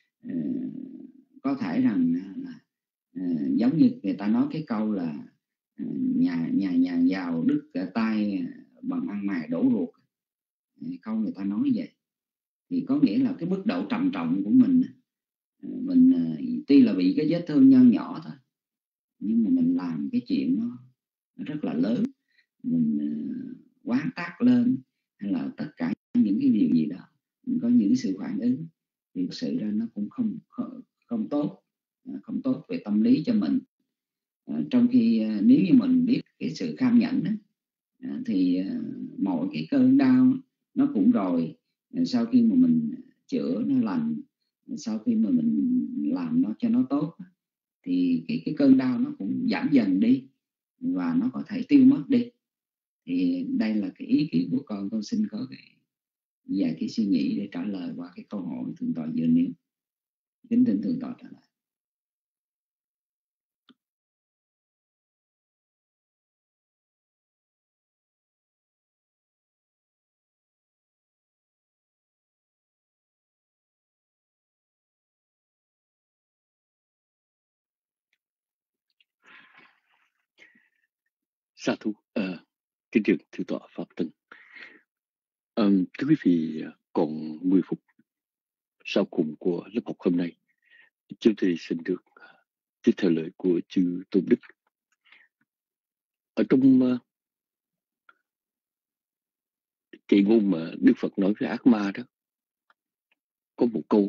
[SPEAKER 4] Có thể rằng là giống như người ta nói cái câu là nhà giàu đứt tay bằng ăn mài đổ ruột. Câu người ta nói vậy thì có nghĩa là cái mức độ trầm trọng của mình tuy là bị cái vết thương nho nhỏ thôi, nhưng mà mình làm cái chuyện nó rất là lớn, mình quá tác lên, hay là tất cả những cái điều gì đó mình có những sự phản ứng, thì thực sự ra nó cũng không tốt, không tốt về tâm lý cho mình. Trong khi nếu như mình biết cái sự kham nhẫn đó, thì mọi cái cơn đau nó cũng rồi, sau khi mà mình chữa nó lành, sau khi mà mình làm nó cho nó tốt, thì cái cơn đau nó cũng giảm dần đi và nó có thể tiêu mất đi. Thì đây là cái ý kiến của con xin có cái vài cái suy nghĩ để trả lời qua cái câu hỏi thượng tọa vừa nêu. Kính thỉnh thượng tọa trả lời.
[SPEAKER 5] Sa thú. Kính thưa thượng tọa Pháp Tân. Thưa quý vị, còn 10 phút sau cùng của lớp học hôm nay, chúng tôi xin được tiếp theo lời của chư Tôn Đức. Ở trong cái ngôn mà Đức Phật nói với ác ma đó, có một câu: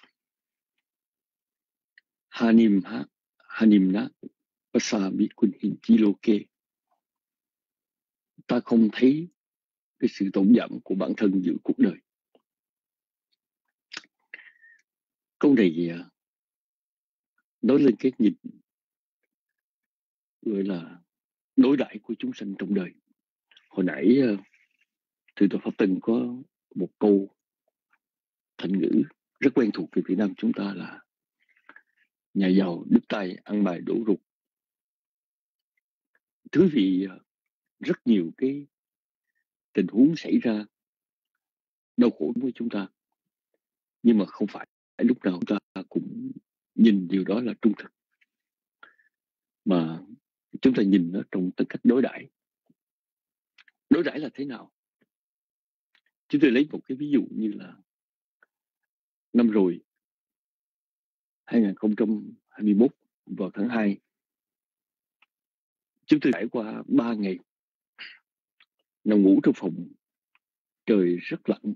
[SPEAKER 5] Hanim na pasami kunhin chiloke. Ta không thấy cái sự tổn giảm của bản thân giữa cuộc đời. Câu này nói lên cái nhìn gọi là đối đãi của chúng sanh trong đời. Hồi nãy thượng tọa Pháp Tân có một câu thành ngữ rất quen thuộc của Việt Nam chúng ta là nhà giàu đứt tay ăn bài đổ rụt. Thưa vị, rất nhiều cái tình huống xảy ra đau khổ với chúng ta, nhưng mà không phải lúc nào chúng ta cũng nhìn điều đó là trung thực, mà chúng ta nhìn nó trong tất cách đối đãi. Đối đãi là thế nào? Chúng tôi lấy một cái ví dụ như là năm rồi 2021 vào tháng 2, chúng tôi trải qua 3 ngày nằm ngủ trong phòng trời rất lạnh,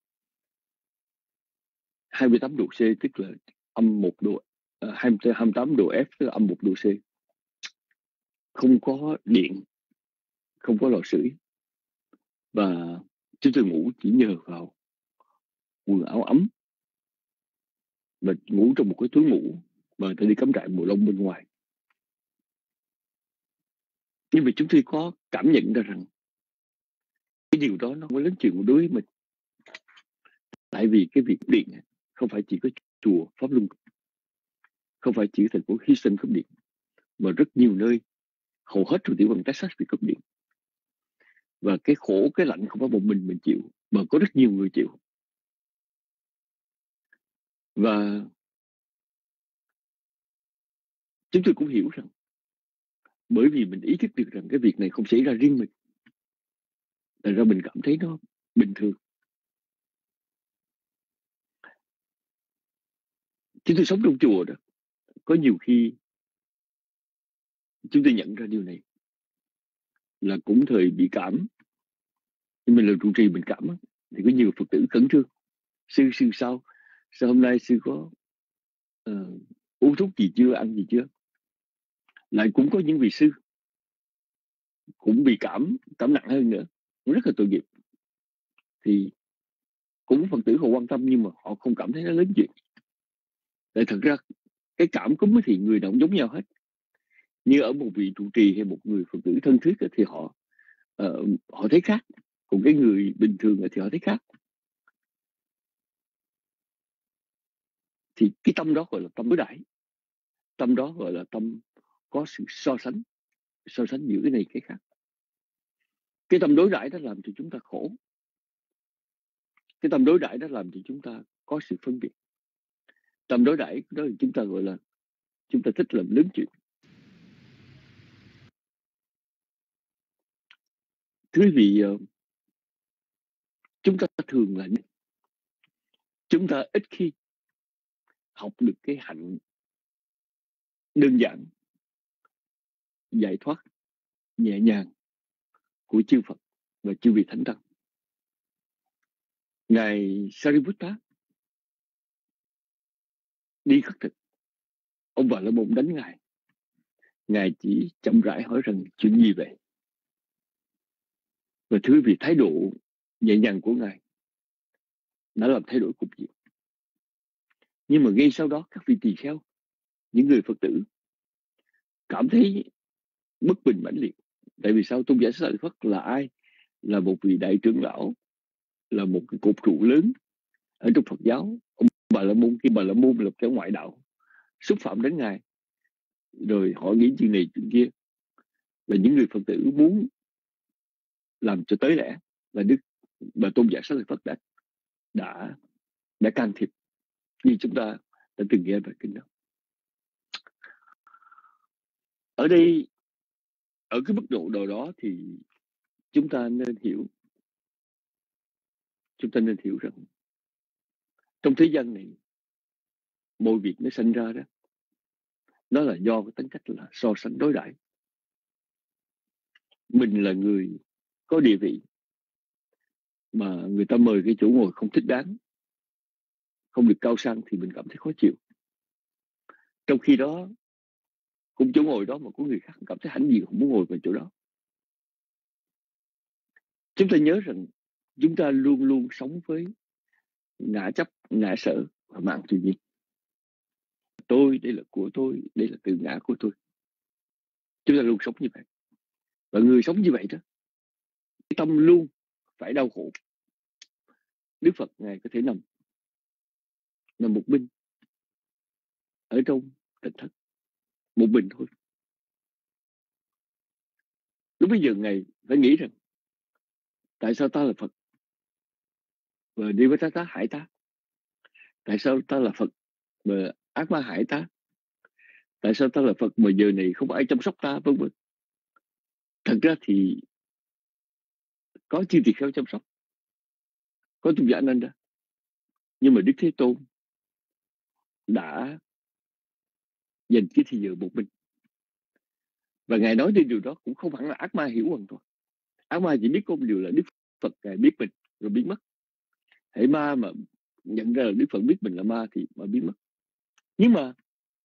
[SPEAKER 5] 28 độ C, tức là âm 1 độ, 28 độ F, tức là âm 1 độ C. Không có điện, không có lò sưởi, và chúng tôi ngủ chỉ nhờ vào quần áo ấm và ngủ trong một cái túi ngủ mà người ta đi cắm trại mùa đông bên ngoài. Nhưng mà chúng tôi có cảm nhận ra rằng cái điều đó nó không có lớn chuyện đối với mình. Tại vì cái việc điện không phải chỉ có chùa Pháp Luân, không phải chỉ thành phố Houston cấp điện, mà rất nhiều nơi, hầu hết trong tiểu bang Texas bị cúp điện. Và cái khổ, cái lạnh không phải một mình chịu, mà có rất nhiều người chịu. Và chúng tôi cũng hiểu rằng bởi vì mình ý thức được rằng cái việc này không xảy ra riêng mình, thành ra mình cảm thấy nó bình thường. Chúng tôi sống trong chùa đó, có nhiều khi chúng tôi nhận ra điều này là cũng thời bị cảm. Nhưng mình là trụ trì mình cảm thì có nhiều Phật tử khẩn trương: sư sao hôm nay sư có uống thuốc gì chưa, ăn gì chưa? Lại cũng có những vị sư cũng bị cảm nặng hơn nữa, rất là tội nghiệp. Thì cũng Phật tử họ quan tâm, nhưng mà họ không cảm thấy nó lớn chuyện. Tại thật ra cái cảm cúm thì người nào cũng giống nhau hết. Như ở một vị trụ trì hay một người Phật tử thân thiết thì họ thấy khác, còn cái người bình thường thì họ thấy khác. Thì cái tâm đó gọi là tâm đối đãi, tâm đó gọi là tâm có sự so sánh giữa cái này cái khác. Cái tâm đối đãi đó làm cho chúng ta khổ, cái tâm đối đãi đó làm cho chúng ta có sự phân biệt. Tâm đối đãi đó thì chúng ta gọi là chúng ta thích làm lớn chuyện. Thưa quý vị, chúng ta thường là chúng ta ít khi học được cái hạnh đơn giản giải thoát nhẹ nhàng của chư Phật và chư vị Thánh Tăng. Ngài Sariputta đi khất thực, ông Bà La Môn đánh Ngài. Ngài chỉ chậm rãi hỏi rằng chuyện gì vậy? Và thưa quý vị, thái độ nhẹ nhàng của Ngài đã làm thay đổi cục diện. Nhưng mà ngay sau đó các vị tỳ kheo, những người Phật tử cảm thấy bất bình mãnh liệt. Tại vì sao? Tôn giả Xá Lợi Phất là ai? Là một vị đại trưởng lão, là một cái cột trụ lớn ở trong Phật giáo. Ông Bà La Môn, khi Bà La Môn là cái ngoại đạo, xúc phạm đến Ngài, rồi họ nghĩ chuyện này chuyện kia, và những người Phật tử muốn làm cho tới lẽ, và Tôn giả Xá Lợi Phất đã can thiệp, như chúng ta đã từng nghe về kinh đó. Ở đây, ở cái mức độ nào đó thì chúng ta nên hiểu rằng trong thế gian này, mọi việc nó sinh ra đó, nó là do cái tính cách là so sánh đối đãi. Mình là người có địa vị mà người ta mời cái chỗ ngồi không thích đáng, không được cao sang, thì mình cảm thấy khó chịu. Trong khi đó, cùng chỗ ngồi đó mà có người khác cảm thấy hãnh diện, không muốn ngồi vào chỗ đó. Chúng ta nhớ rằng chúng ta luôn luôn sống với ngã chấp, ngã sở và mạng tùy nhiên. Tôi, đây là của tôi, đây là tự ngã của tôi. Chúng ta luôn sống như vậy. Và người sống như vậy đó, tâm luôn phải đau khổ. Đức Phật Ngài có thể nằm một mình ở trong tỉnh thất, một mình thôi. Lúc bây giờ Ngài phải nghĩ rằng tại sao ta là Phật và đi với ta hại ta? Tại sao ta là Phật mà ác ma hại ta? Tại sao ta là Phật mà giờ này không ai chăm sóc ta, vân vân. Thật ra thì có chư tỳ kheo chăm sóc, có tôn giả A Nan Đa, nhưng mà Đức Thế Tôn đã dành cái thời giờ một mình. Và Ngài nói đến điều đó cũng không hẳn là ác ma hiểu hoàn toàn. Ác ma chỉ biết có một điều là Đức Phật Ngài biết mình rồi biến mất. Hễ ma mà nhận ra là Đức Phật biết mình là ma thì mà biến mất. Nhưng mà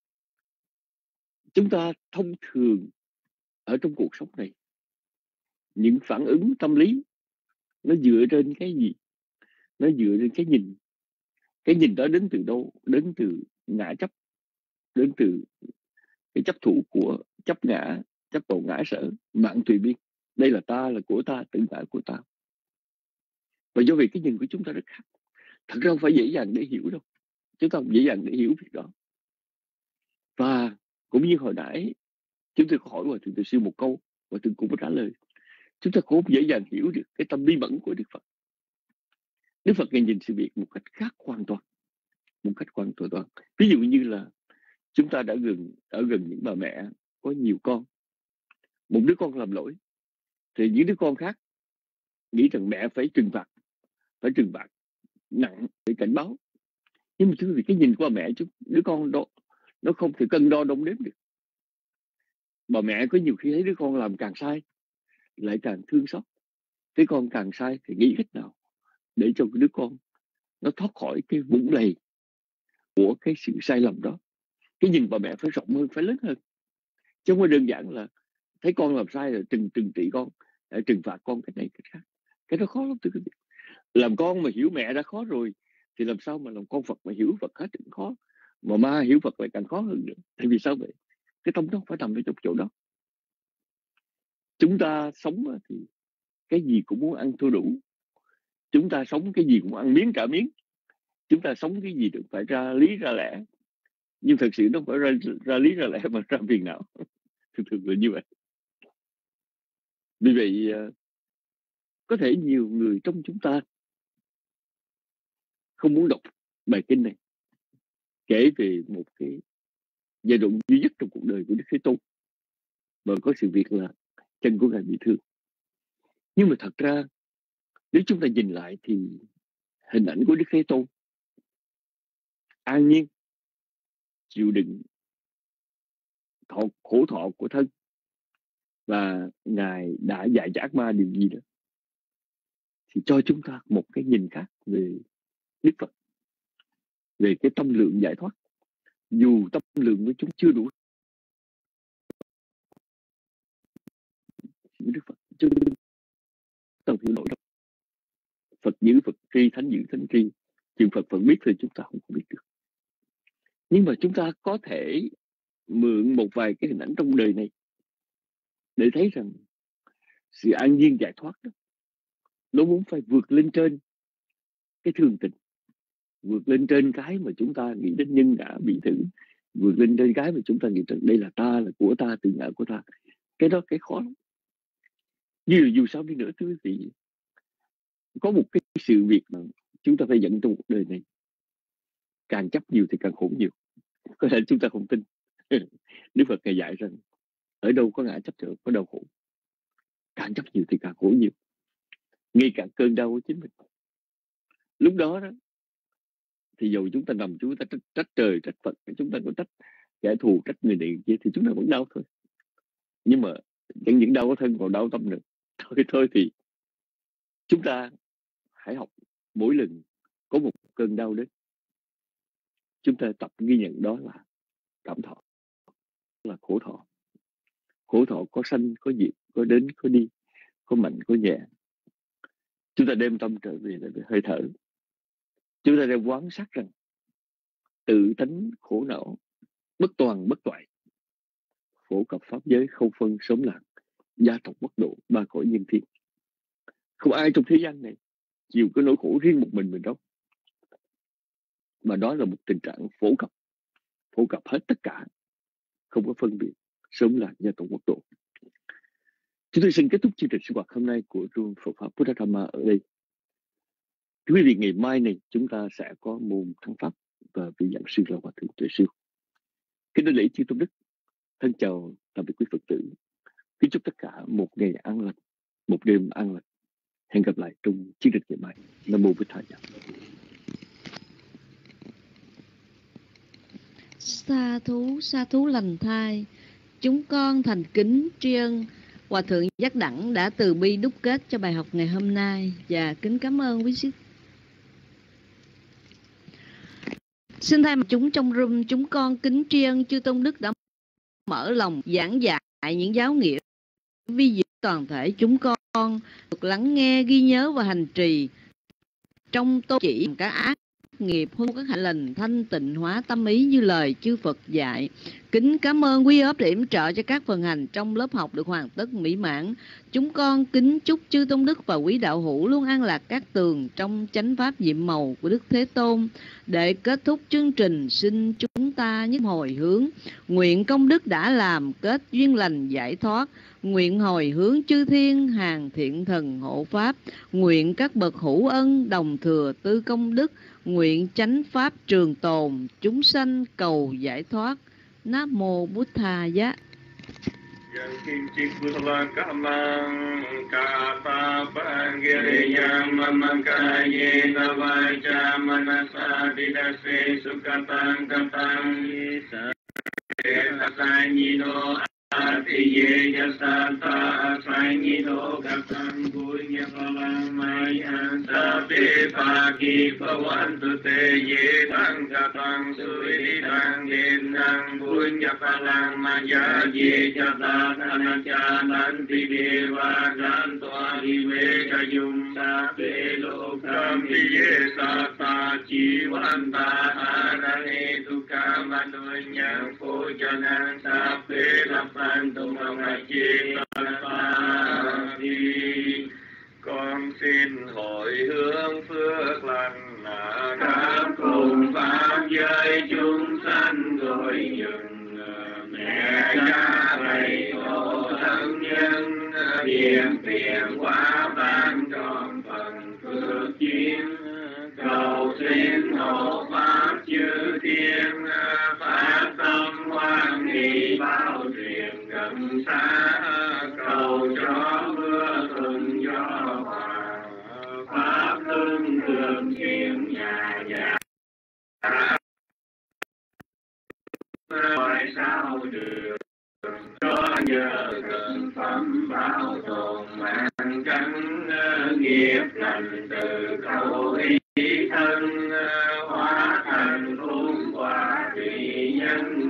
[SPEAKER 5] chúng ta thông thường ở trong cuộc sống này, những phản ứng tâm lý nó dựa trên cái gì? Nó dựa trên cái nhìn. Cái nhìn đó đến từ đâu? Đến từ ngã chấp, đến từ cái chấp thủ của chấp ngã, chấp vào ngã sở, mạng tùy biên. Đây là ta, là của ta, tự ngã của ta. Và do vì cái nhìn của chúng ta rất khác. Thật ra không phải dễ dàng để hiểu đâu. Chúng ta không dễ dàng để hiểu việc đó. Và cũng như hồi nãy chúng tôi có hỏi Hòa Thượng Từ Siêu một câu và Thượng cũng có trả lời. Chúng ta cũng không dễ dàng hiểu được cái tâm bi mẫn của Đức Phật. Đức Phật Ngài nhìn sự việc một cách khác hoàn toàn. Một cách hoàn toàn. Ví dụ như là chúng ta đã ở gần những bà mẹ có nhiều con. Một đứa con làm lỗi thì những đứa con khác nghĩ rằng mẹ phải trừng phạt nặng để cảnh báo. Nhưng mà thưa quý vị, cái nhìn của bà mẹ đứa con đó nó không thể cân đo đong đếm được. Bà mẹ có nhiều khi thấy đứa con làm càng sai lại càng thương xót. Đứa con càng sai thì nghĩ cách nào để cho đứa con nó thoát khỏi cái vũng lầy của cái sự sai lầm đó. Cái nhìn bà mẹ phải rộng hơn, phải lớn hơn, chứ không có đơn giản là thấy con làm sai rồi trừng trị con, trừng phạt con cái này cái khác. Cái đó khó lắm thưa quý vị. Làm con mà hiểu mẹ đã khó rồi thì làm sao mà làm con Phật mà hiểu Phật hết cũng khó, mà ma hiểu Phật lại càng khó hơn nữa. Tại vì sao vậy? Cái tâm nó phải nằm ở trong chỗ đó. Chúng ta sống thì cái gì cũng muốn ăn thua đủ. Chúng ta sống cái gì cũng ăn miếng trả miếng. Chúng ta sống cái gì cũng phải ra lý ra lẽ. Nhưng thật sự nó phải ra lý ra lẽ mà ra phiền não. Thường là như vậy. Vì vậy có thể nhiều người trong chúng ta không muốn đọc bài kinh này, kể về một cái giai đoạn duy nhất trong cuộc đời của Đức Thế Tôn mà có sự việc là chân của Ngài bị thương. Nhưng mà thật ra nếu chúng ta nhìn lại thì hình ảnh của Đức Thế Tôn an nhiên, chịu đựng khổ thọ của thân, và Ngài đã dạy cho ác ma điều gì đó, thì cho chúng ta một cái nhìn khác về Đức Phật, về cái tâm lượng giải thoát. Dù tâm lượng của chúng chưa đủ Đức Phật, chưa tâm hiểu nổi đâu. Phật giữ Phật tri, thánh giữ thánh tri, chừng Phật Phật biết thì chúng ta không biết được. Nhưng mà chúng ta có thể mượn một vài cái hình ảnh trong đời này để thấy rằng sự an nhiên giải thoát đó, nó muốn phải vượt lên trên cái thường tình, vượt lên trên cái mà chúng ta nghĩ đến nhân ngã bị thử, vượt lên trên cái mà chúng ta nghĩ rằng đây là ta, là của ta, tự ngã của ta. Cái đó cái khó lắm. Dù sao đi nữa thưa quý vị, có một cái sự việc mà chúng ta phải dẫn trong một đời này, càng chấp nhiều thì càng khổ nhiều. Có thể chúng ta không tin. Đức Phật Ngài dạy rằng ở đâu có ngã chấp nữa có đau khổ, càng chấp nhiều thì càng khổ nhiều, ngay cả cơn đau của chính mình. Lúc đó đó thì dù chúng ta nằm, chúng ta trách trời trách Phật, chúng ta có trách kẻ thù, trách người này kia, thì chúng ta vẫn đau thôi. Nhưng mà chẳng những đau có thân còn đau tâm nữa. Thôi thì chúng ta hãy học mỗi lần có một cơn đau đến, chúng ta tập ghi nhận đó là cảm thọ, là khổ thọ. Khổ thọ có sanh, có diệt, có đến, có đi, có mạnh, có nhẹ. Chúng ta đem tâm trở về hơi thở. Chúng ta đem quán sát rằng tự tánh khổ não, bất toàn bất toại, phổ cập pháp giới không phân sớm lạc, gia tộc bất độ, ba cõi nhân thiên. Không ai trong thế gian này chịu cái nỗi khổ riêng một mình đâu, mà đó là một tình trạng phổ cập hết tất cả, không có phân biệt sớm lạc, gia tộc bất độ. Chúng tôi xin kết thúc chương trình sinh hoạt hôm nay của Room Phật Pháp Buddha Dhamma ở đây. Thưa quý vị, ngày mai này chúng ta sẽ có môn thắng pháp và vị giảng sư là Hòa Thượng Tuệ Siêu. Kính đảnh lễ chư tôn đức, thân chào tạm biệt quý Phật tử. Kính chúc tất cả một ngày an lành, một đêm an lành. Hẹn gặp lại trong chương trình ngày mai. Nam mô Bụt Thầy.
[SPEAKER 1] Sa thú lành thai. Chúng con thành kính tri ân Hòa Thượng Giác Đẳng đã từ bi đúc kết cho bài học ngày hôm nay, và kính cảm ơn quý sĩ. Xin thay mặt chúng trong room, chúng con kính tri ân chư tôn đức đã mở lòng giảng dạy những giáo nghĩa vi diệu toàn thể. Chúng con được lắng nghe, ghi nhớ và hành trì trong tôn chỉ các ác nghiệp, hôn các hạnh lành, thanh tịnh hóa tâm ý như lời chư Phật dạy. Kính cảm ơn quý ốp để yểm trợ cho các phần hành trong lớp học được hoàn tất mỹ mãn. Chúng con kính chúc chư tôn đức và quý đạo hữu luôn an lạc các tường trong chánh pháp nhiệm màu của Đức Thế Tôn. Để kết thúc chương trình, xin chúng ta nhất hồi hướng, nguyện công đức đã làm kết duyên lành giải thoát, nguyện hồi hướng chư thiên hàng thiện thần hộ pháp, nguyện các bậc hữu ân đồng thừa tư công đức, nguyện chánh pháp trường tồn, chúng sanh cầu giải thoát. Nam mô Bụt Thầy Giá.
[SPEAKER 7] Yang kinchik buddhalang kamang kata panggiriyam mamakaye navaja manasa didase sukatang katang isa asanyino atiye yasata asanyino katang punya palang maya sabi pagi pawantu te ye tang katang suri tang gendang punya palang maya ye jata anacha nanti dewa ganto aliwe kayum sabi lokam ye sata jiwanta anane duka manunya kojanan sabi Pantu Mamachi Panapati. Con xin hồi hướng phước lành các cùng pháp giới chúng sanh gọi nhường mẹ cha thầy tổ thân nhân hiền tiền quá ban tròn phần phước duyên, cầu xin hộ pháp chư thiên phát tâm hoan hỷ bao truyền gần xa, cầu cho mưa thuận gió hòa, pháp luân thường xuyên nhà nhà hỏi sao được cho nhờ gần phẩm bảo tồn mạng trắng nghiệp lành từ cầu ý thân hóa thành uống quả vị nhân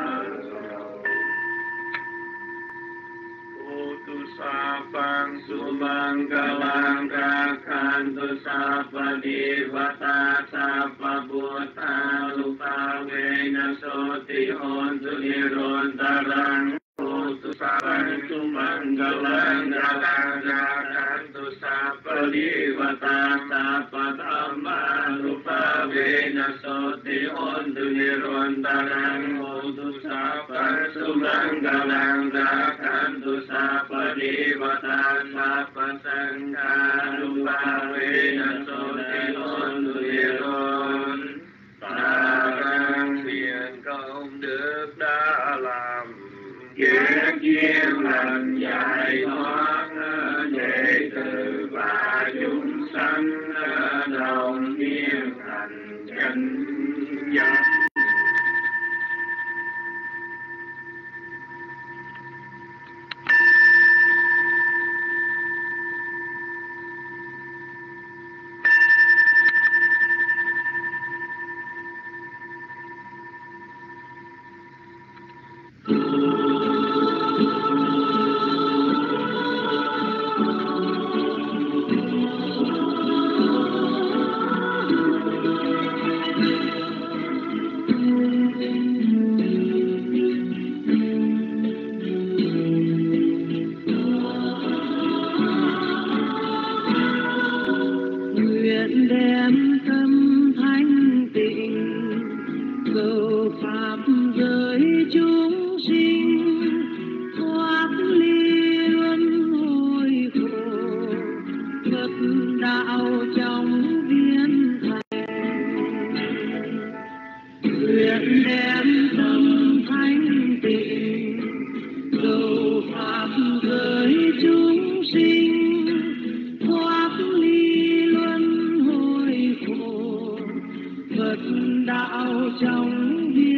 [SPEAKER 7] Sapang sumang galang rakantu sapa divata sapa buta lupa vena soti hontu nirontarang Utu sapang sumang galang rakantu sapa divata sapa dhamma lupa vena soti hontu nirontarang Utu sapang sumang galang rakantu sapa Devata Sapa Sangha Lupa Vena Soti Ôn Luyện Ta nguyện công đức đã làm Kẻ chiêm lành giải thoát Đệ tử và chúng sanh đồng niên thành chánh giác
[SPEAKER 8] đạo trong